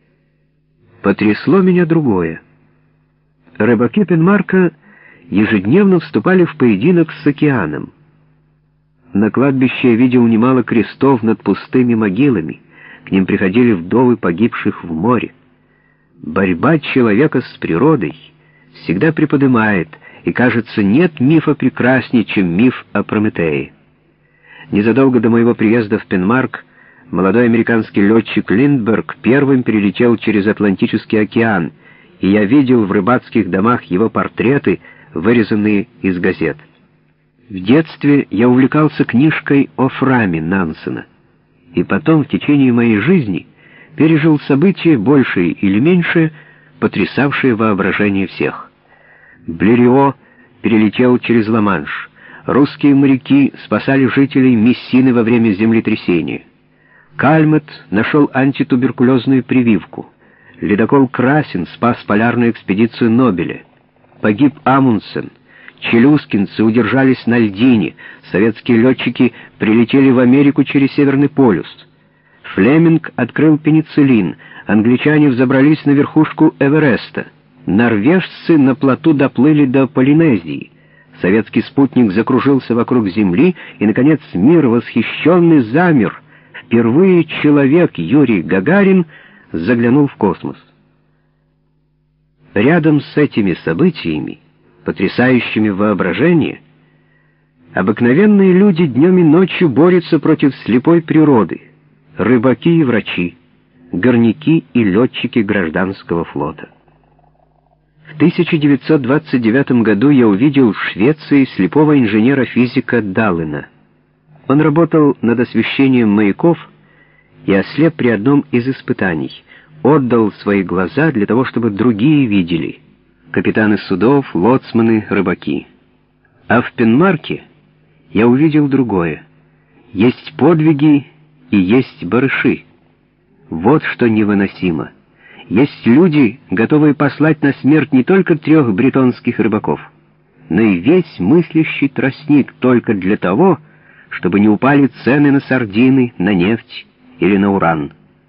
Потрясло меня другое. Рыбаки Пенмарка ежедневно вступали в поединок с океаном. На кладбище я видел немало крестов над пустыми могилами. К ним приходили вдовы погибших в море. Борьба человека с природой всегда приподнимает, и, кажется, нет мифа прекраснее, чем миф о Прометее. Незадолго до моего приезда в Пенмарк молодой американский летчик Линдберг первым перелетел через Атлантический океан, и я видел в рыбацких домах его портреты, вырезанные из газет. В детстве я увлекался книжкой о Фраме Нансена, и потом в течение моей жизни пережил события, большие или меньшие, потрясавшие воображение всех. Блерио перелетел через Ла-Манш. Русские моряки спасали жителей Мессины во время землетрясения. Кальмет нашел антитуберкулезную прививку. Ледокол Красин спас полярную экспедицию Нобеля. Погиб Амундсен. Челюскинцы удержались на льдине. Советские летчики прилетели в Америку через Северный полюс. Флеминг открыл пенициллин. Англичане взобрались на верхушку Эвереста. Норвежцы на плоту доплыли до Полинезии. Советский спутник закружился вокруг Земли, и, наконец, мир восхищенный замер. Впервые человек Юрий Гагарин заглянул в космос. Рядом с этими событиями, потрясающими воображение, обыкновенные люди днем и ночью борются против слепой природы, рыбаки и врачи, горняки и летчики гражданского флота. В тысяча девятьсот двадцать девятом году я увидел в Швеции слепого инженера-физика Даллена. Он работал над освещением маяков и ослеп при одном из испытаний. Отдал свои глаза для того, чтобы другие видели. Капитаны судов, лоцманы, рыбаки. А в Пенмарке я увидел другое. Есть подвиги и есть барыши. Вот что невыносимо. Есть люди, готовые послать на смерть не только трех бретонских рыбаков, но и весь мыслящий тростник только для того, чтобы не упали цены на сардины, на нефть или на уран.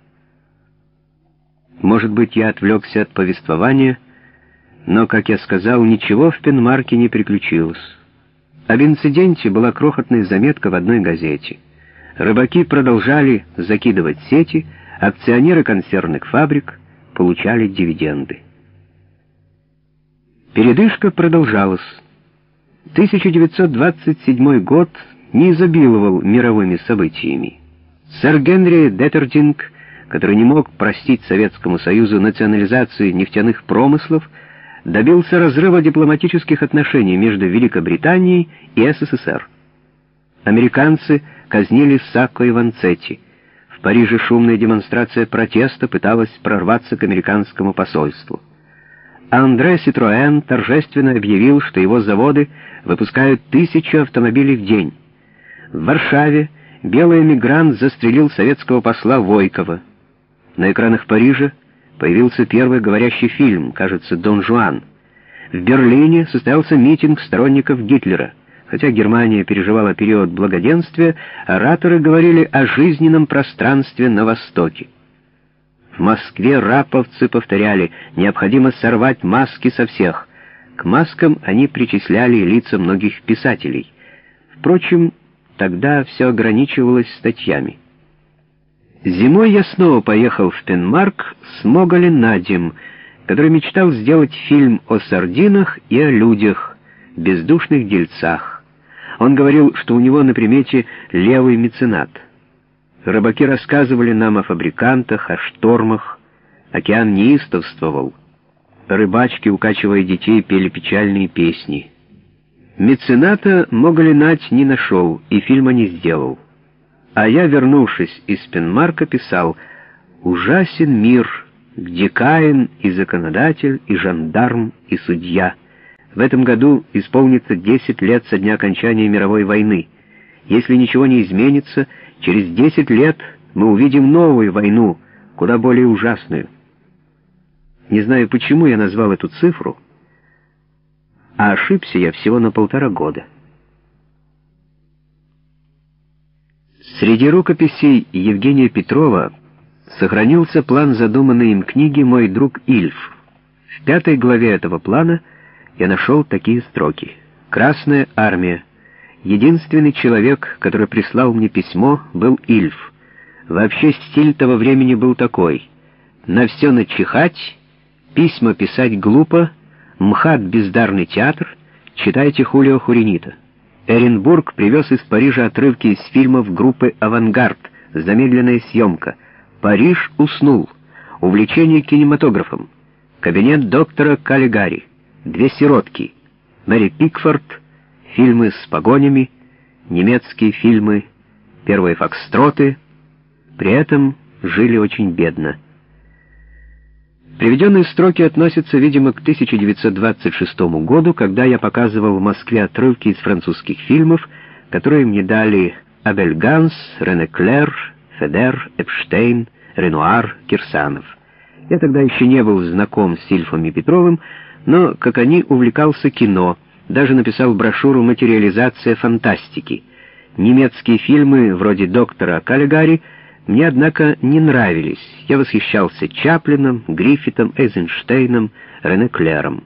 Может быть, я отвлекся от повествования, но, как я сказал, ничего в Пенмарке не приключилось. Об инциденте была крохотная заметка в одной газете. Рыбаки продолжали закидывать сети, акционеры консервных фабрик получали дивиденды. Передышка продолжалась. тысяча девятьсот двадцать седьмой год не изобиловал мировыми событиями. Сэр Генри Деттердинг, который не мог простить Советскому Союзу национализацию нефтяных промыслов, добился разрыва дипломатических отношений между Великобританией и СССР. Американцы казнили Сакко и Ванцетти. В Париже шумная демонстрация протеста пыталась прорваться к американскому посольству. Андре Ситроэн торжественно объявил, что его заводы выпускают тысячу автомобилей в день. В Варшаве белый эмигрант застрелил советского посла Войкова. На экранах Парижа появился первый говорящий фильм, кажется, «Дон Жуан». В Берлине состоялся митинг сторонников Гитлера. Хотя Германия переживала период благоденствия, ораторы говорили о жизненном пространстве на Востоке. В Москве раповцы повторяли: необходимо сорвать маски со всех. К маскам они причисляли лица многих писателей. Впрочем, тогда все ограничивалось статьями. Зимой я снова поехал в Пенмарк с Моголи Надим, который мечтал сделать фильм о сардинах и о людях, бездушных дельцах. Он говорил, что у него на примете левый меценат. Рыбаки рассказывали нам о фабрикантах, о штормах. Океан неистовствовал. Рыбачки, укачивая детей, пели печальные песни. Мецената Моголи Надь не нашел и фильма не сделал. А я, вернувшись из Пенмарка, писал: «Ужасен мир, где Каин и законодатель, и жандарм, и судья. В этом году исполнится десять лет со дня окончания мировой войны. Если ничего не изменится, через десять лет мы увидим новую войну, куда более ужасную». Не знаю, почему я назвал эту цифру, а ошибся я всего на полтора года. Среди рукописей Евгения Петрова сохранился план задуманной им книги «Мой друг Ильф». В пятой главе этого плана я нашел такие строки: «Красная армия. Единственный человек, который прислал мне письмо, был Ильф. Вообще стиль того времени был такой: на все начихать, письма писать глупо, МХАТ бездарный театр, читайте Хулио Хуринита». Эренбург привез из Парижа отрывки из фильмов группы «Авангард», замедленная съемка. «Париж уснул», увлечение кинематографом, кабинет доктора Каллигари, «Две сиротки», Мэри Пикфорд, фильмы с погонями, немецкие фильмы, первые фокстроты. При этом жили очень бедно. Приведенные строки относятся, видимо, к тысяча девятьсот двадцать шестому году, когда я показывал в Москве отрывки из французских фильмов, которые мне дали Абель Ганс, Рене Клер, Федер, Эпштейн, Ренуар, Кирсанов. Я тогда еще не был знаком с Ильфом и Петровым, но, как они, увлекался кино, даже написал брошюру «Материализация фантастики». Немецкие фильмы, вроде «Доктора Каллигари», мне, однако, не нравились. Я восхищался Чаплином, Гриффитом, Эйзенштейном, Рене Клером.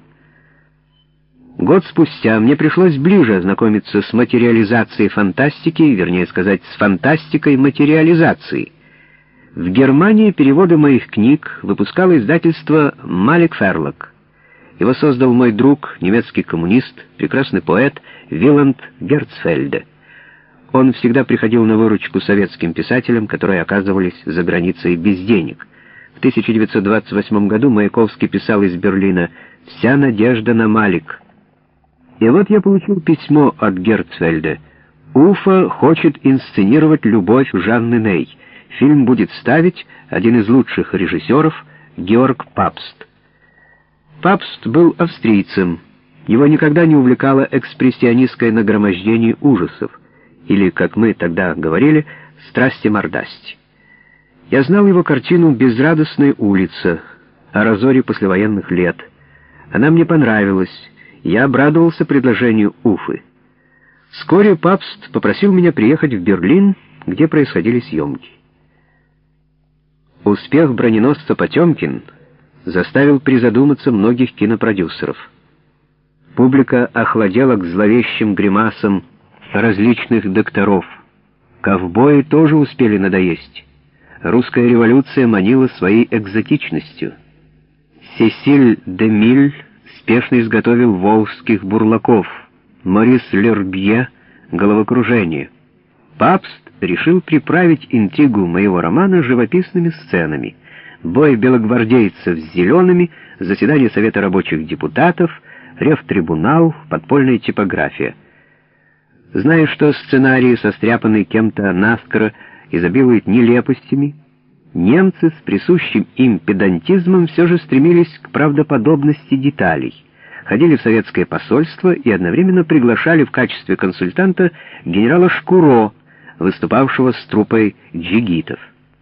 Год спустя мне пришлось ближе ознакомиться с материализацией фантастики, вернее сказать, с фантастикой материализации. В Германии переводы моих книг выпускало издательство Малик Ферлок. Его создал мой друг, немецкий коммунист, прекрасный поэт Виланд Герцфельде. Он всегда приходил на выручку советским писателям, которые оказывались за границей без денег. В тысяча девятьсот двадцать восьмом году Маяковский писал из Берлина: «Вся надежда на Малик». И вот я получил письмо от Герцфельда. Уфа хочет инсценировать «Любовь» Жанны Ней. Фильм будет ставить один из лучших режиссеров, Георг Папст. Папст был австрийцем. Его никогда не увлекало экспрессионистское нагромождение ужасов, или, как мы тогда говорили, страсти-мордасти. Я знал его картину «Безрадостная улица» о разоре послевоенных лет. Она мне понравилась, и я обрадовался предложению Уфы. Вскоре Папст попросил меня приехать в Берлин, где происходили съемки. Успех броненосца «Потемкин» заставил призадуматься многих кинопродюсеров. Публика охладела к зловещим гримасам различных докторов. Ковбои тоже успели надоесть. Русская революция манила своей экзотичностью. Сесиль де Миль спешно изготовил волжских бурлаков, Морис Лербье — головокружение. Папст решил приправить интригу моего романа живописными сценами. Бой белогвардейцев с зелеными, заседание Совета рабочих депутатов, ревтрибунал, подпольная типография. Зная, что сценарий, состряпанный кем-то наскоро, изобилует нелепостями, немцы с присущим им педантизмом все же стремились к правдоподобности деталей, ходили в советское посольство и одновременно приглашали в качестве консультанта генерала Шкуро, выступавшего с труппой джигитов.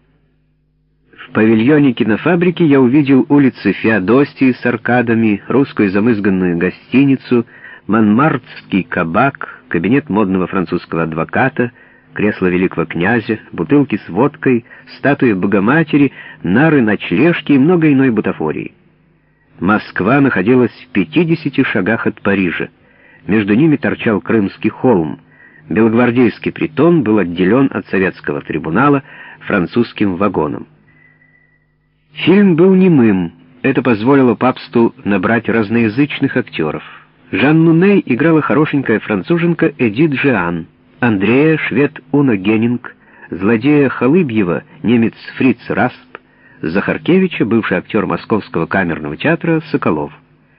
В павильоне кинофабрики я увидел улицы Феодосии с аркадами, русскую замызганную гостиницу, монмартский кабак, кабинет модного французского адвоката, кресло великого князя, бутылки с водкой, статуи Богоматери, нары ночлежки и много иной бутафории. Москва находилась в пятидесяти шагах от Парижа. Между ними торчал Крымский холм. Белогвардейский притон был отделен от советского трибунала французским вагоном. Фильм был немым. Это позволило Папсту набрать разноязычных актеров. Жанну Ней играла хорошенькая француженка Эдит Жиан, Андрея — швед Уно Геннинг, злодея Халыбьева — немец Фриц Расп, Захаркевича — бывший актер Московского камерного театра Соколов.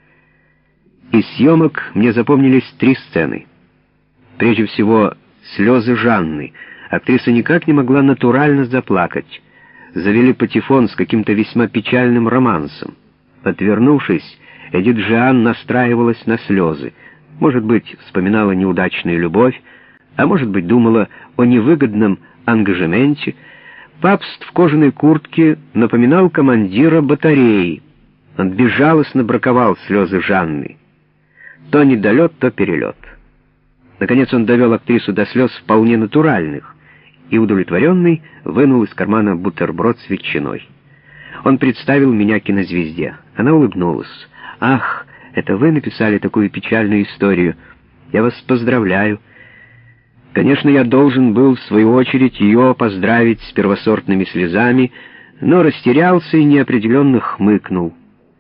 Из съемок мне запомнились три сцены. Прежде всего, слезы Жанны. Актриса никак не могла натурально заплакать. Завели патефон с каким-то весьма печальным романсом. Отвернувшись, Эдит Жиан настраивалась на слезы. Может быть, вспоминала неудачную любовь, а может быть, думала о невыгодном ангажементе. Папст в кожаной куртке напоминал командира батареи. Он безжалостно браковал слезы Жанны. То недолет, то перелет. Наконец он довел актрису до слез вполне натуральных, и, удовлетворенный, вынул из кармана бутерброд с ветчиной. Он представил меня кинозвезде. Она улыбнулась. «Ах, это вы написали такую печальную историю. Я вас поздравляю». Конечно, я должен был, в свою очередь, ее поздравить с первосортными слезами, но растерялся и неопределенно хмыкнул.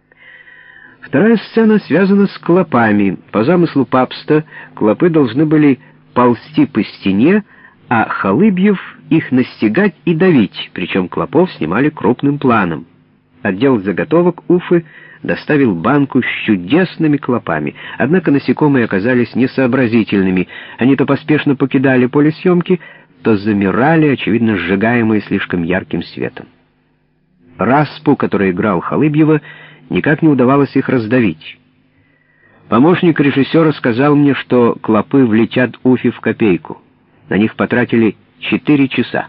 Вторая сцена связана с клопами. По замыслу Папста, клопы должны были ползти по стене, а Халыбьев их настигать и давить, причем клопов снимали крупным планом. Отдел заготовок Уфы доставил банку с чудесными клопами, однако насекомые оказались несообразительными. Они то поспешно покидали поле съемки, то замирали, очевидно, сжигаемые слишком ярким светом. Распу, который играл Халыбьева, никак не удавалось их раздавить. Помощник режиссера сказал мне, что клопы влетят Уфе в копейку. На них потратили четыре часа.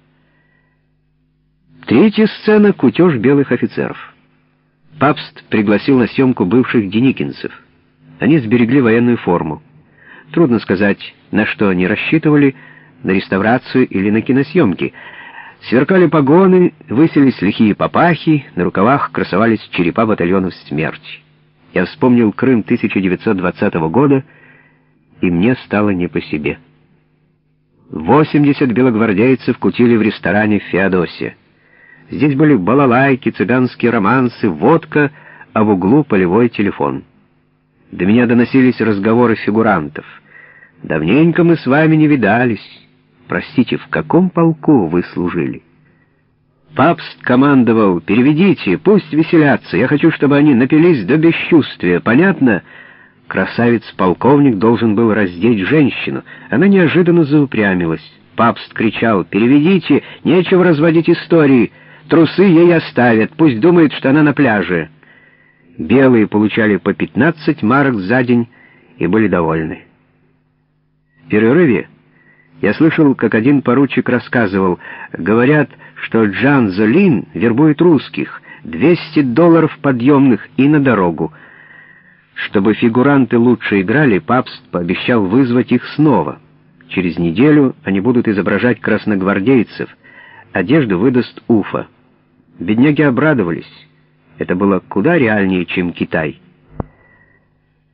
Третья сцена — кутеж белых офицеров. Папст пригласил на съемку бывших деникинцев. Они сберегли военную форму. Трудно сказать, на что они рассчитывали, на реставрацию или на киносъемки. Сверкали погоны, высились лихие папахи, на рукавах красовались черепа батальонов смерти. Я вспомнил Крым тысяча девятьсот двадцатого года, и мне стало не по себе. восемьдесят белогвардейцев кутили в ресторане «Феодосия». Здесь были балалайки, цыганские романсы, водка, а в углу полевой телефон. До меня доносились разговоры фигурантов. «Давненько мы с вами не видались. Простите, в каком полку вы служили?» Папст командовал: «Переведите, пусть веселятся. Я хочу, чтобы они напились до бесчувствия. Понятно?» Красавец-полковник должен был раздеть женщину. Она неожиданно заупрямилась. Папст кричал: «Переведите, нечего разводить истории. Трусы ей оставят, пусть думает, что она на пляже». Белые получали по пятнадцать марок за день и были довольны. В перерыве я слышал, как один поручик рассказывал: говорят, что Джан Золин вербует русских, двести долларов подъемных и на дорогу. Чтобы фигуранты лучше играли, Папст пообещал вызвать их снова. Через неделю они будут изображать красногвардейцев. Одежду выдаст Уфа. Бедняги обрадовались. Это было куда реальнее, чем Китай.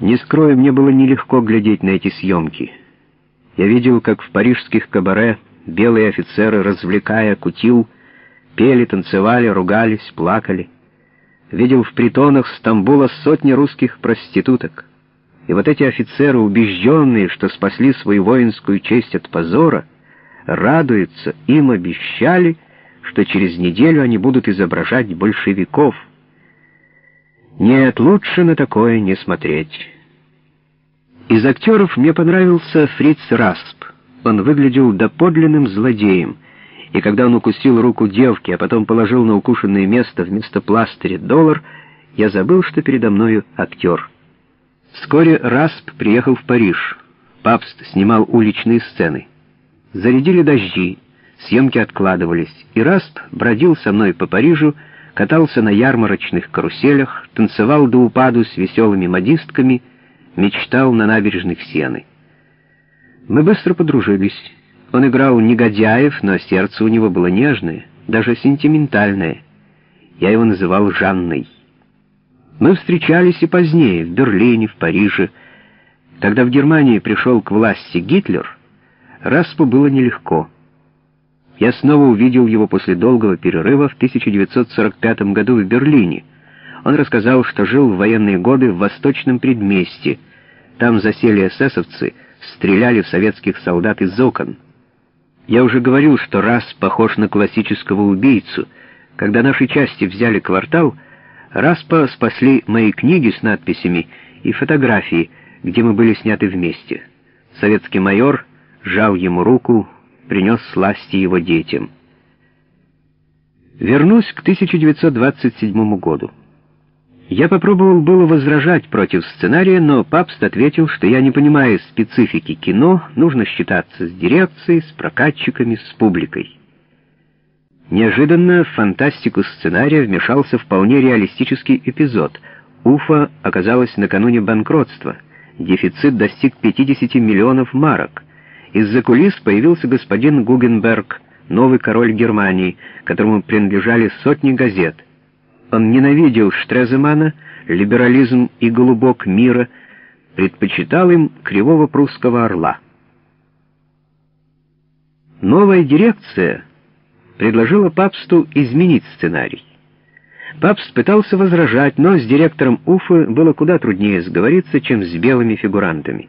Не скрою, мне было нелегко глядеть на эти съемки. Я видел, как в парижских кабаре белые офицеры, развлекая кутил, пели, танцевали, ругались, плакали. Видел в притонах Стамбула сотни русских проституток. И вот эти офицеры, убежденные, что спасли свою воинскую честь от позора, радуются, им обещали, что через неделю они будут изображать большевиков. Нет, лучше на такое не смотреть. Из актеров мне понравился Фриц Расп. Он выглядел доподлинным злодеем, и когда он укусил руку девки, а потом положил на укушенное место вместо пластыря доллар, я забыл, что передо мною актер. Вскоре Расп приехал в Париж. Папст снимал уличные сцены. Зарядили дожди, съемки откладывались, и Расп бродил со мной по Парижу, катался на ярмарочных каруселях, танцевал до упаду с веселыми модистками, мечтал на набережных Сены. Мы быстро подружились. Он играл негодяев, но сердце у него было нежное, даже сентиментальное. Я его называл Жанной. Мы встречались и позднее, в Берлине, в Париже. Когда в Германии пришел к власти Гитлер, Распу было нелегко. Я снова увидел его после долгого перерыва в тысяча девятьсот сорок пятом году в Берлине. Он рассказал, что жил в военные годы в Восточном Предместье. Там засели эсэсовцы, стреляли в советских солдат из окон. Я уже говорил, что Расп похож на классического убийцу. Когда наши части взяли квартал, Распа спасли мои книги с надписями и фотографии, где мы были сняты вместе. Советский майор жал ему руку, принес сласти его детям. Вернусь к тысяча девятьсот двадцать седьмому году. Я попробовал было возражать против сценария, но Папст ответил, что я не понимаю специфики кино, нужно считаться с дирекцией, с прокатчиками, с публикой. Неожиданно в фантастику сценария вмешался вполне реалистический эпизод. Уфа оказалась накануне банкротства. Дефицит достиг пятидесяти миллионов марок. Из-за кулис появился господин Гугенберг, новый король Германии, которому принадлежали сотни газет. Он ненавидел Штреземана, либерализм и голубок мира, предпочитал им кривого прусского орла. Новая дирекция предложила Папсту изменить сценарий. Папст пытался возражать, но с директором Уфы было куда труднее сговориться, чем с белыми фигурантами.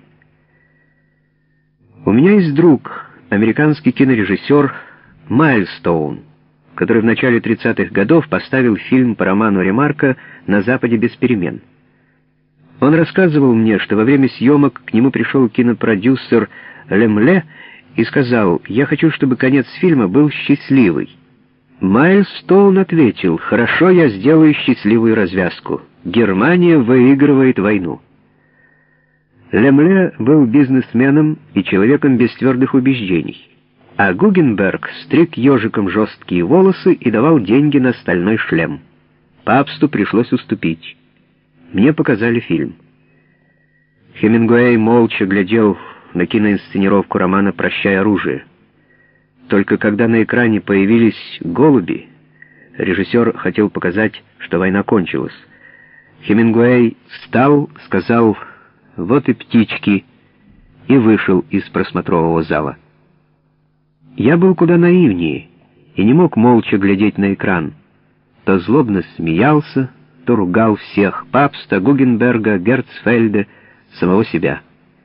У меня есть друг, американский кинорежиссер Майлстоун, который в начале тридцатых годов поставил фильм по роману Ремарка «На Западе без перемен». Он рассказывал мне, что во время съемок к нему пришел кинопродюсер Лемле и сказал: «Я хочу, чтобы конец фильма был счастливый». Майлстоун ответил: «Хорошо, я сделаю счастливую развязку. Германия выигрывает войну». Лемле был бизнесменом и человеком без твердых убеждений, а Гугенберг стриг ежиком жесткие волосы и давал деньги на стальной шлем. Папсту пришлось уступить. Мне показали фильм. Хемингуэй молча глядел на киноинсценировку романа «Прощай оружие». Только когда на экране появились голуби, режиссер хотел показать, что война кончилась. Хемингуэй встал, сказал: «Вот и птички», и вышел из просмотрового зала. Я был куда наивнее и не мог молча глядеть на экран. То злобно смеялся, то ругал всех: Папста, Гугенберга, Герцфельда, самого себя.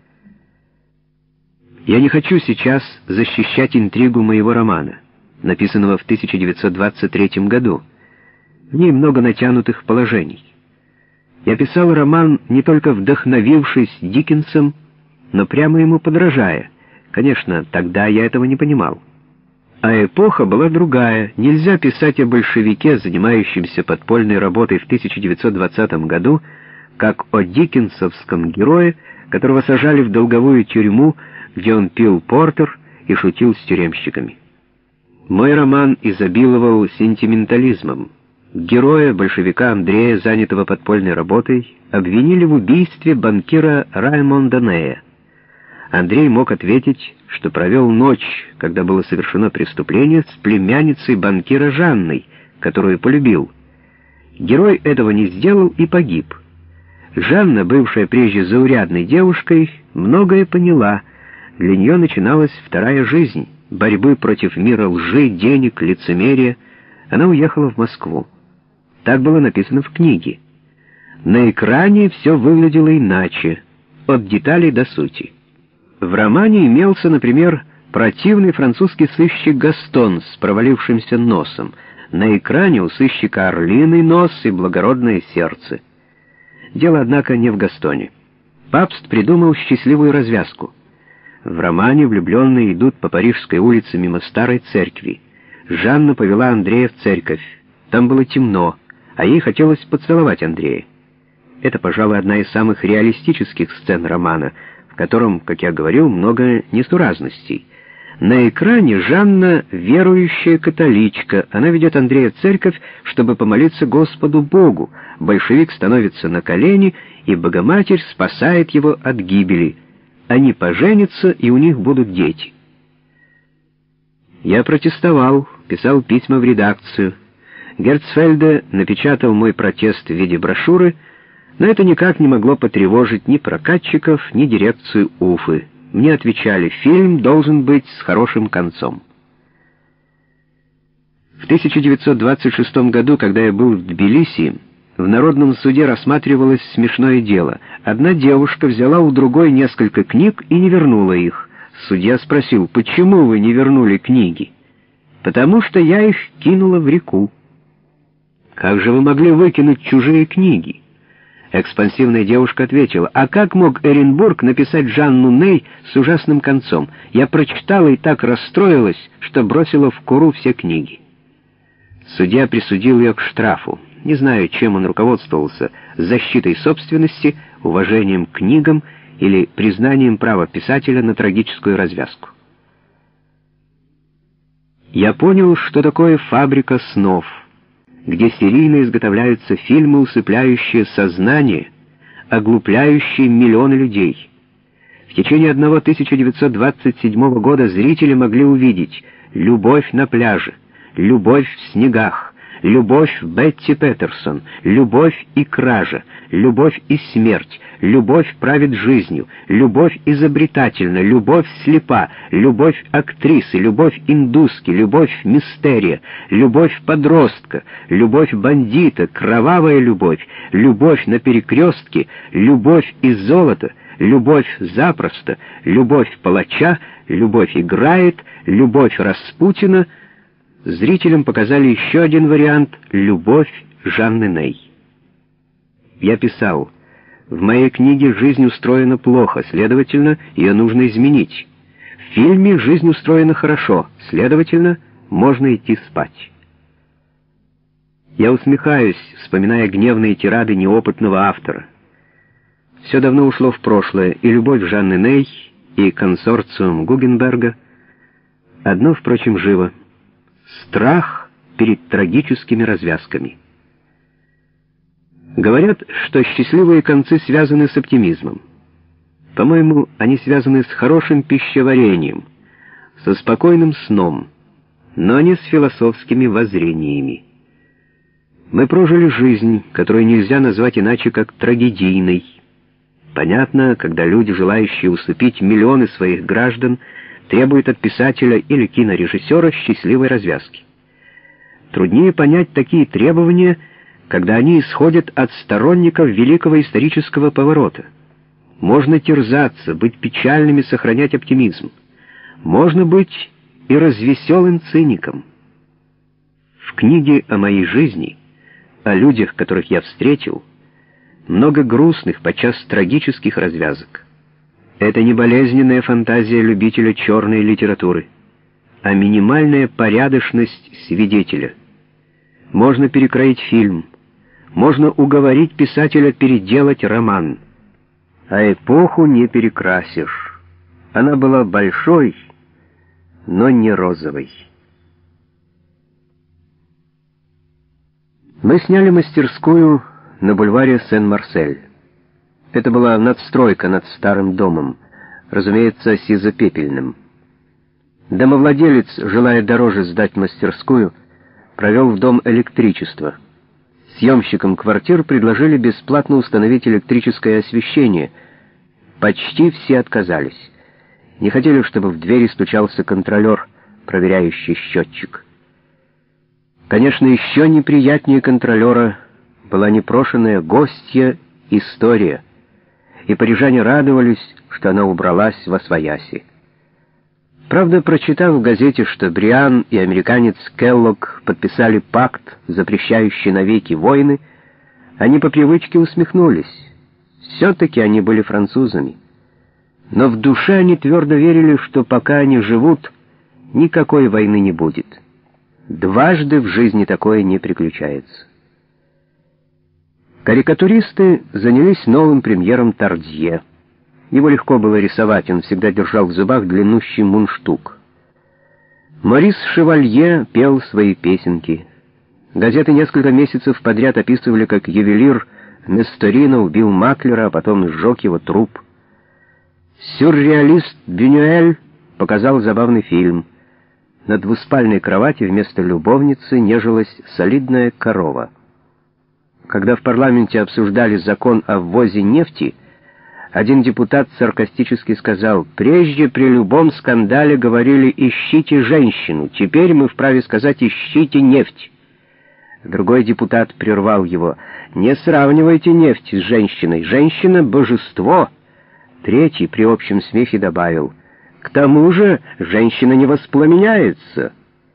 Я не хочу сейчас защищать интригу моего романа, написанного в тысяча девятьсот двадцать третьем году. В ней много натянутых положений. Я писал роман, не только вдохновившись Диккенсом, но прямо ему подражая. Конечно, тогда я этого не понимал. А эпоха была другая. Нельзя писать о большевике, занимающемся подпольной работой в тысяча девятьсот двадцатом году, как о диккенсовском герое, которого сажали в долговую тюрьму, где он пил портер и шутил с тюремщиками. Мой роман изобиловал сентиментализмом. Героя, большевика Андрея, занятого подпольной работой, обвинили в убийстве банкира Раймонда Нея. Андрей мог ответить, что провел ночь, когда было совершено преступление, с племянницей банкира Жанной, которую полюбил. Герой этого не сделал и погиб. Жанна, бывшая прежде заурядной девушкой, многое поняла. Для нее начиналась вторая жизнь, борьбы против мира лжи, денег, лицемерия. Она уехала в Москву. Так было написано в книге. На экране все выглядело иначе, от деталей до сути. В романе имелся, например, противный французский сыщик Гастон с провалившимся носом. На экране у сыщика орлиный нос и благородное сердце. Дело, однако, не в Гастоне. Пабст придумал счастливую развязку. В романе влюбленные идут по Парижской улице мимо старой церкви. Жанна повела Андрея в церковь. Там было темно, а ей хотелось поцеловать Андрея. Это, пожалуй, одна из самых реалистических сцен романа, в котором, как я говорил, много несуразностей. На экране Жанна верующая католичка. Она ведет Андрея в церковь, чтобы помолиться Господу Богу. Большевик становится на колени, и Богоматерь спасает его от гибели. Они поженятся, и у них будут дети. Я протестовал, писал письма в редакцию. Герцфельде напечатал мой протест в виде брошюры, но это никак не могло потревожить ни прокатчиков, ни дирекцию Уфы. Мне отвечали: фильм должен быть с хорошим концом. В тысяча девятьсот двадцать шестом году, когда я был в Тбилиси, в Народном суде рассматривалось смешное дело. Одна девушка взяла у другой несколько книг и не вернула их. Судья спросил: почему вы не вернули книги? Потому что я их кинула в реку. Как же вы могли выкинуть чужие книги? Экспансивная девушка ответила: а как мог Эренбург написать Жанну Ней с ужасным концом? Я прочитала и так расстроилась, что бросила в Куру все книги. Судья присудил ее к штрафу. Не знаю, чем он руководствовался: защитой собственности, уважением к книгам или признанием права писателя на трагическую развязку. Я понял, что такое фабрика снов, где серийно изготовляются фильмы, усыпляющие сознание, оглупляющие миллионы людей. В течение одного тысяча девятьсот двадцать седьмого года зрители могли увидеть «Любовь на пляже», «Любовь в снегах», «Любовь Бетти Петерсон», «Любовь и кража», «Любовь и смерть», «Любовь правит жизнью», «Любовь изобретательна», «Любовь слепа», «Любовь актрисы», «Любовь индуски», «Любовь мистерия», «Любовь подростка», «Любовь бандита», «Кровавая любовь», «Любовь на перекрестке», «Любовь и золото», «Любовь запросто», «Любовь палача», «Любовь играет», «Любовь Распутина». Зрителям показали еще один вариант — «Любовь Жанны Ней». Я писал: в моей книге жизнь устроена плохо, следовательно, ее нужно изменить. В фильме жизнь устроена хорошо, следовательно, можно идти спать. Я усмехаюсь, вспоминая гневные тирады неопытного автора. Все давно ушло в прошлое, и любовь Жанны Ней, и консорциум Гугенберга. Одно, впрочем, живо — страх перед трагическими развязками. Говорят, что счастливые концы связаны с оптимизмом. По-моему, они связаны с хорошим пищеварением, со спокойным сном, но не с философскими воззрениями. Мы прожили жизнь, которую нельзя назвать иначе, как трагедийной. Понятно, когда люди, желающие усыпить миллионы своих граждан, требуют от писателя или кинорежиссера счастливой развязки. Труднее понять такие требования, когда они исходят от сторонников великого исторического поворота. Можно терзаться, быть печальными, сохранять оптимизм. Можно быть и развеселым циником. В книге о моей жизни, о людях, которых я встретил, много грустных, подчас трагических развязок. Это не болезненная фантазия любителя черной литературы, а минимальная порядочность свидетеля. Можно перекроить фильм, можно уговорить писателя переделать роман, а эпоху не перекрасишь. Она была большой, но не розовой. Мы сняли мастерскую на бульваре Сен-Марсель. Это была надстройка над старым домом, разумеется, сизо-пепельным. Домовладелец, желая дороже сдать мастерскую, провел в дом электричество. Съемщикам квартир предложили бесплатно установить электрическое освещение. Почти все отказались. Не хотели, чтобы в двери стучался контролер, проверяющий счетчик. Конечно, еще неприятнее контролера была непрошенная гостья история, и парижане радовались, что она убралась восвояси. Правда, прочитав в газете, что Бриан и американец Келлог подписали пакт, запрещающий навеки войны, они по привычке усмехнулись. Все-таки они были французами. Но в душе они твердо верили, что пока они живут, никакой войны не будет. Дважды в жизни такое не приключается. Карикатуристы занялись новым премьером Тардье. Его легко было рисовать, он всегда держал в зубах длиннущий мундштук. Морис Шевалье пел свои песенки. Газеты несколько месяцев подряд описывали, как ювелир Несторино убил маклера, а потом сжег его труп. Сюрреалист Бюнюэль показал забавный фильм. На двуспальной кровати вместо любовницы нежилась солидная корова. Когда в парламенте обсуждали закон о ввозе нефти, один депутат саркастически сказал: «Прежде при любом скандале говорили: ищите женщину, теперь мы вправе сказать: ищите нефть». Другой депутат прервал его: «Не сравнивайте нефть с женщиной, женщина — божество». Третий при общем смехе добавил: «К тому же женщина не воспламеняется».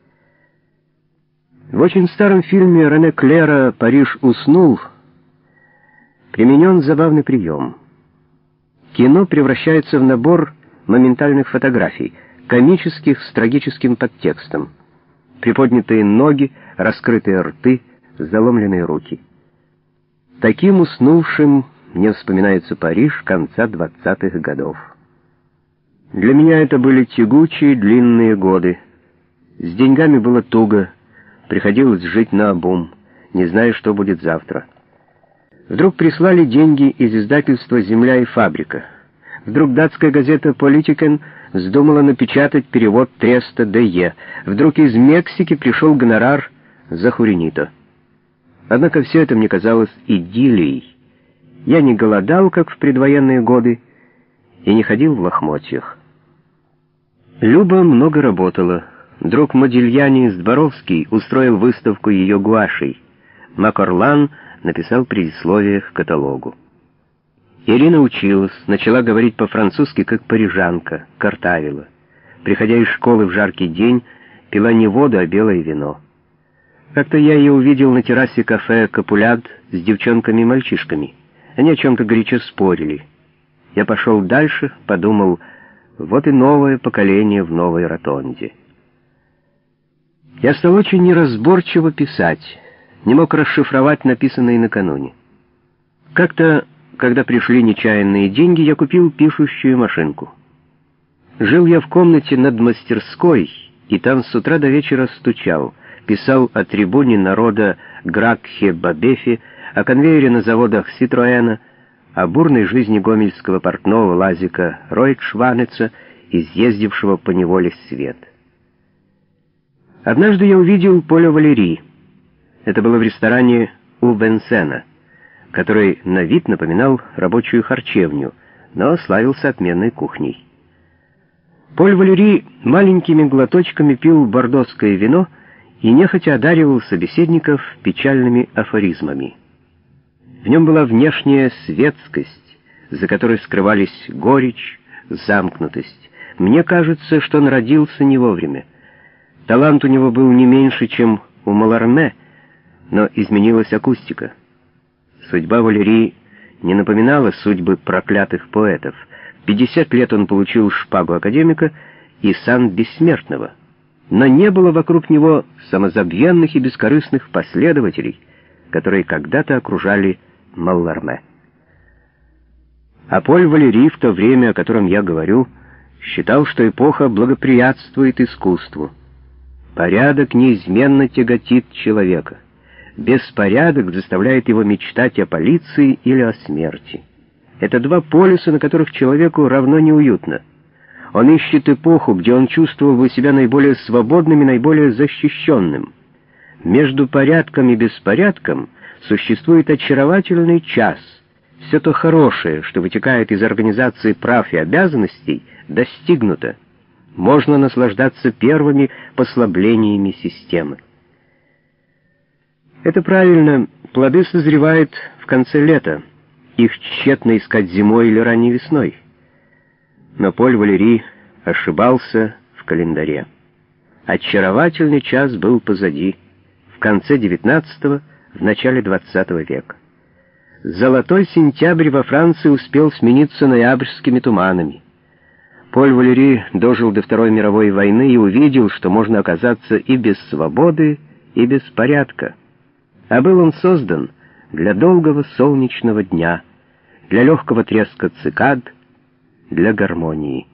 В очень старом фильме Рене Клера «Париж уснул» применен забавный прием. Кино превращается в набор моментальных фотографий, комических с трагическим подтекстом. Приподнятые ноги, раскрытые рты, заломленные руки. Таким уснувшим мне вспоминается Париж конца двадцатых годов. Для меня это были тягучие длинные годы. С деньгами было туго, приходилось жить наобум, не зная, что будет завтра. Вдруг прислали деньги из издательства «Земля и фабрика». Вдруг датская газета «Политикен» вздумала напечатать перевод Треста де Е. Вдруг из Мексики пришел гонорар за Хуринито. Однако все это мне казалось идиллией. Я не голодал, как в предвоенные годы, и не ходил в лохмотьях. Люба много работала. Друг Модильяни Здоровский устроил выставку ее гуашей. Макорлан написал предисловие к каталогу. Ирина училась, начала говорить по-французски, как парижанка, картавила. Приходя из школы в жаркий день, пила не воду, а белое вино. Как-то я ее увидел на террасе кафе «Капулят» с девчонками и мальчишками. Они о чем-то горячо спорили. Я пошел дальше, подумал: вот и новое поколение в новой ротонде. Я стал очень неразборчиво писать, не мог расшифровать написанное накануне. Как-то, когда пришли нечаянные деньги, я купил пишущую машинку. Жил я в комнате над мастерской, и там с утра до вечера стучал, писал о трибуне народа Гракхе-Бабефе, о конвейере на заводах Ситроэна, о бурной жизни гомельского портного Лазика Ройтшванеца, изъездившего по неволе свет. Однажды я увидел Поля Валери. Это было в ресторане у Венсена, который на вид напоминал рабочую харчевню, но славился отменной кухней. Поль Валери маленькими глоточками пил бордоское вино и нехотя одаривал собеседников печальными афоризмами. В нем была внешняя светскость, за которой скрывались горечь, замкнутость. Мне кажется, что он родился не вовремя. Талант у него был не меньше, чем у Маларме, но изменилась акустика. Судьба Валери не напоминала судьбы проклятых поэтов. В пятьдесят лет он получил шпагу академика и сан бессмертного. Но не было вокруг него самозабвенных и бескорыстных последователей, которые когда-то окружали Малларме. А Поль Валери в то время, о котором я говорю, считал, что эпоха благоприятствует искусству. Порядок неизменно тяготит человека. Беспорядок заставляет его мечтать о полиции или о смерти. Это два полюса, на которых человеку равно неуютно. Он ищет эпоху, где он чувствовал бы себя наиболее свободным и наиболее защищенным. Между порядком и беспорядком существует очаровательный час. Все то хорошее, что вытекает из организации прав и обязанностей, достигнуто. Можно наслаждаться первыми послаблениями системы. Это правильно, плоды созревают в конце лета. Их тщетно искать зимой или ранней весной. Но Поль Валери ошибался в календаре. Очаровательный час был позади, в конце девятнадцатого, в начале двадцатого века. Золотой сентябрь во Франции успел смениться ноябрьскими туманами. Поль Валери дожил до Второй мировой войны и увидел, что можно оказаться и без свободы, и без порядка. А был он создан для долгого солнечного дня, для легкого треска цикад, для гармонии.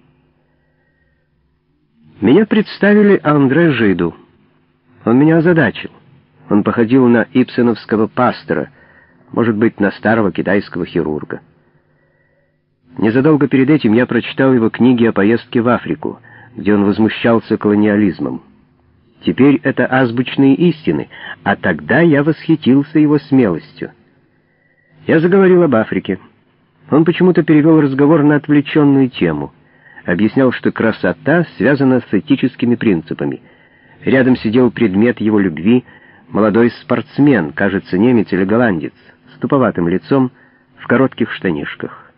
Меня представили Андре Жиду. Он меня озадачил. Он походил на ибсеновского пастора, может быть, на старого китайского хирурга. Незадолго перед этим я прочитал его книги о поездке в Африку, где он возмущался колониализмом. Теперь это азбучные истины, а тогда я восхитился его смелостью. Я заговорил об Африке. Он почему-то перевел разговор на отвлеченную тему. Объяснял, что красота связана с этическими принципами. Рядом сидел предмет его любви, молодой спортсмен, кажется, немец или голландец, с туповатым лицом, в коротких штанишках.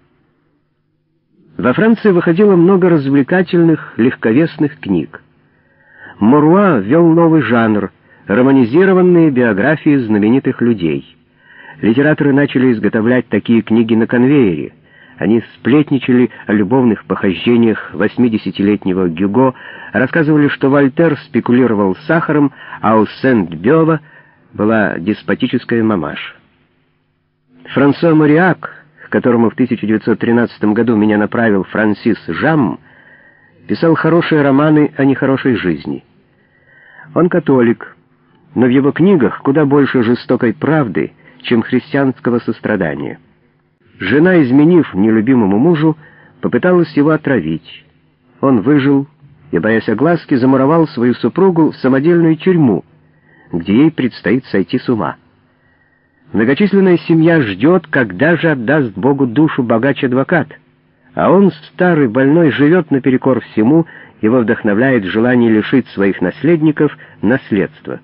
Во Франции выходило много развлекательных, легковесных книг. Моруа ввел новый жанр — романизированные биографии знаменитых людей. Литераторы начали изготовлять такие книги на конвейере. Они сплетничали о любовных похождениях восьмидесятилетнего Гюго, рассказывали, что Вольтер спекулировал сахаром, а у Сент-Бёва была деспотическая мамаша. Франсуа Мориак, к которому в тысяча девятьсот тринадцатом году меня направил Франсис Жам, писал хорошие романы о нехорошей жизни. Он католик, но в его книгах куда больше жестокой правды, чем христианского сострадания. Жена, изменив нелюбимому мужу, попыталась его отравить. Он выжил и, боясь огласки, замуровал свою супругу в самодельную тюрьму, где ей предстоит сойти с ума. Многочисленная семья ждет, когда же отдаст Богу душу богач-адвокат, а он, старый больной, живет наперекор всему, его вдохновляет желание лишить своих наследников наследства.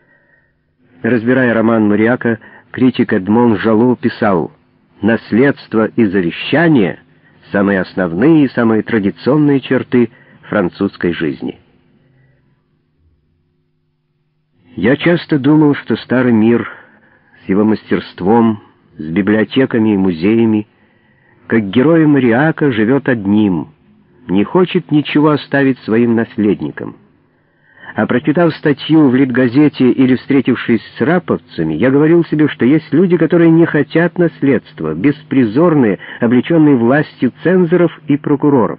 Разбирая роман Мориака, критик Эдмон Жалу писал: «Наследство и завещание — самые основные и самые традиционные черты французской жизни». Я часто думал, что старый мир с его мастерством, с библиотеками и музеями, как герой Мориака, живет одним, не хочет ничего оставить своим наследникам. А прочитав статью в Литгазете или встретившись с раповцами, я говорил себе, что есть люди, которые не хотят наследства, беспризорные, облеченные властью цензоров и прокуроров.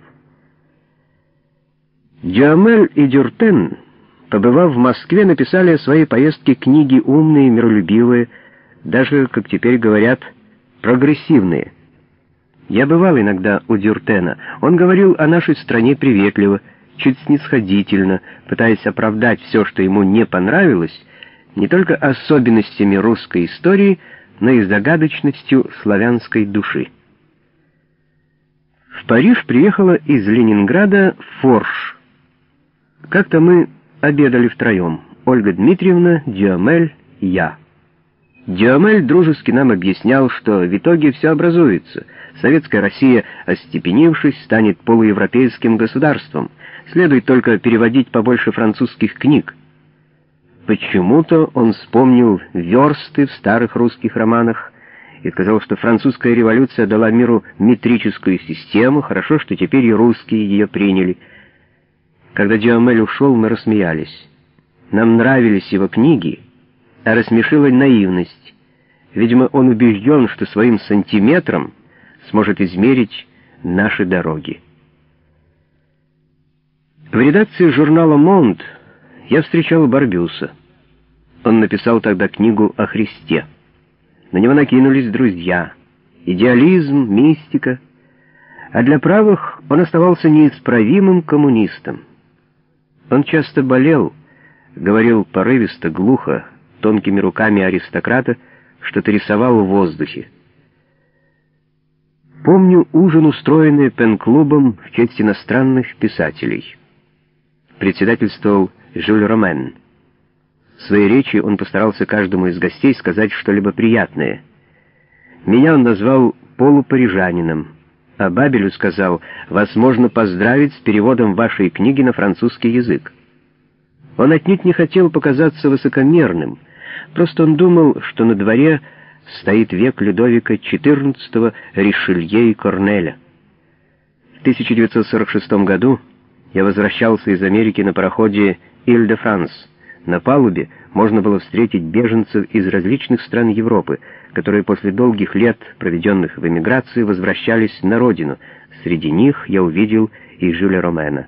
Дюамель и Дюртен, побывав в Москве, написали о своей поездке книги умные, миролюбивые, даже, как теперь говорят, прогрессивные. Я бывал иногда у Дюртена. Он говорил о нашей стране приветливо, чуть снисходительно, пытаясь оправдать все, что ему не понравилось, не только особенностями русской истории, но и загадочностью славянской души. В Париж приехала из Ленинграда Форш. Как-то мы обедали втроем: Ольга Дмитриевна, Дюамель и я. Дюамель дружески нам объяснял, что в итоге все образуется. Советская Россия, остепенившись, станет полуевропейским государством. Следует только переводить побольше французских книг. Почему-то он вспомнил версты в старых русских романах и сказал, что французская революция дала миру метрическую систему, хорошо, что теперь и русские ее приняли. Когда Дюамель ушел, мы рассмеялись. Нам нравились его книги, а рассмешила наивность. Видимо, он убежден, что своим сантиметром сможет измерить наши дороги. В редакции журнала «Монд» я встречал Барбюса. Он написал тогда книгу о Христе. На него накинулись друзья. Идеализм, мистика. А для правых он оставался неисправимым коммунистом. Он часто болел, говорил порывисто, глухо, тонкими руками аристократа, что-то рисовал в воздухе. Помню ужин, устроенный пен-клубом в честь иностранных писателей. Председательствовал Жюль Ромен. В своей речи он постарался каждому из гостей сказать что-либо приятное. Меня он назвал полупарижанином, а Бабелю сказал: «Вас можно поздравить с переводом вашей книги на французский язык». Он отнюдь не хотел показаться высокомерным, просто он думал, что на дворе стоит век Людовика четырнадцатого, Ришелье и Корнеля. В тысяча девятьсот сорок шестом году я возвращался из Америки на пароходе «Иль-де-Франс». На палубе можно было встретить беженцев из различных стран Европы, которые после долгих лет, проведенных в эмиграции, возвращались на родину. Среди них я увидел и Жюля Ромена.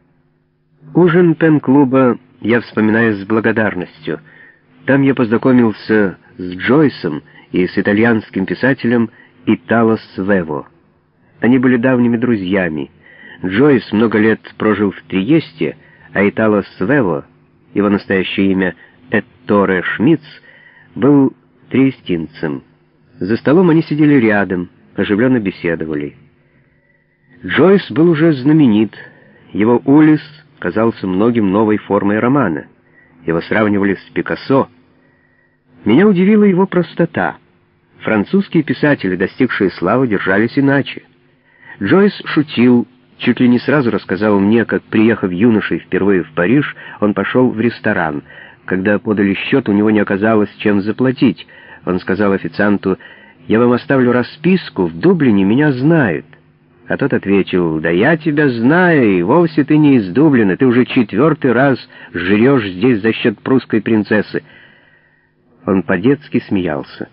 Ужин пен-клуба я вспоминаю с благодарностью. Там я познакомился с Джойсом и с итальянским писателем Итало Свево. Они были давними друзьями. Джойс много лет прожил в Триесте, а Итало Свево, его настоящее имя Этторе Шмидц, был триестинцем. За столом они сидели рядом, оживленно беседовали. Джойс был уже знаменит. Его «Улисс» казался многим новой формой романа. Его сравнивали с Пикассо. Меня удивила его простота. Французские писатели, достигшие славы, держались иначе. Джойс шутил, чуть ли не сразу рассказал мне, как, приехав юношей впервые в Париж, он пошел в ресторан. Когда подали счет, у него не оказалось чем заплатить. Он сказал официанту: «Я вам оставлю расписку, в Дублине меня знают». А тот ответил: «Да я тебя знаю, и вовсе ты не из Дублина, ты уже четвертый раз жрешь здесь за счет прусской принцессы». Он по-детски смеялся.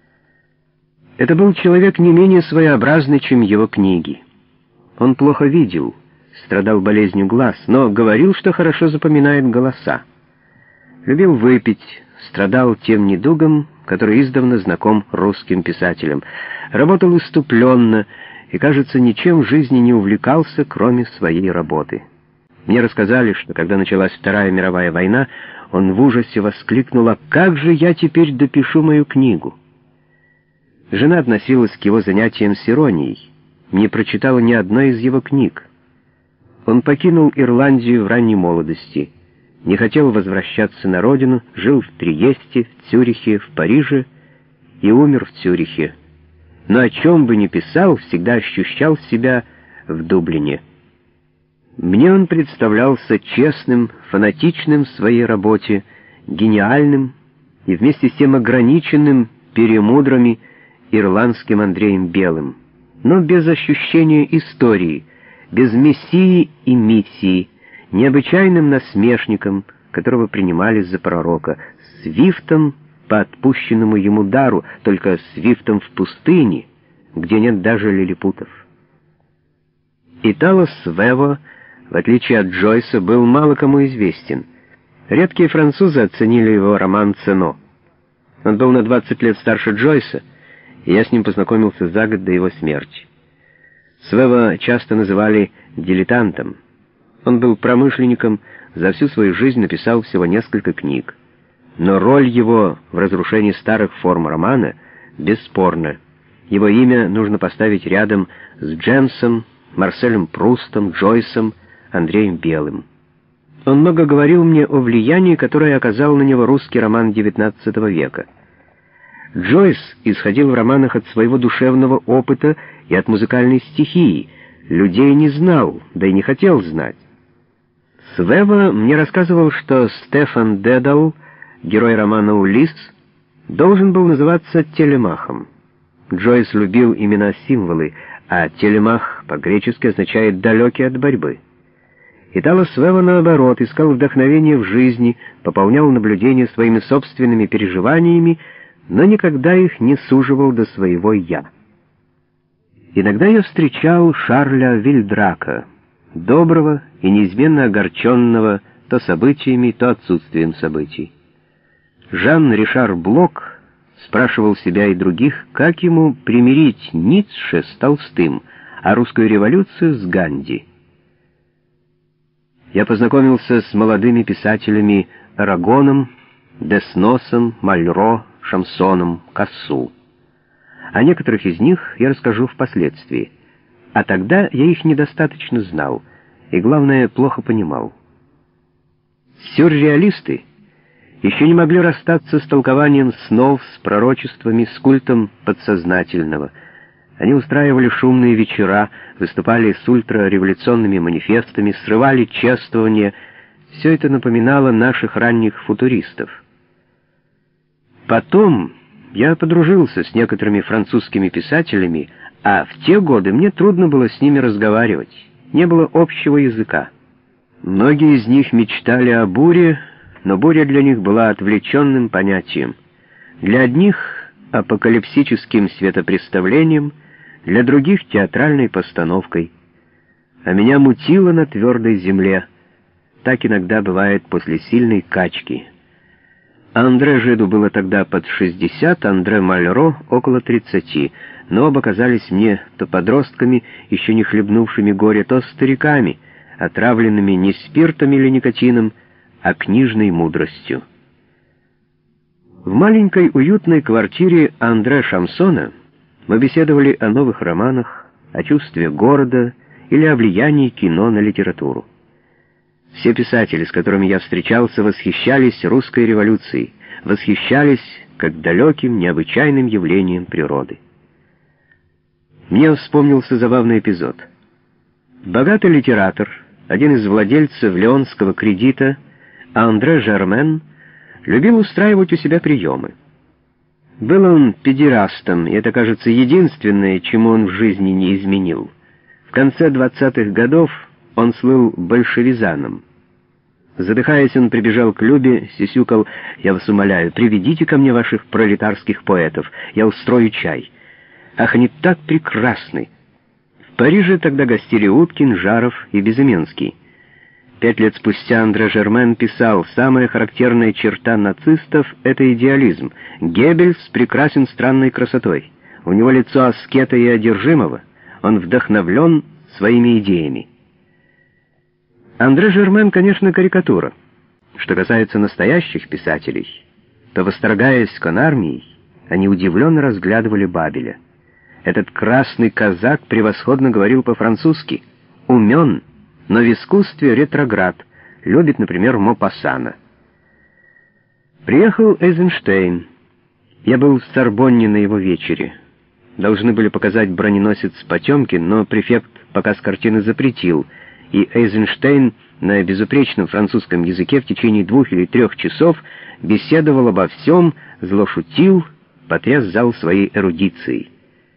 Это был человек не менее своеобразный, чем его книги. Он плохо видел, страдал болезнью глаз, но говорил, что хорошо запоминает голоса. Любил выпить, страдал тем недугом, который издавна знаком русским писателям. Работал иступленно и, кажется, ничем в жизни не увлекался, кроме своей работы. Мне рассказали, что когда началась Вторая мировая война, он в ужасе воскликнул: «А как же я теперь допишу мою книгу?» Жена относилась к его занятиям с иронией, не прочитала ни одной из его книг. Он покинул Ирландию в ранней молодости, не хотел возвращаться на родину, жил в Триесте, в Цюрихе, в Париже и умер в Цюрихе. Но о чем бы ни писал, всегда ощущал себя в Дублине. Мне он представлялся честным, фанатичным в своей работе, гениальным и вместе с тем ограниченным перемудрами ирландским Андреем Белым, но без ощущения истории, без мессии и миссии, необычайным насмешником, которого принимали за пророка, свифтом по отпущенному ему дару, только свифтом в пустыне, где нет даже лилипутов. Итало Свево, в отличие от Джойса, был мало кому известен. Редкие французы оценили его роман «Цено». Он был на двадцать лет старше Джойса, и я с ним познакомился за год до его смерти. Свево часто называли дилетантом. Он был промышленником, за всю свою жизнь написал всего несколько книг. Но роль его в разрушении старых форм романа бесспорна. Его имя нужно поставить рядом с Джемсом, Марселем Прустом, Джойсом, Андреем Белым. Он много говорил мне о влиянии, которое оказал на него русский роман девятнадцатого века. Джойс исходил в романах от своего душевного опыта и от музыкальной стихии, людей не знал, да и не хотел знать. Свево мне рассказывал, что Стефан Дедал, герой романа «Улисс», должен был называться Телемахом. Джойс любил имена-символы, а Телемах по-гречески означает «далекий от борьбы». Итало Свево, наоборот, искал вдохновение в жизни, пополнял наблюдения своими собственными переживаниями, но никогда их не суживал до своего «я». Иногда я встречал Шарля Вильдрака, доброго и неизменно огорченного то событиями, то отсутствием событий. Жан-Ришар Блок спрашивал себя и других, как ему примирить Ницше с Толстым, а русскую революцию с Ганди. Я познакомился с молодыми писателями Арагоном, Десносом, Мальро, шансоном, кассу. О некоторых из них я расскажу впоследствии. А тогда я их недостаточно знал и, главное, плохо понимал. Сюрреалисты еще не могли расстаться с толкованием снов, с пророчествами, с культом подсознательного. Они устраивали шумные вечера, выступали с ультрареволюционными манифестами, срывали чествования. Все это напоминало наших ранних футуристов. Потом я подружился с некоторыми французскими писателями, а в те годы мне трудно было с ними разговаривать, не было общего языка. Многие из них мечтали о буре, но буря для них была отвлеченным понятием. Для одних — апокалипсическим светопредставлением, для других — театральной постановкой. А меня мутило на твердой земле. Так иногда бывает после сильной качки. Андре Жиду было тогда под шестьдесят, Андре Мальро — около тридцати, но оба казались мне то подростками, еще не хлебнувшими горе, то стариками, отравленными не спиртом или никотином, а книжной мудростью. В маленькой уютной квартире Андре Шамсона мы беседовали о новых романах, о чувстве города или о влиянии кино на литературу. Все писатели, с которыми я встречался, восхищались русской революцией, восхищались как далеким, необычайным явлением природы. Мне вспомнился забавный эпизод. Богатый литератор, один из владельцев Леонского кредита, Андре Жермен, любил устраивать у себя приемы. Был он педерастом, и это, кажется, единственное, чему он в жизни не изменил. В конце двадцатых годов он слыл большевизаном. Задыхаясь, он прибежал к Любе, сисюкал: «Я вас умоляю, приведите ко мне ваших пролетарских поэтов, я устрою чай. Ах, они так прекрасны!» В Париже тогда гостили Уткин, Жаров и Безыменский. Пять лет спустя Андре Жермен писал: «Самая характерная черта нацистов — это идеализм. Геббельс прекрасен странной красотой. У него лицо аскета и одержимого. Он вдохновлен своими идеями». Андре Жермен, конечно, карикатура. Что касается настоящих писателей, то, восторгаясь конармией, они удивленно разглядывали Бабеля. Этот красный казак превосходно говорил по-французски, умен, но в искусстве ретроград, любит, например, Мопассана. Приехал Эйзенштейн. Я был в Сорбонне на его вечере. Должны были показать броненосец Потемкин, но префект показ картины запретил, и Эйзенштейн на безупречном французском языке в течение двух или трех часов беседовал обо всем, зло шутил, потряс зал своей эрудицией.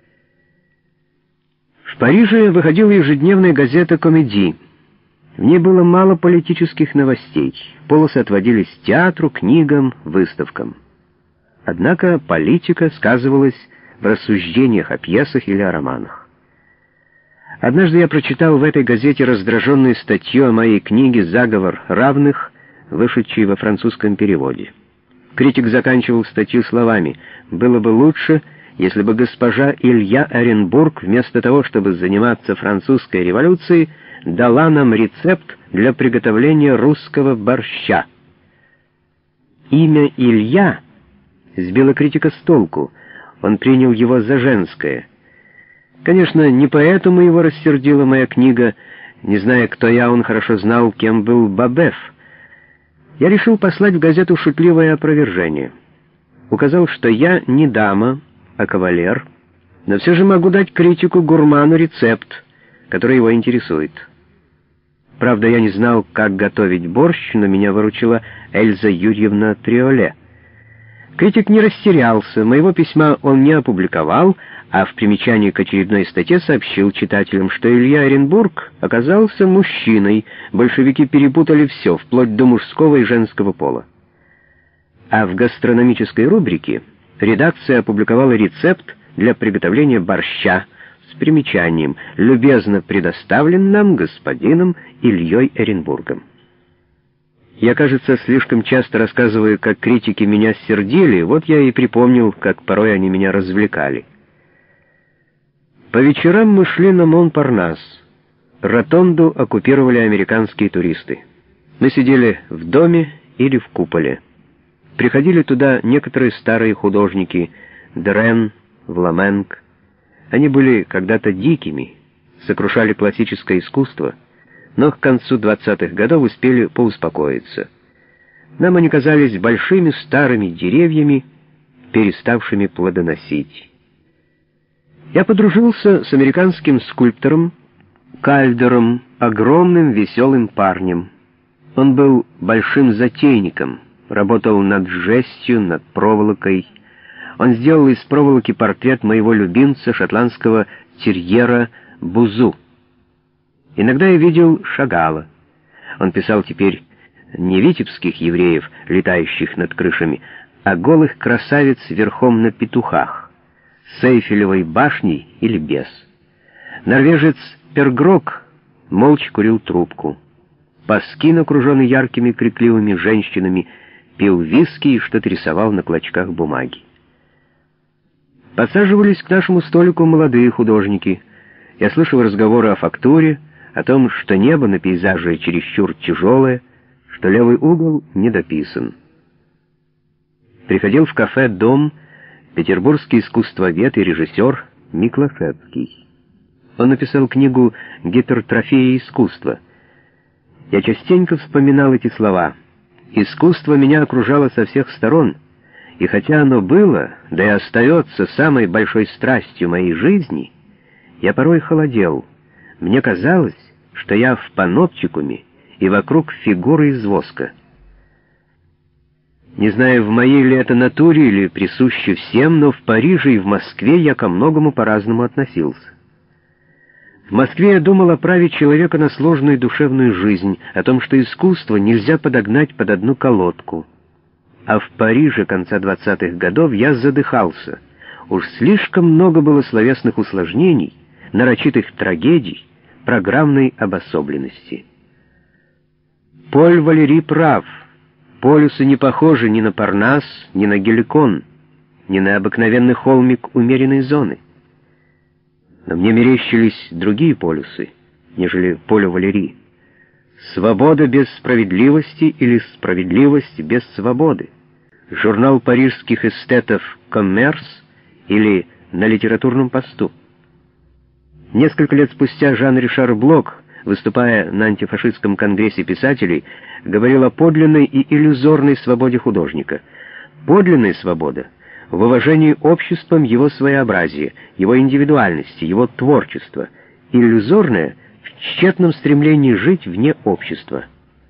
В Париже выходила ежедневная газета «Комеди». В ней было мало политических новостей, полосы отводились театру, книгам, выставкам. Однако политика сказывалась в рассуждениях о пьесах или о романах. Однажды я прочитал в этой газете раздраженную статью о моей книге «Заговор равных», вышедшей во французском переводе. Критик заканчивал статью словами: «Было бы лучше, если бы госпожа Илья Оренбург, вместо того, чтобы заниматься французской революцией, дала нам рецепт для приготовления русского борща». Имя Илья сбило критика с толку, он принял его за женское. Конечно, не поэтому его рассердила моя книга. Не зная, кто я, он хорошо знал, кем был Бабеф. Я решил послать в газету шутливое опровержение. Указал, что я не дама, а кавалер, но все же могу дать критику-гурману рецепт, который его интересует. Правда, я не знал, как готовить борщ, но меня выручила Эльза Юрьевна Триоле. Критик не растерялся, моего письма он не опубликовал, а в примечании к очередной статье сообщил читателям, что Илья Оренбург оказался мужчиной, большевики перепутали все, вплоть до мужского и женского пола. А в гастрономической рубрике редакция опубликовала рецепт для приготовления борща с примечанием, любезно предоставлен нам господином Ильей Оренбургом. Я, кажется, слишком часто рассказываю, как критики меня сердили, вот я и припомнил, как порой они меня развлекали. По вечерам мы шли на Монпарнас. Ротонду оккупировали американские туристы. Мы сидели в доме или в куполе. Приходили туда некоторые старые художники, Дерен, Вламенк. Они были когда-то дикими, сокрушали классическое искусство, но к концу двадцатых годов успели поуспокоиться. Нам они казались большими старыми деревьями, переставшими плодоносить. Я подружился с американским скульптором Кальдером, огромным веселым парнем. Он был большим затейником, работал над жестью, над проволокой. Он сделал из проволоки портрет моего любимца, шотландского терьера Бузу. Иногда я видел Шагала. Он писал теперь не витебских евреев, летающих над крышами, а голых красавиц верхом на петухах, с Эйфелевой башней или без. Норвежец Пергрок молча курил трубку. Паскин, окруженный яркими крикливыми женщинами, пил виски и что-то рисовал на клочках бумаги. Подсаживались к нашему столику молодые художники. Я слышал разговоры о фактуре, о том, что небо на пейзаже чересчур тяжелое, что левый угол недописан. Приходил в кафе «Дом» петербургский искусствовед и режиссер Миклашевский. Он написал книгу «Гипертрофия искусства». Я частенько вспоминал эти слова. Искусство меня окружало со всех сторон, и хотя оно было, да и остается самой большой страстью моей жизни, я порой холодел. Мне казалось, что я в паноптикуме, и вокруг фигуры из воска. Не знаю, в моей ли это натуре или присуще всем, но в Париже и в Москве я ко многому по-разному относился. В Москве я думал о праве человека на сложную душевную жизнь, о том, что искусство нельзя подогнать под одну колодку. А в Париже конца двадцатых годов я задыхался. Уж слишком много было словесных усложнений, нарочитых трагедий, программной обособленности. Поль Валери прав. Полюсы не похожи ни на Парнас, ни на Геликон, ни на обыкновенный холмик умеренной зоны. Но мне мерещились другие полюсы, нежели поле Валери. Свобода без справедливости или справедливость без свободы. Журнал парижских эстетов «Коммерс» или «На литературном посту». Несколько лет спустя Жан-Ришар Блок, выступая на антифашистском конгрессе писателей, говорил о подлинной и иллюзорной свободе художника. Подлинная свобода в уважении обществом его своеобразия, его индивидуальности, его творчества. Иллюзорная в тщетном стремлении жить вне общества.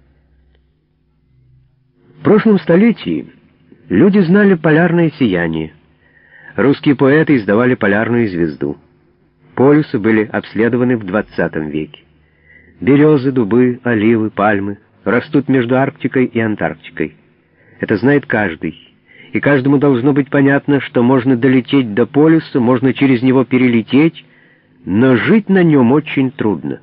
В прошлом столетии люди знали полярное сияние. Русские поэты издавали полярную звезду. Полюсы были обследованы в двадцатом веке. Березы, дубы, оливы, пальмы растут между Арктикой и Антарктикой. Это знает каждый. И каждому должно быть понятно, что можно долететь до полюса, можно через него перелететь, но жить на нем очень трудно.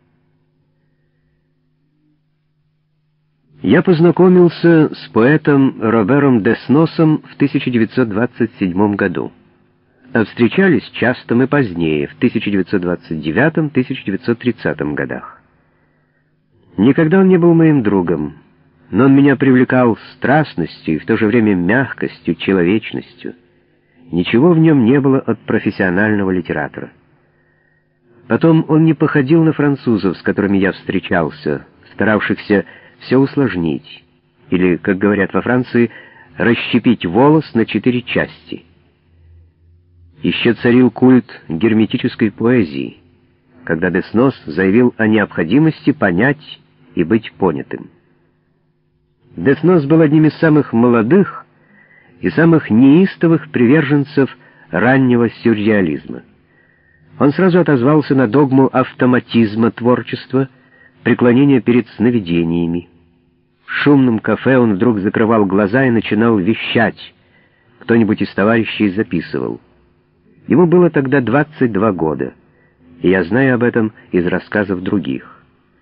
Я познакомился с поэтом Робером Десносом в тысяча девятьсот двадцать седьмом году. А встречались часто мы позднее, в тысяча девятьсот двадцать девятом — тысяча девятьсот тридцатом годах. Никогда он не был моим другом, но он меня привлекал страстностью и в то же время мягкостью, человечностью. Ничего в нем не было от профессионального литератора. Потом он не походил на французов, с которыми я встречался, старавшихся все усложнить, или, как говорят во Франции, расщепить волос на четыре части. Еще царил культ герметической поэзии, когда Деснос заявил о необходимости понять и быть понятым. Деснос был одним из самых молодых и самых неистовых приверженцев раннего сюрреализма. Он сразу отозвался на догму автоматизма творчества, преклонения перед сновидениями. В шумном кафе он вдруг закрывал глаза и начинал вещать. Кто-нибудь из товарищей записывал. Ему было тогда двадцать два года, и я знаю об этом из рассказов других.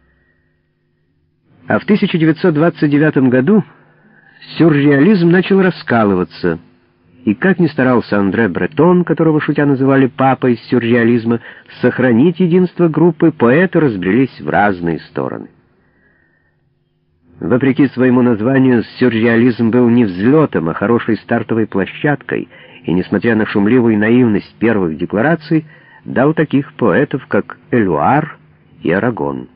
А в тысяча девятьсот двадцать девятом году сюрреализм начал раскалываться, и как ни старался Андре Бретон, которого шутя называли папой сюрреализма, сохранить единство группы, поэты разбрелись в разные стороны. Вопреки своему названию, сюрреализм был не взлетом, а хорошей стартовой площадкой, и, несмотря на шумливую наивность первых деклараций, дал таких поэтов, как Элюар и Арагон.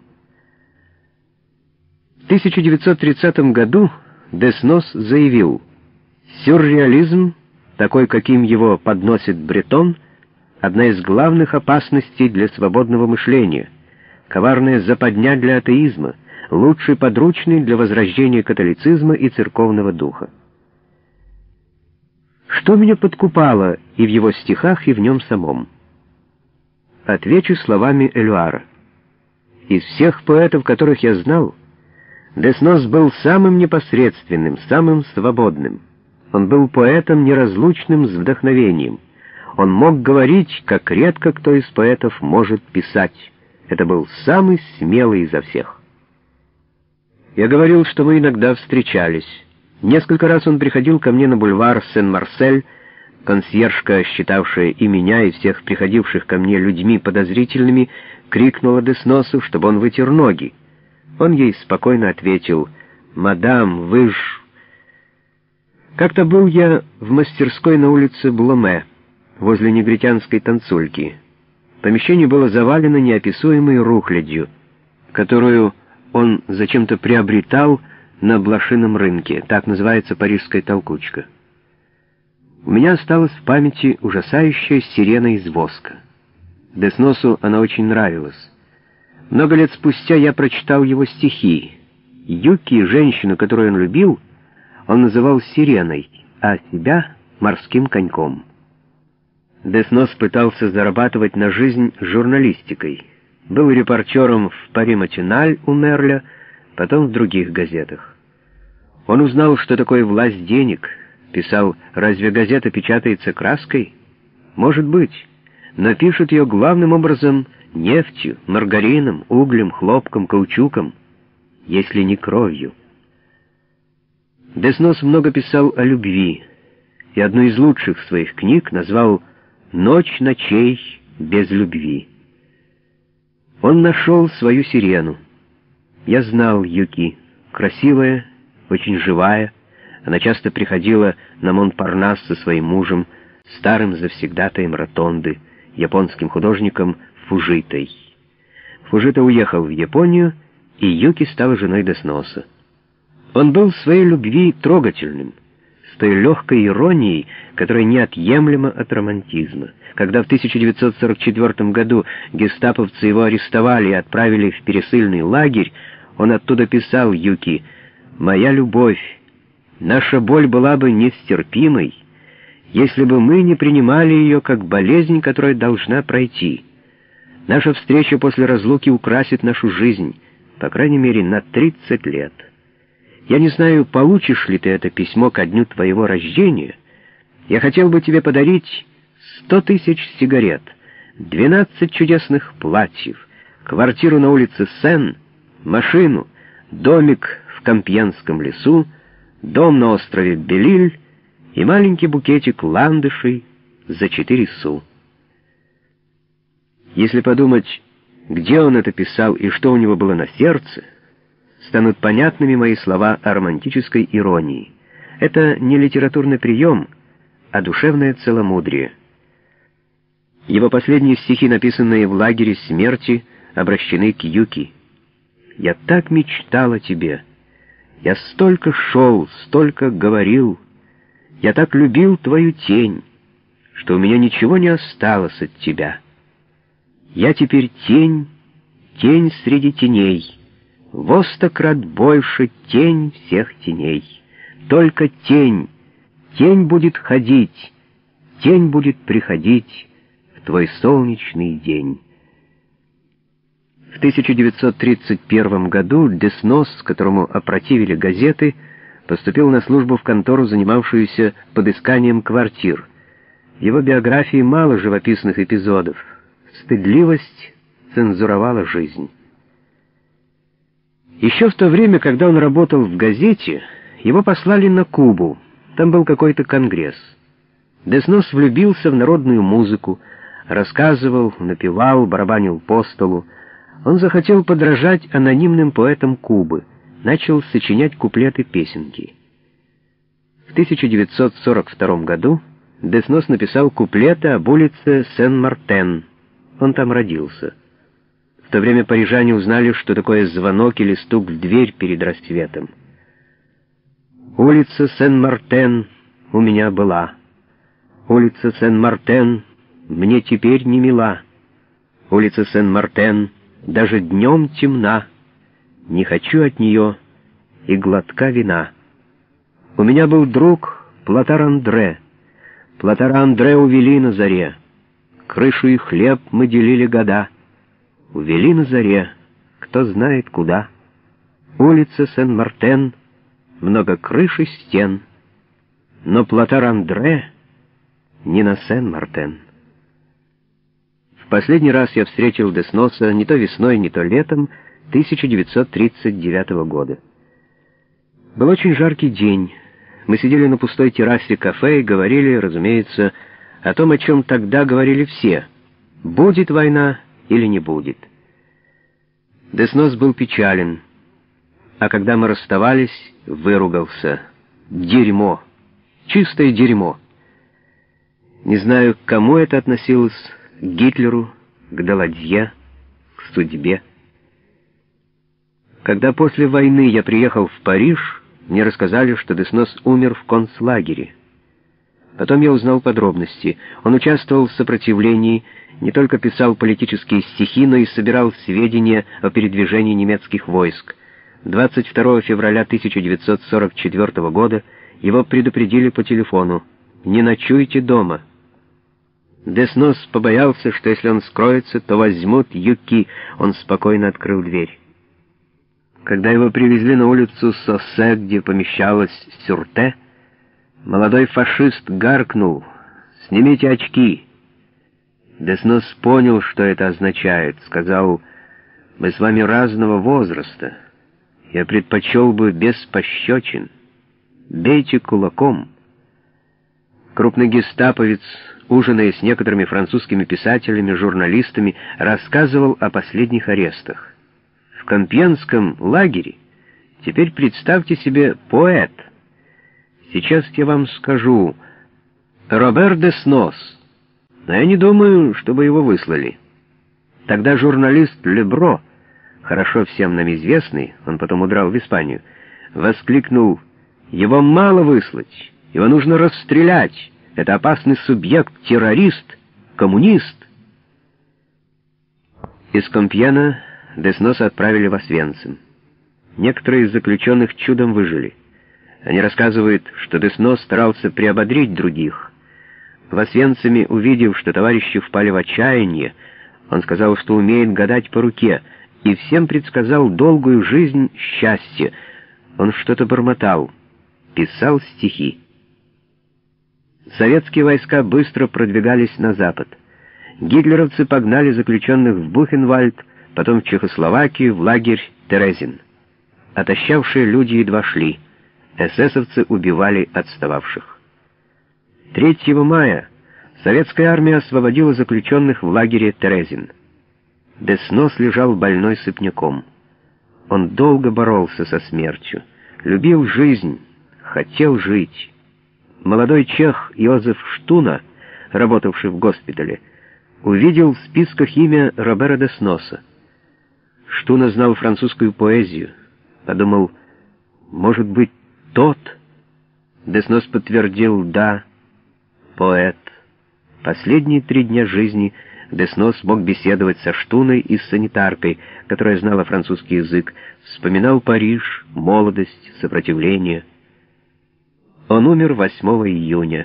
В тысяча девятьсот тридцатом году Деснос заявил: «Сюрреализм, такой, каким его подносит Бретон, одна из главных опасностей для свободного мышления, коварная западня для атеизма, лучший подручный для возрождения католицизма и церковного духа». Что меня подкупало и в его стихах, и в нем самом? Отвечу словами Элюара. Из всех поэтов, которых я знал, Деснос был самым непосредственным, самым свободным. Он был поэтом, неразлучным с вдохновением. Он мог говорить, как редко кто из поэтов может писать. Это был самый смелый изо всех. Я говорил, что мы иногда встречались. Несколько раз он приходил ко мне на бульвар Сен-Марсель. Консьержка, считавшая и меня, и всех приходивших ко мне людьми подозрительными, крикнула Десносу, чтобы он вытер ноги. Он ей спокойно ответил: «Мадам, вы ж...» Как-то был я в мастерской на улице Бломе, возле негритянской танцульки. Помещение было завалено неописуемой рухлядью, которую он зачем-то приобретал на блошином рынке, так называется парижская толкучка. У меня осталась в памяти ужасающая сирена из воска. Десносу она очень нравилась. Много лет спустя я прочитал его стихи. Юки, женщину, которую он любил, он называл сиреной, а себя — морским коньком. Деснос пытался зарабатывать на жизнь журналистикой. Был репортером в «Пари Матиналь» у Мерля, потом в других газетах. Он узнал, что такое власть денег, писал: «Разве газета печатается краской? Может быть, но пишут ее главным образом нефтью, маргарином, углем, хлопком, каучуком, если не кровью». Деснос много писал о любви, и одну из лучших своих книг назвал «Ночь ночей без любви». Он нашел свою сирену. Я знал Юки, красивая, очень живая. Она часто приходила на Монпарнас со своим мужем, старым завсегдатаем ротонды, японским художником Фужитой. Фужита уехал в Японию, и Юки стала женой Десноса. Он был в своей любви трогательным, с той легкой иронией, которая неотъемлема от романтизма. Когда в тысяча девятьсот сорок четвёртом году гестаповцы его арестовали и отправили в пересыльный лагерь, он оттуда писал Юки: «Моя любовь, наша боль была бы нестерпимой, если бы мы не принимали ее как болезнь, которая должна пройти. Наша встреча после разлуки украсит нашу жизнь, по крайней мере, на тридцать лет. Я не знаю, получишь ли ты это письмо ко дню твоего рождения. Я хотел бы тебе подарить сто тысяч сигарет, двенадцать чудесных платьев, квартиру на улице Сен, машину, домик в Компьенском лесу, дом на острове Белиль и маленький букетик ландышей за четыре су». Если подумать, где он это писал и что у него было на сердце, станут понятными мои слова о романтической иронии. Это не литературный прием, а душевное целомудрие. Его последние стихи, написанные в лагере смерти, обращены к Юки. «Я так мечтал о тебе. Я столько шел, столько говорил. Я так любил твою тень, что у меня ничего не осталось от тебя. Я теперь тень, тень среди теней, во сто крат больше тень всех теней. Только тень, тень будет ходить, тень будет приходить в твой солнечный день». В тысяча девятьсот тридцать первом году Деснос, которому опротивили газеты, поступил на службу в контору, занимавшуюся подысканием квартир. В его биографии мало живописных эпизодов. Стыдливость цензуровала жизнь. Еще в то время, когда он работал в газете, его послали на Кубу. Там был какой-то конгресс. Деснос влюбился в народную музыку, рассказывал, напевал, барабанил по столу. Он захотел подражать анонимным поэтам Кубы, начал сочинять куплеты-песенки. В тысяча девятьсот сорок втором году Деснос написал куплеты об улице Сен-Мартен. Он там родился. В то время парижане узнали, что такое звонок или стук в дверь перед рассветом. «Улица Сен-Мартен у меня была. Улица Сен-Мартен мне теперь не мила. Улица Сен-Мартен даже днем темна. Не хочу от нее и глотка вина. У меня был друг Платар Андре. Платара Андре увели на заре. Крышу и хлеб мы делили года. Увели на заре, кто знает куда. Улица Сен-Мартен, много крыш и стен. Но Платар Андре не на Сен-Мартен». В последний раз я встретил Десноса не то весной, не то летом тысяча девятьсот тридцать девятого года. Был очень жаркий день. Мы сидели на пустой террасе кафе и говорили, разумеется, о том, о чем тогда говорили все. Будет война или не будет. Деснос был печален, а когда мы расставались, выругался. Дерьмо. Чистое дерьмо. Не знаю, к кому это относилось, к Гитлеру, к Даладье, к судьбе. Когда после войны я приехал в Париж, мне рассказали, что Деснос умер в концлагере. Потом я узнал подробности. Он участвовал в сопротивлении, не только писал политические стихи, но и собирал сведения о передвижении немецких войск. двадцать второго февраля тысяча девятьсот сорок четвёртого года его предупредили по телефону: «Не ночуйте дома». Деснос побоялся, что если он скроется, то возьмут юки. Он спокойно открыл дверь. Когда его привезли на улицу Соссе, где помещалась Сюрте, молодой фашист гаркнул: «Снимите очки». Деснос понял, что это означает. Сказал: «Мы с вами разного возраста. Я предпочел бы без пощечин. Бейте кулаком». Крупный гестаповец, ужиная с некоторыми французскими писателями, журналистами, рассказывал о последних арестах. В Компьенском лагере теперь представьте себе поэт. Сейчас я вам скажу: Робер Деснос. Но я не думаю, чтобы его выслали. Тогда журналист Лебро, хорошо всем нам известный, он потом удрал в Испанию, воскликнул: «Его мало выслать, его нужно расстрелять. Это опасный субъект, террорист, коммунист». Из Компьена Десноса отправили в Освенцим. Некоторые из заключенных чудом выжили. Они рассказывают, что Деснос старался приободрить других. В Освенциме, увидев, что товарищи впали в отчаяние, он сказал, что умеет гадать по руке, и всем предсказал долгую жизнь счастья. Он что-то бормотал, писал стихи. Советские войска быстро продвигались на запад. Гитлеровцы погнали заключенных в Бухенвальд, потом в Чехословакию, в лагерь Терезин. Отощавшие люди едва шли. Эсэсовцы убивали отстававших. третьего мая советская армия освободила заключенных в лагере Терезин. Деснос лежал больной сыпняком. Он долго боролся со смертью, любил жизнь, хотел жить. Молодой чех Йозеф Штуна, работавший в госпитале, увидел в списках имя Робера Десноса. Штуна знал французскую поэзию. Подумал: может быть, тот? Деснос подтвердил: да, поэт. Последние три дня жизни Деснос мог беседовать со Штуной и с санитаркой, которая знала французский язык, вспоминал Париж, молодость, сопротивление. Он умер восьмого июня.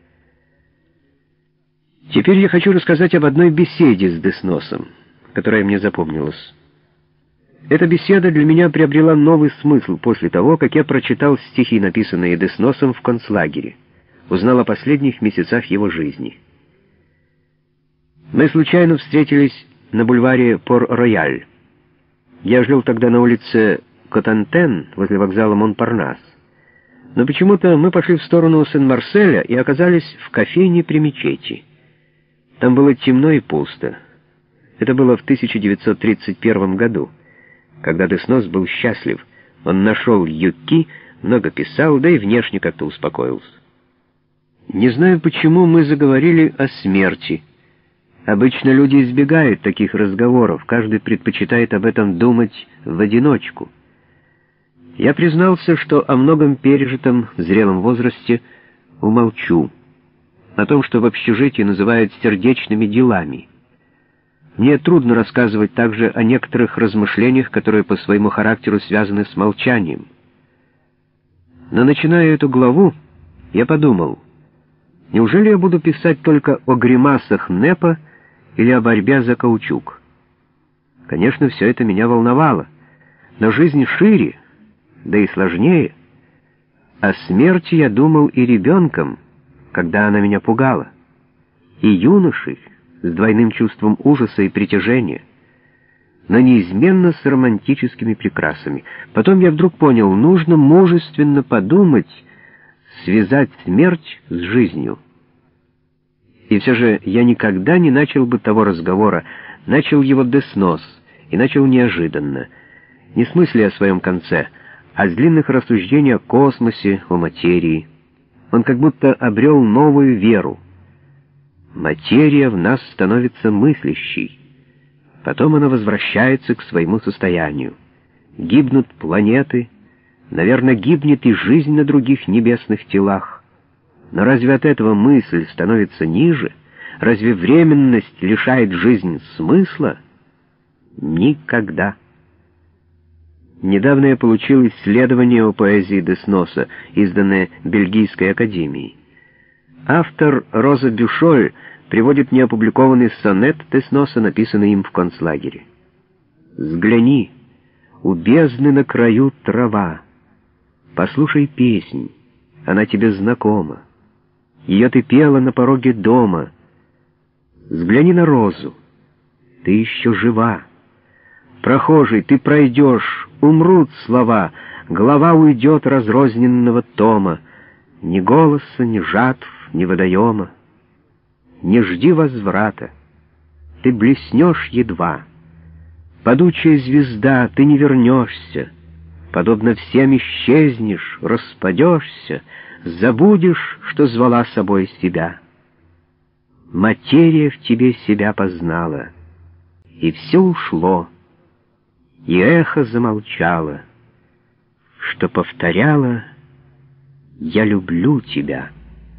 Теперь я хочу рассказать об одной беседе с Десносом, которая мне запомнилась. Эта беседа для меня приобрела новый смысл после того, как я прочитал стихи, написанные Десносом в концлагере, узнал о последних месяцах его жизни. Мы случайно встретились на бульваре Пор-Рояль. Я жил тогда на улице Котантен, возле вокзала Монпарнас. Но почему-то мы пошли в сторону Сен-Марселя и оказались в кофейне при мечети. Там было темно и пусто. Это было в тысяча девятьсот тридцать первом году, когда Деснос был счастлив. Он нашел Юки, много писал, да и внешне как-то успокоился. Не знаю, почему мы заговорили о смерти. Обычно люди избегают таких разговоров, каждый предпочитает об этом думать в одиночку. Я признался, что о многом пережитом в зрелом возрасте умолчу, о том, что в общежитии называют сердечными делами. Мне трудно рассказывать также о некоторых размышлениях, которые по своему характеру связаны с молчанием. Но начиная эту главу, я подумал, неужели я буду писать только о гримасах НЭПа или о борьбе за каучук? Конечно, все это меня волновало, но жизнь шире, да и сложнее. О смерти я думал и ребенком, когда она меня пугала, и юношей с двойным чувством ужаса и притяжения, но неизменно с романтическими прикрасами. Потом я вдруг понял, нужно мужественно подумать, связать смерть с жизнью. И все же я никогда не начал бы того разговора, начал его деснос, и начал неожиданно, не с мысли о своем конце, а с длинных рассуждений о космосе, о материи. Он как будто обрел новую веру. Материя в нас становится мыслящей. Потом она возвращается к своему состоянию. Гибнут планеты, наверное, гибнет и жизнь на других небесных телах. Но разве от этого мысль становится ниже? Разве временность лишает жизнь смысла? Никогда. Недавно я получил исследование о поэзии Десноса, изданное Бельгийской академией. Автор Роза Бюшоль приводит неопубликованный сонет Десноса, написанный им в концлагере. «Взгляни, у бездны на краю трава. Послушай песнь, она тебе знакома. Ее ты пела на пороге дома. Взгляни на розу, ты еще жива. Прохожий, ты пройдешь, умрут слова, глава уйдет разрозненного тома. Ни голоса, ни жатв, ни водоема. Не жди возврата, ты блеснешь едва. Падучая звезда, ты не вернешься. Подобно всем исчезнешь, распадешься, забудешь, что звала собой себя. Материя в тебе себя познала, и все ушло, и эхо замолчало, что повторяло: «Я люблю тебя».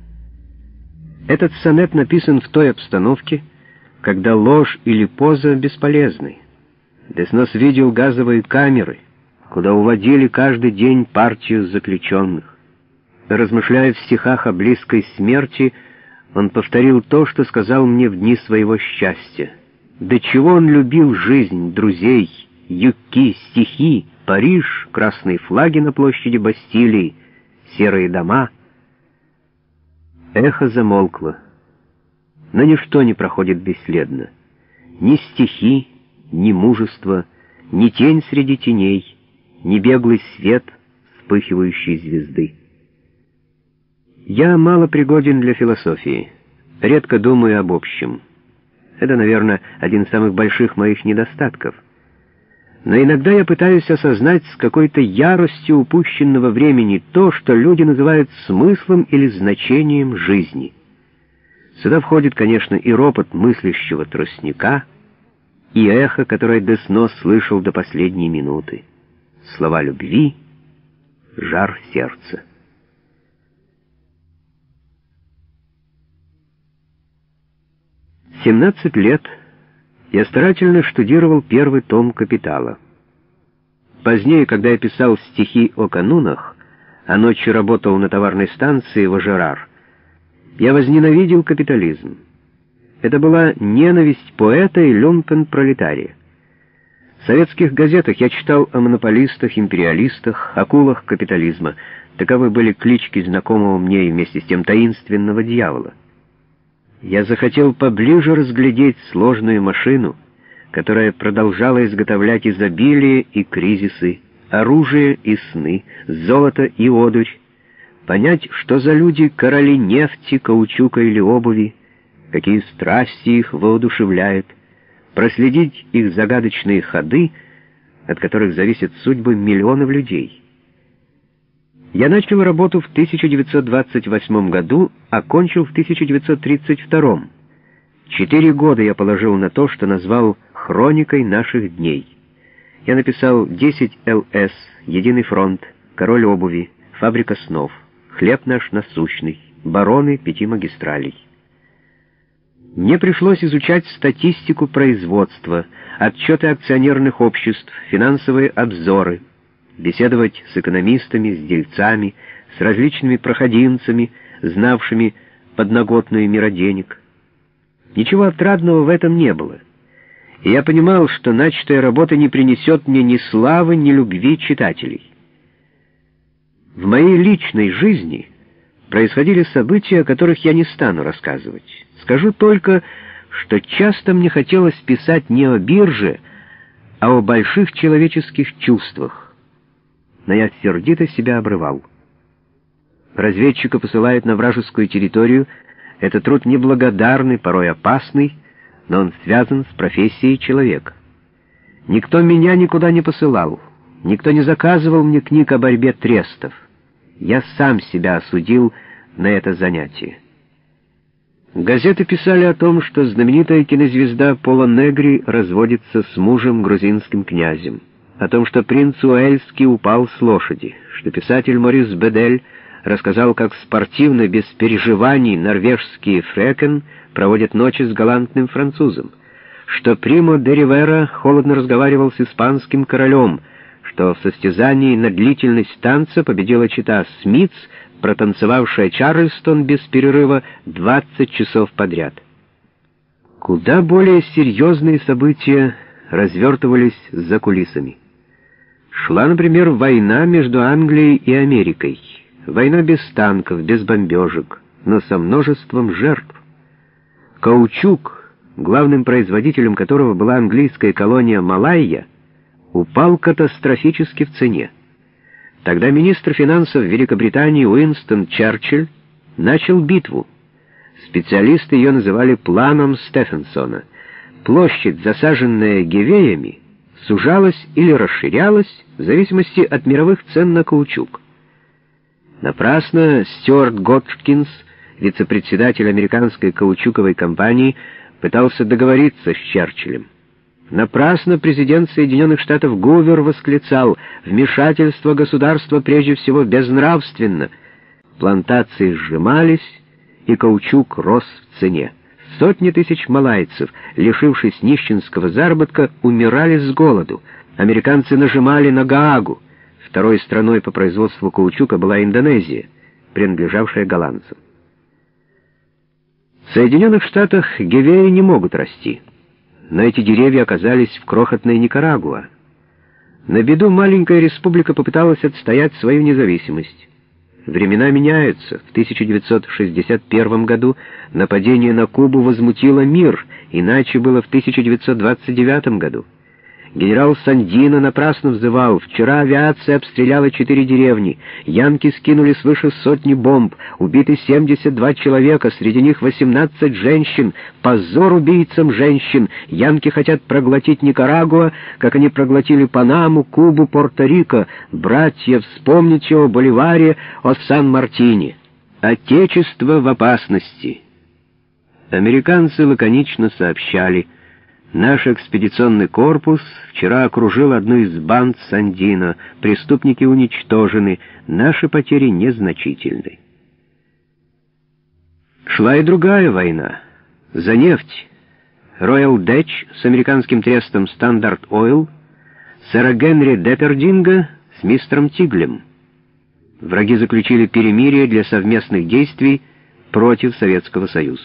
Этот сонет написан в той обстановке, когда ложь или поза бесполезны. Деснос видел газовые камеры, куда уводили каждый день партию заключенных. Размышляя в стихах о близкой смерти, он повторил то, что сказал мне в дни своего счастья. До чего он любил жизнь, друзей, юки, стихи, Париж, красные флаги на площади Бастилии, серые дома. Эхо замолкло, но ничто не проходит бесследно. Ни стихи, ни мужество, ни тень среди теней, ни беглый свет вспыхивающей звезды. Я мало пригоден для философии, редко думаю об общем. Это, наверное, один из самых больших моих недостатков. Но иногда я пытаюсь осознать с какой-то яростью упущенного времени то, что люди называют смыслом или значением жизни. Сюда входит, конечно, и ропот мыслящего тростника, и эхо, которое Деснос слышал до последней минуты. Слова любви, жар сердца. семнадцать лет я старательно штудировал первый том «Капитала». Позднее, когда я писал стихи о канунах, а ночью работал на товарной станции Важерар, я возненавидел капитализм. Это была ненависть поэта и люмпен-пролетария. В советских газетах я читал о монополистах, империалистах, акулах капитализма. Таковы были клички знакомого мне и вместе с тем таинственного дьявола. Я захотел поближе разглядеть сложную машину, которая продолжала изготовлять изобилие и кризисы, оружие и сны, золото и одурь, понять, что за люди короли нефти, каучука или обуви, какие страсти их воодушевляют, проследить их загадочные ходы, от которых зависят судьбы миллионов людей. Я начал работу в тысяча девятьсот двадцать восьмом году, окончил в тысяча девятьсот тридцать втором. Четыре года я положил на то, что назвал «хроникой наших дней». Я написал десять эл эс, «Единый фронт», «Король обуви», «Фабрика снов», «Хлеб наш насущный», «Бароны пяти магистралей». Мне пришлось изучать статистику производства, отчеты акционерных обществ, финансовые обзоры, беседовать с экономистами, с дельцами, с различными проходимцами, знавшими подноготную мира денег. Ничего отрадного в этом не было, и я понимал, что начатая работа не принесет мне ни славы, ни любви читателей. В моей личной жизни происходили события, о которых я не стану рассказывать. Скажу только, что часто мне хотелось писать не о бирже, а о больших человеческих чувствах. Но я сердито себя обрывал. Разведчика посылают на вражескую территорию. Это труд неблагодарный, порой опасный, но он связан с профессией человека. Никто меня никуда не посылал, никто не заказывал мне книг о борьбе трестов. Я сам себя осудил на это занятие. Газеты писали о том, что знаменитая кинозвезда Пола Негри разводится с мужем, грузинским князем, о том, что принц Уэльский упал с лошади, что писатель Морис Бедель рассказал, как спортивно, без переживаний, норвежские фрекен проводят ночи с галантным французом, что Примо де Ривера холодно разговаривал с испанским королем, что в состязании на длительность танца победила чета Смитс, протанцевавшая Чарльстон без перерыва двадцать часов подряд. Куда более серьезные события развертывались за кулисами. Шла, например, война между Англией и Америкой. Война без танков, без бомбежек, но со множеством жертв. Каучук, главным производителем которого была английская колония Малайя, упал катастрофически в цене. Тогда министр финансов Великобритании Уинстон Черчилль начал битву. Специалисты ее называли планом Стефенсона. Площадь, засаженная гевеями, сужалась или расширялась в зависимости от мировых цен на каучук. Напрасно Стюарт Готкинс, вице-председатель американской каучуковой компании, пытался договориться с Черчиллем. Напрасно президент Соединенных Штатов Гувер восклицал: «Вмешательство государства прежде всего безнравственно». Плантации сжимались, и каучук рос в цене. Сотни тысяч малайцев, лишившись нищенского заработка, умирали с голоду. Американцы нажимали на Гаагу. Второй страной по производству каучука была Индонезия, принадлежавшая голландцам. В Соединенных Штатах гевеи не могут расти, но эти деревья оказались в крохотной Никарагуа. На беду маленькая республика попыталась отстоять свою независимость. Времена меняются. В тысяча девятьсот шестьдесят первом году нападение на Кубу возмутило мир, иначе было в тысяча девятьсот двадцать девятом году. Генерал Сандино напрасно взывал: «Вчера авиация обстреляла четыре деревни, янки скинули свыше сотни бомб, убиты семьдесят два человека, среди них восемнадцать женщин, позор убийцам женщин, янки хотят проглотить Никарагуа, как они проглотили Панаму, Кубу, Порто-Рико, братья, вспомните о Боливаре, о Сан-Мартине. Отечество в опасности». Американцы лаконично сообщали: «Наш экспедиционный корпус вчера окружил одну из банд Сандино, преступники уничтожены, наши потери незначительны». Шла и другая война. За нефть. Royal Dutch с американским трестом Standard Oil, сэра Генри Деппердинга с мистером Тиглем. Враги заключили перемирие для совместных действий против Советского Союза.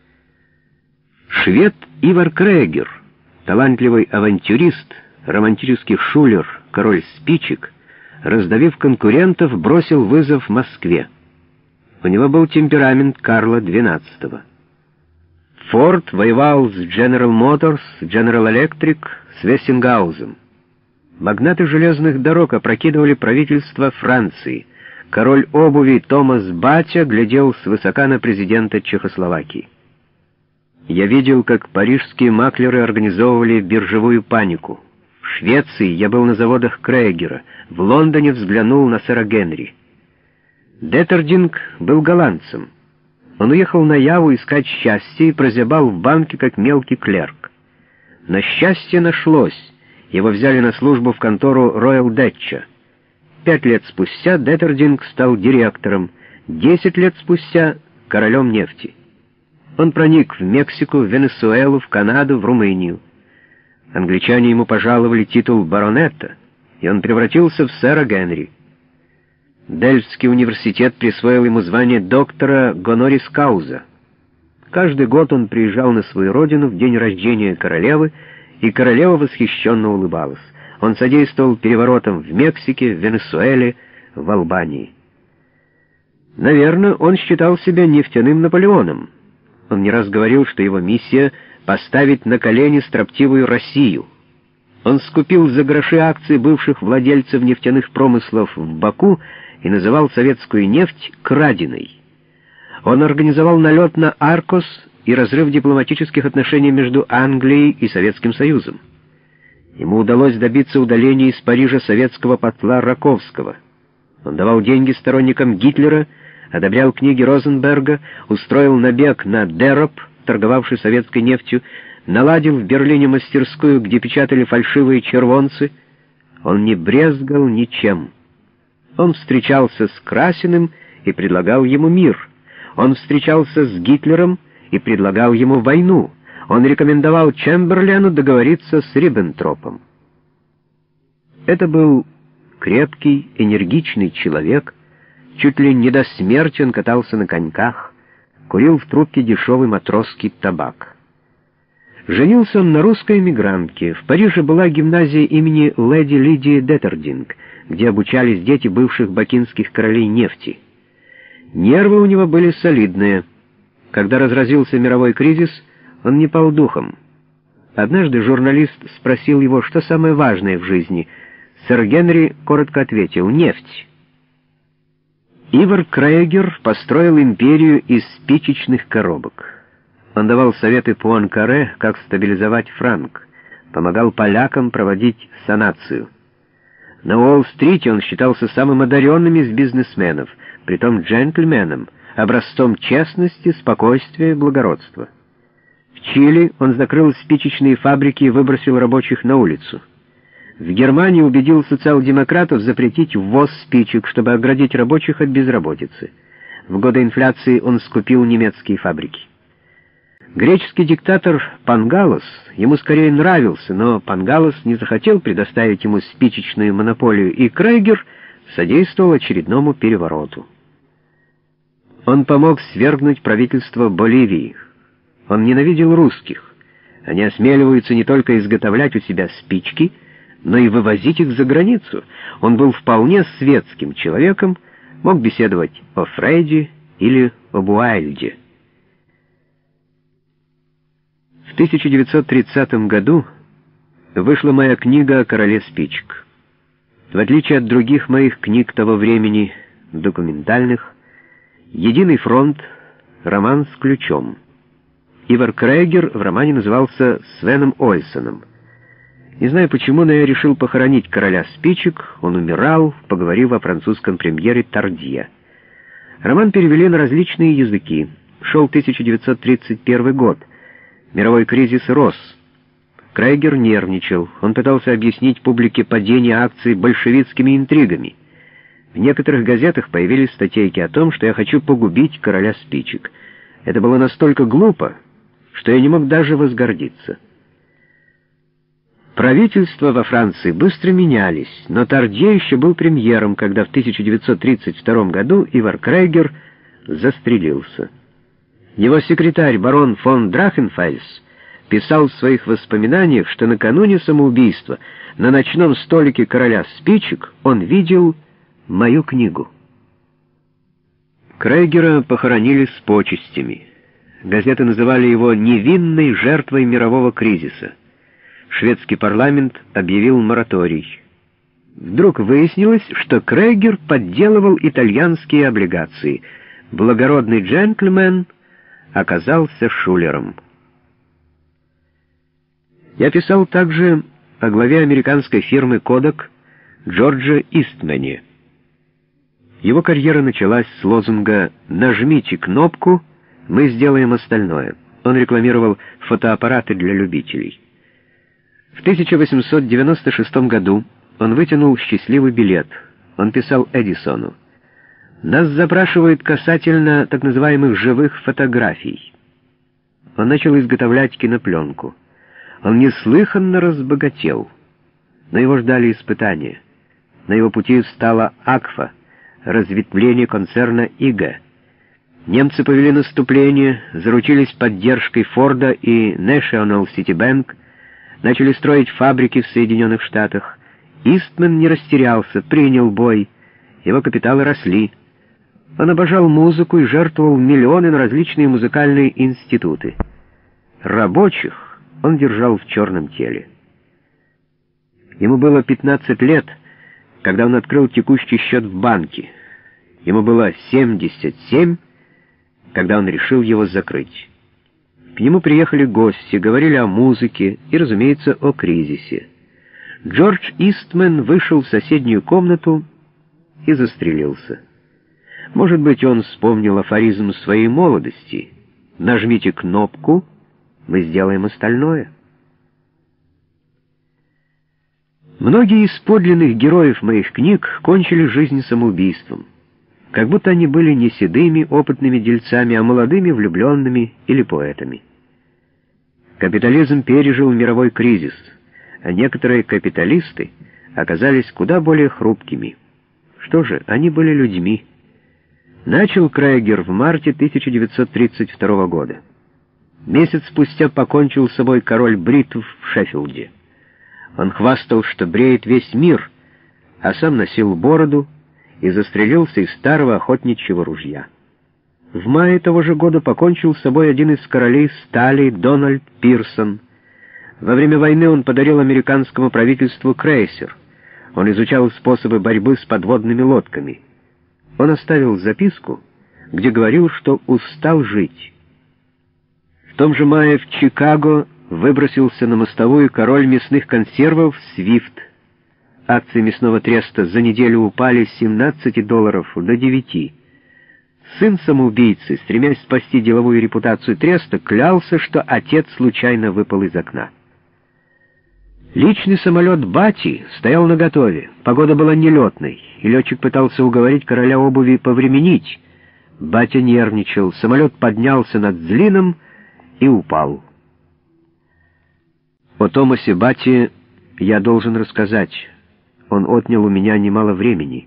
Швед Ивар Крегер, талантливый авантюрист, романтический шулер, король спичек, раздавив конкурентов, бросил вызов Москве. У него был темперамент Карла двенадцатого. Форд воевал с General Motors, General Electric, с Вестингаузом. Магнаты железных дорог опрокидывали правительство Франции. Король обуви Томас Батя глядел свысока на президента Чехословакии. Я видел, как парижские маклеры организовывали биржевую панику. В Швеции я был на заводах Крейгера, в Лондоне взглянул на сэра Генри. Деттердинг был голландцем. Он уехал на Яву искать счастье и прозябал в банке как мелкий клерк. Но счастье нашлось. Его взяли на службу в контору Роял Датча. Пять лет спустя Деттердинг стал директором, десять лет спустя — королем нефти. Он проник в Мексику, в Венесуэлу, в Канаду, в Румынию. Англичане ему пожаловали титул баронета, и он превратился в сэра Генри. Дельфтский университет присвоил ему звание доктора гонорис кауза. Каждый год он приезжал на свою родину в день рождения королевы, и королева восхищенно улыбалась. Он содействовал переворотам в Мексике, в Венесуэле, в Албании. Наверное, он считал себя нефтяным Наполеоном. Он не раз говорил, что его миссия — поставить на колени строптивую Россию. Он скупил за гроши акции бывших владельцев нефтяных промыслов в Баку и называл советскую нефть краденой. Он организовал налет на Аркос и разрыв дипломатических отношений между Англией и Советским Союзом. Ему удалось добиться удаления из Парижа советского посла Раковского. Он давал деньги сторонникам Гитлера, одобрял книги Розенберга, устроил набег на Дероп, торговавший советской нефтью, наладил в Берлине мастерскую, где печатали фальшивые червонцы. Он не брезгал ничем. Он встречался с Красиным и предлагал ему мир. Он встречался с Гитлером и предлагал ему войну. Он рекомендовал Чемберлену договориться с Риббентропом. Это был крепкий, энергичный человек. Чуть ли не до смерти он катался на коньках, курил в трубке дешевый матросский табак. Женился он на русской эмигрантке. В Париже была гимназия имени леди Лидии Деттердинг, где обучались дети бывших бакинских королей нефти. Нервы у него были солидные. Когда разразился мировой кризис, он не пал духом. Однажды журналист спросил его, что самое важное в жизни. Сэр Генри коротко ответил: «Нефть». Ивар Крейгер построил империю из спичечных коробок. Он давал советы Пуанкаре, как стабилизовать франк, помогал полякам проводить санацию. На Уолл-стрите он считался самым одаренным из бизнесменов, притом джентльменом, образцом честности, спокойствия и благородства. В Чили он закрыл спичечные фабрики и выбросил рабочих на улицу. В Германии убедил социал-демократов запретить ввоз спичек, чтобы оградить рабочих от безработицы. В годы инфляции он скупил немецкие фабрики. Греческий диктатор Пангалос ему скорее нравился, но Пангалос не захотел предоставить ему спичечную монополию, и Крейгер содействовал очередному перевороту. Он помог свергнуть правительство Боливии. Он ненавидел русских. Они осмеливаются не только изготовлять у себя спички, но и вывозить их за границу. Он был вполне светским человеком, мог беседовать о Фрейде или об Уайльде. В тысяча девятьсот тридцатом году вышла моя книга о короле спичек. В отличие от других моих книг того времени, документальных, «Единый фронт» — роман с ключом. Ивар Крейгер в романе назывался Свеном Ольсоном. Не знаю почему, но я решил похоронить короля спичек. Он умирал, поговорив о французском премьере Тардье. Роман перевели на различные языки. Шел тысяча девятьсот тридцать первый год. Мировой кризис рос. Крейгер нервничал. Он пытался объяснить публике падение акций большевистскими интригами. В некоторых газетах появились статейки о том, что я хочу погубить короля спичек. Это было настолько глупо, что я не мог даже возгордиться. Правительства во Франции быстро менялись, но Тардье еще был премьером, когда в тысяча девятьсот тридцать втором году Ивар Крейгер застрелился. Его секретарь барон фон Драхенфельс писал в своих воспоминаниях, что накануне самоубийства на ночном столике короля спичек он видел мою книгу. Крейгера похоронили с почестями. Газеты называли его невинной жертвой мирового кризиса. Шведский парламент объявил мораторий. Вдруг выяснилось, что Крейгер подделывал итальянские облигации. Благородный джентльмен оказался шулером. Я писал также о главе американской фирмы Kodak Джорджа Истмане. Его карьера началась с лозунга «Нажмите кнопку, мы сделаем остальное». Он рекламировал фотоаппараты для любителей. В тысяча восемьсот девяносто шестом году он вытянул счастливый билет. Он писал Эдисону: «Нас запрашивают касательно так называемых живых фотографий». Он начал изготовлять кинопленку. Он неслыханно разбогател. Но его ждали испытания. На его пути встала Акфа, разветвление концерна ИГА. Немцы повели наступление, заручились поддержкой Форда и National City Bank, начали строить фабрики в Соединенных Штатах. Истман не растерялся, принял бой. Его капиталы росли. Он обожал музыку и жертвовал миллионы на различные музыкальные институты. Рабочих он держал в черном теле. Ему было пятнадцать лет, когда он открыл текущий счет в банке. Ему было семьдесят семь, когда он решил его закрыть. К нему приехали гости, говорили о музыке и, разумеется, о кризисе. Джордж Истман вышел в соседнюю комнату и застрелился. Может быть, он вспомнил афоризм своей молодости: «Нажмите кнопку, мы сделаем остальное». Многие из подлинных героев моих книг кончили жизнь самоубийством, как будто они были не седыми, опытными дельцами, а молодыми, влюбленными или поэтами. Капитализм пережил мировой кризис, а некоторые капиталисты оказались куда более хрупкими. Что же, они были людьми. Начал Крейгер в марте тысяча девятьсот тридцать второго года. Месяц спустя покончил с собой король бритв в Шеффилде. Он хвастал, что бреет весь мир, а сам носил бороду и застрелился из старого охотничьего ружья. В мае того же года покончил с собой один из королей стали, Дональд Пирсон. Во время войны он подарил американскому правительству крейсер. Он изучал способы борьбы с подводными лодками. Он оставил записку, где говорил, что устал жить. В том же мае в Чикаго выбросился на мостовую король мясных консервов Свифт. Акции мясного треста за неделю упали с семнадцати долларов до девяти. Сын самоубийцы, стремясь спасти деловую репутацию треста, клялся, что отец случайно выпал из окна. Личный самолет Бати стоял наготове. Погода была нелетной, и летчик пытался уговорить короля обуви повременить. Батя нервничал, самолет поднялся над Злином и упал. О Томасе Бати я должен рассказать. Он отнял у меня немало времени.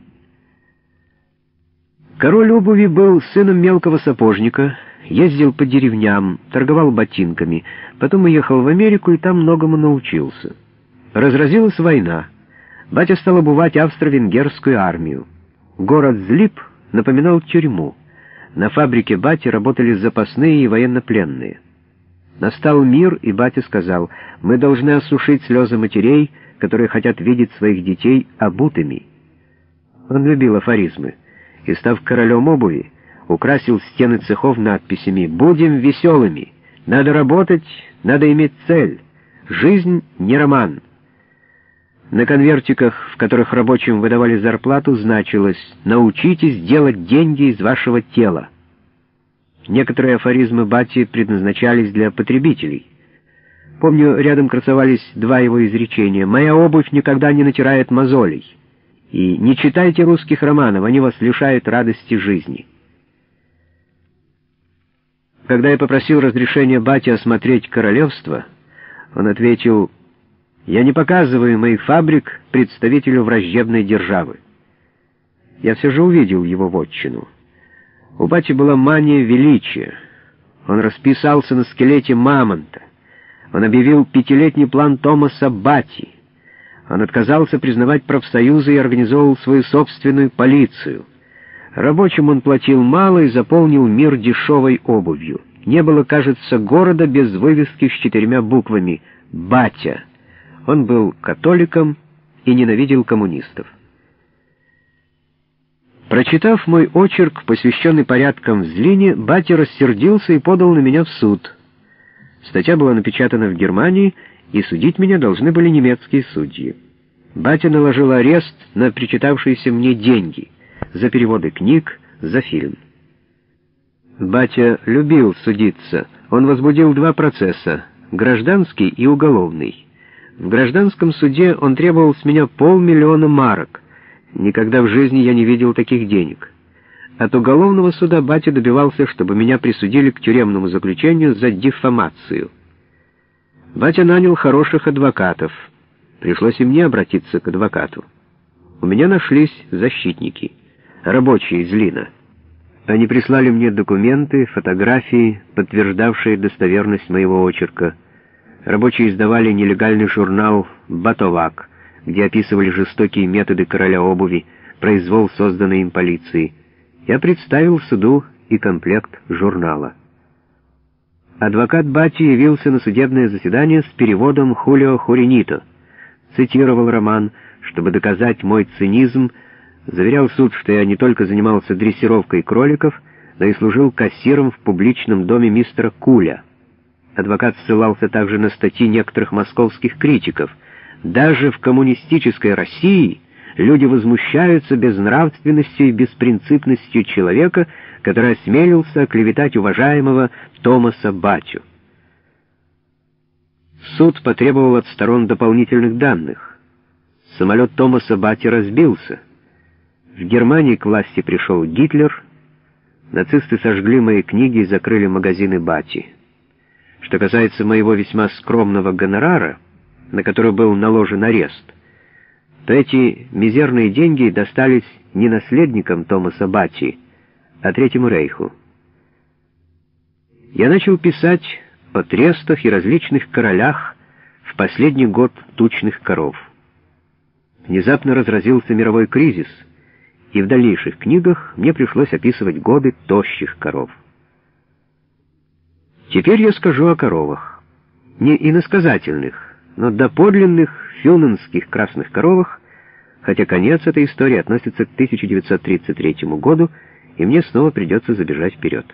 Король обуви был сыном мелкого сапожника, ездил по деревням, торговал ботинками, потом уехал в Америку и там многому научился. Разразилась война. Батя стал обувать австро-венгерскую армию. Город Злип напоминал тюрьму. На фабрике Бати работали запасные и военнопленные. Настал мир, и батя сказал: «Мы должны осушить слезы матерей, которые хотят видеть своих детей обутыми». Он любил афоризмы, и, став королем обуви, украсил стены цехов надписями: «Будем веселыми! Надо работать, надо иметь цель! Жизнь не роман!» На конвертиках, в которых рабочим выдавали зарплату, значилось: «Научитесь делать деньги из вашего тела». Некоторые афоризмы Бати предназначались для потребителей. Помню, рядом красовались два его изречения: «Моя обувь никогда не натирает мозолей» и «Не читайте русских романов, они вас лишают радости жизни». Когда я попросил разрешения Бати осмотреть королевство, он ответил: «Я не показываю моих фабрик представителю враждебной державы». Я все же увидел его вотчину. У Бати была мания величия. Он расписался на скелете мамонта. Он объявил пятилетний план Томаса Бати. Он отказался признавать профсоюзы и организовал свою собственную полицию. Рабочим он платил мало и заполнил мир дешевой обувью. Не было, кажется, города без вывески с четырьмя буквами «Батя». Он был католиком и ненавидел коммунистов. Прочитав мой очерк, посвященный порядкам в Злине, батя рассердился и подал на меня в суд. Статья была напечатана в Германии и судить меня должны были немецкие судьи. Батя наложил арест на причитавшиеся мне деньги за переводы книг, за фильм. Батя любил судиться. Он возбудил два процесса — гражданский и уголовный. В гражданском суде он требовал с меня полмиллиона марок. Никогда в жизни я не видел таких денег. От уголовного суда батя добивался, чтобы меня присудили к тюремному заключению за диффамацию. Батя нанял хороших адвокатов. Пришлось и мне обратиться к адвокату. У меня нашлись защитники, рабочие из Лина. Они прислали мне документы, фотографии, подтверждавшие достоверность моего очерка. Рабочие издавали нелегальный журнал «Батовак», где описывали жестокие методы короля обуви, произвол, созданный им полицией. Я представил суду и комплект журнала. Адвокат бати явился на судебное заседание с переводом Хулио Хуринито, цитировал роман, чтобы доказать мой цинизм, заверял суд, что я не только занимался дрессировкой кроликов, но и служил кассиром в публичном доме мистера Куля. Адвокат ссылался также на статьи некоторых московских критиков. Даже в коммунистической России люди возмущаются безнравственностью и беспринципностью человека, который осмелился оклеветать уважаемого Томаса Батю. Суд потребовал от сторон дополнительных данных. Самолет Томаса Бати разбился. В Германии к власти пришел Гитлер. Нацисты сожгли мои книги и закрыли магазины Бати. Что касается моего весьма скромного гонорара, на который был наложен арест, то эти мизерные деньги достались не наследникам Томаса Бати, а Третьему Рейху. Я начал писать о трестах и различных королях в последний год тучных коров. Внезапно разразился мировой кризис, и в дальнейших книгах мне пришлось описывать годы тощих коров. Теперь я скажу о коровах. Не иносказательных, но доподлинных фюненских красных коровах, хотя конец этой истории относится к тысяча девятьсот тридцать третьему году, и мне снова придется забежать вперед.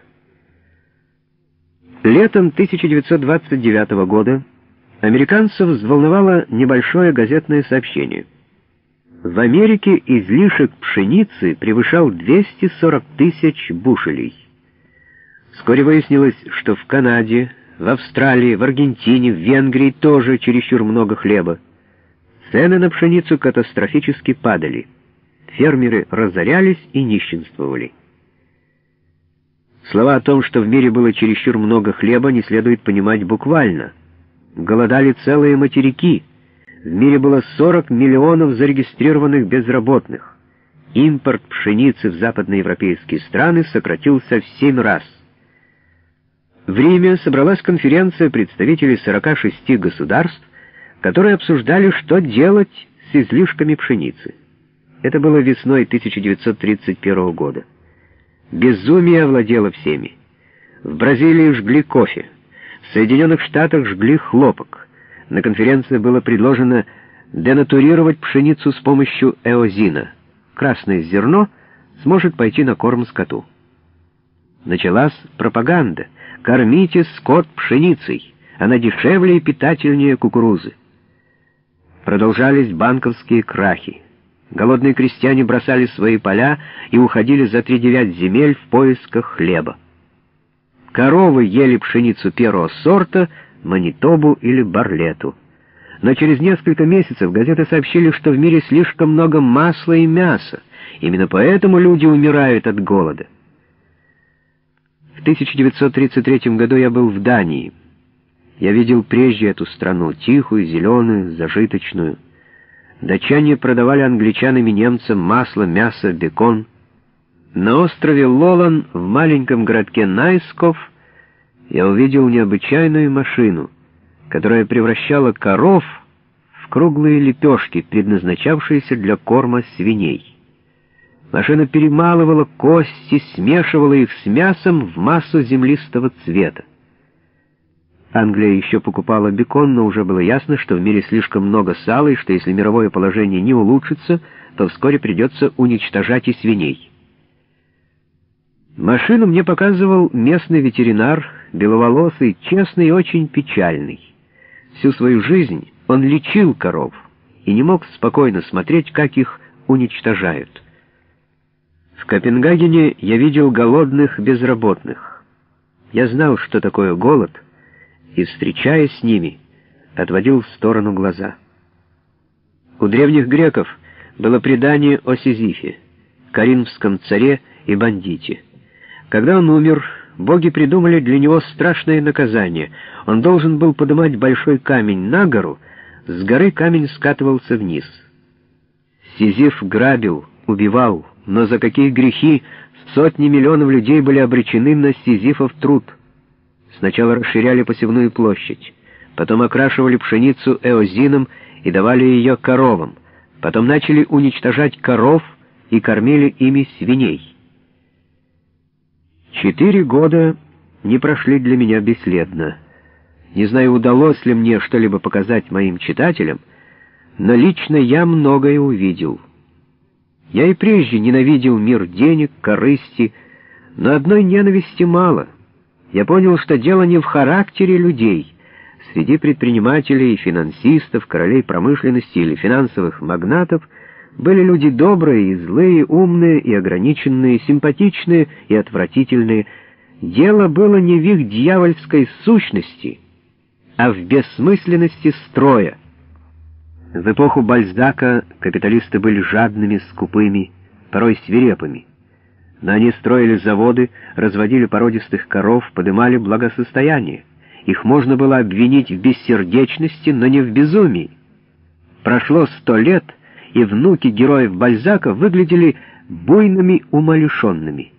Летом тысяча девятьсот двадцать девятого года американцев взволновало небольшое газетное сообщение. В Америке излишек пшеницы превышал двести сорок тысяч бушелей. Вскоре выяснилось, что в Канаде, в Австралии, в Аргентине, в Венгрии тоже чересчур много хлеба. Цены на пшеницу катастрофически падали. Фермеры разорялись и нищенствовали. Слова о том, что в мире было чересчур много хлеба, не следует понимать буквально. Голодали целые материки. В мире было сорок миллионов зарегистрированных безработных. Импорт пшеницы в западноевропейские страны сократился в семь раз. В Риме собралась конференция представителей сорока шести государств, которые обсуждали, что делать с излишками пшеницы. Это было весной тысяча девятьсот тридцать первого года. Безумие овладело всеми. В Бразилии жгли кофе, в Соединенных Штатах жгли хлопок. На конференции было предложено денатурировать пшеницу с помощью эозина. Красное зерно сможет пойти на корм скоту. Началась пропаганда. Кормите скот пшеницей, она дешевле и питательнее кукурузы. Продолжались банковские крахи. Голодные крестьяне бросали свои поля и уходили за тридевять земель в поисках хлеба. Коровы ели пшеницу первого сорта, Манитобу или Барлету. Но через несколько месяцев газеты сообщили, что в мире слишком много масла и мяса. Именно поэтому люди умирают от голода. В тысяча девятьсот тридцать третьем году я был в Дании. Я видел прежде эту страну, тихую, зеленую, зажиточную. Датчане продавали англичанам и немцам масло, мясо, бекон. На острове Лолан, в маленьком городке Найсков, я увидел необычайную машину, которая превращала коров в круглые лепешки, предназначавшиеся для корма свиней. Машина перемалывала кости, смешивала их с мясом в массу землистого цвета. Англия еще покупала бекон, но уже было ясно, что в мире слишком много сала, и что если мировое положение не улучшится, то вскоре придется уничтожать и свиней. Машину мне показывал местный ветеринар, беловолосый, честный и очень печальный. Всю свою жизнь он лечил коров и не мог спокойно смотреть, как их уничтожают. В Копенгагене я видел голодных безработных. Я знал, что такое голод, и, встречаясь с ними, отводил в сторону глаза. У древних греков было предание о Сизифе, коринфском царе и бандите. Когда он умер, боги придумали для него страшное наказание. Он должен был поднимать большой камень на гору, с горы камень скатывался вниз. Сизиф грабил, убивал, но за какие грехи сотни миллионов людей были обречены на Сизифов труд. Сначала расширяли посевную площадь, потом окрашивали пшеницу эозином и давали ее коровам, потом начали уничтожать коров и кормили ими свиней. Четыре года не прошли для меня бесследно. Не знаю, удалось ли мне что-либо показать моим читателям, но лично я многое увидел. Я и прежде ненавидел мир денег, корысти, но одной ненависти мало. Я понял, что дело не в характере людей. Среди предпринимателей, финансистов, королей промышленности или финансовых магнатов были люди добрые и злые, умные и ограниченные, симпатичные и отвратительные. Дело было не в их дьявольской сущности, а в бессмысленности строя. В эпоху Бальзака капиталисты были жадными, скупыми, порой свирепыми. Но они строили заводы, разводили породистых коров, подымали благосостояние. Их можно было обвинить в бессердечности, но не в безумии. Прошло сто лет, и внуки героев Бальзака выглядели буйными умалишенными.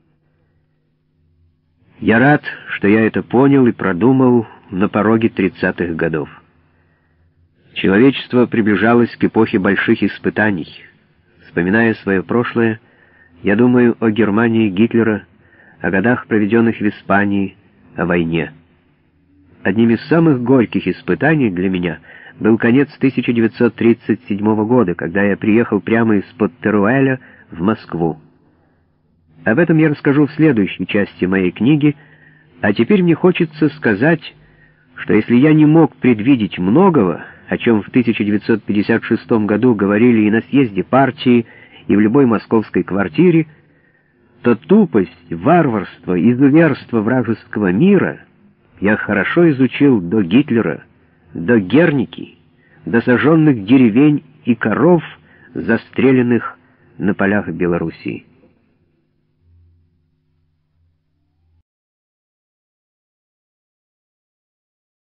Я рад, что я это понял и продумал на пороге тридцатых годов. Человечество приближалось к эпохе больших испытаний. Вспоминая свое прошлое, я думаю о Германии Гитлера, о годах, проведенных в Испании, о войне. Одним из самых горьких испытаний для меня был конец тысяча девятьсот тридцать седьмого года, когда я приехал прямо из-под Теруэля в Москву. Об этом я расскажу в следующей части моей книги, а теперь мне хочется сказать, что если я не мог предвидеть многого, о чем в тысяча девятьсот пятьдесят шестом году говорили и на съезде партии, и в любой московской квартире, то тупость, варварство, изуверство вражеского мира я хорошо изучил до Гитлера, до Герники, до сожженных деревень и коров, застреленных на полях Белоруссии.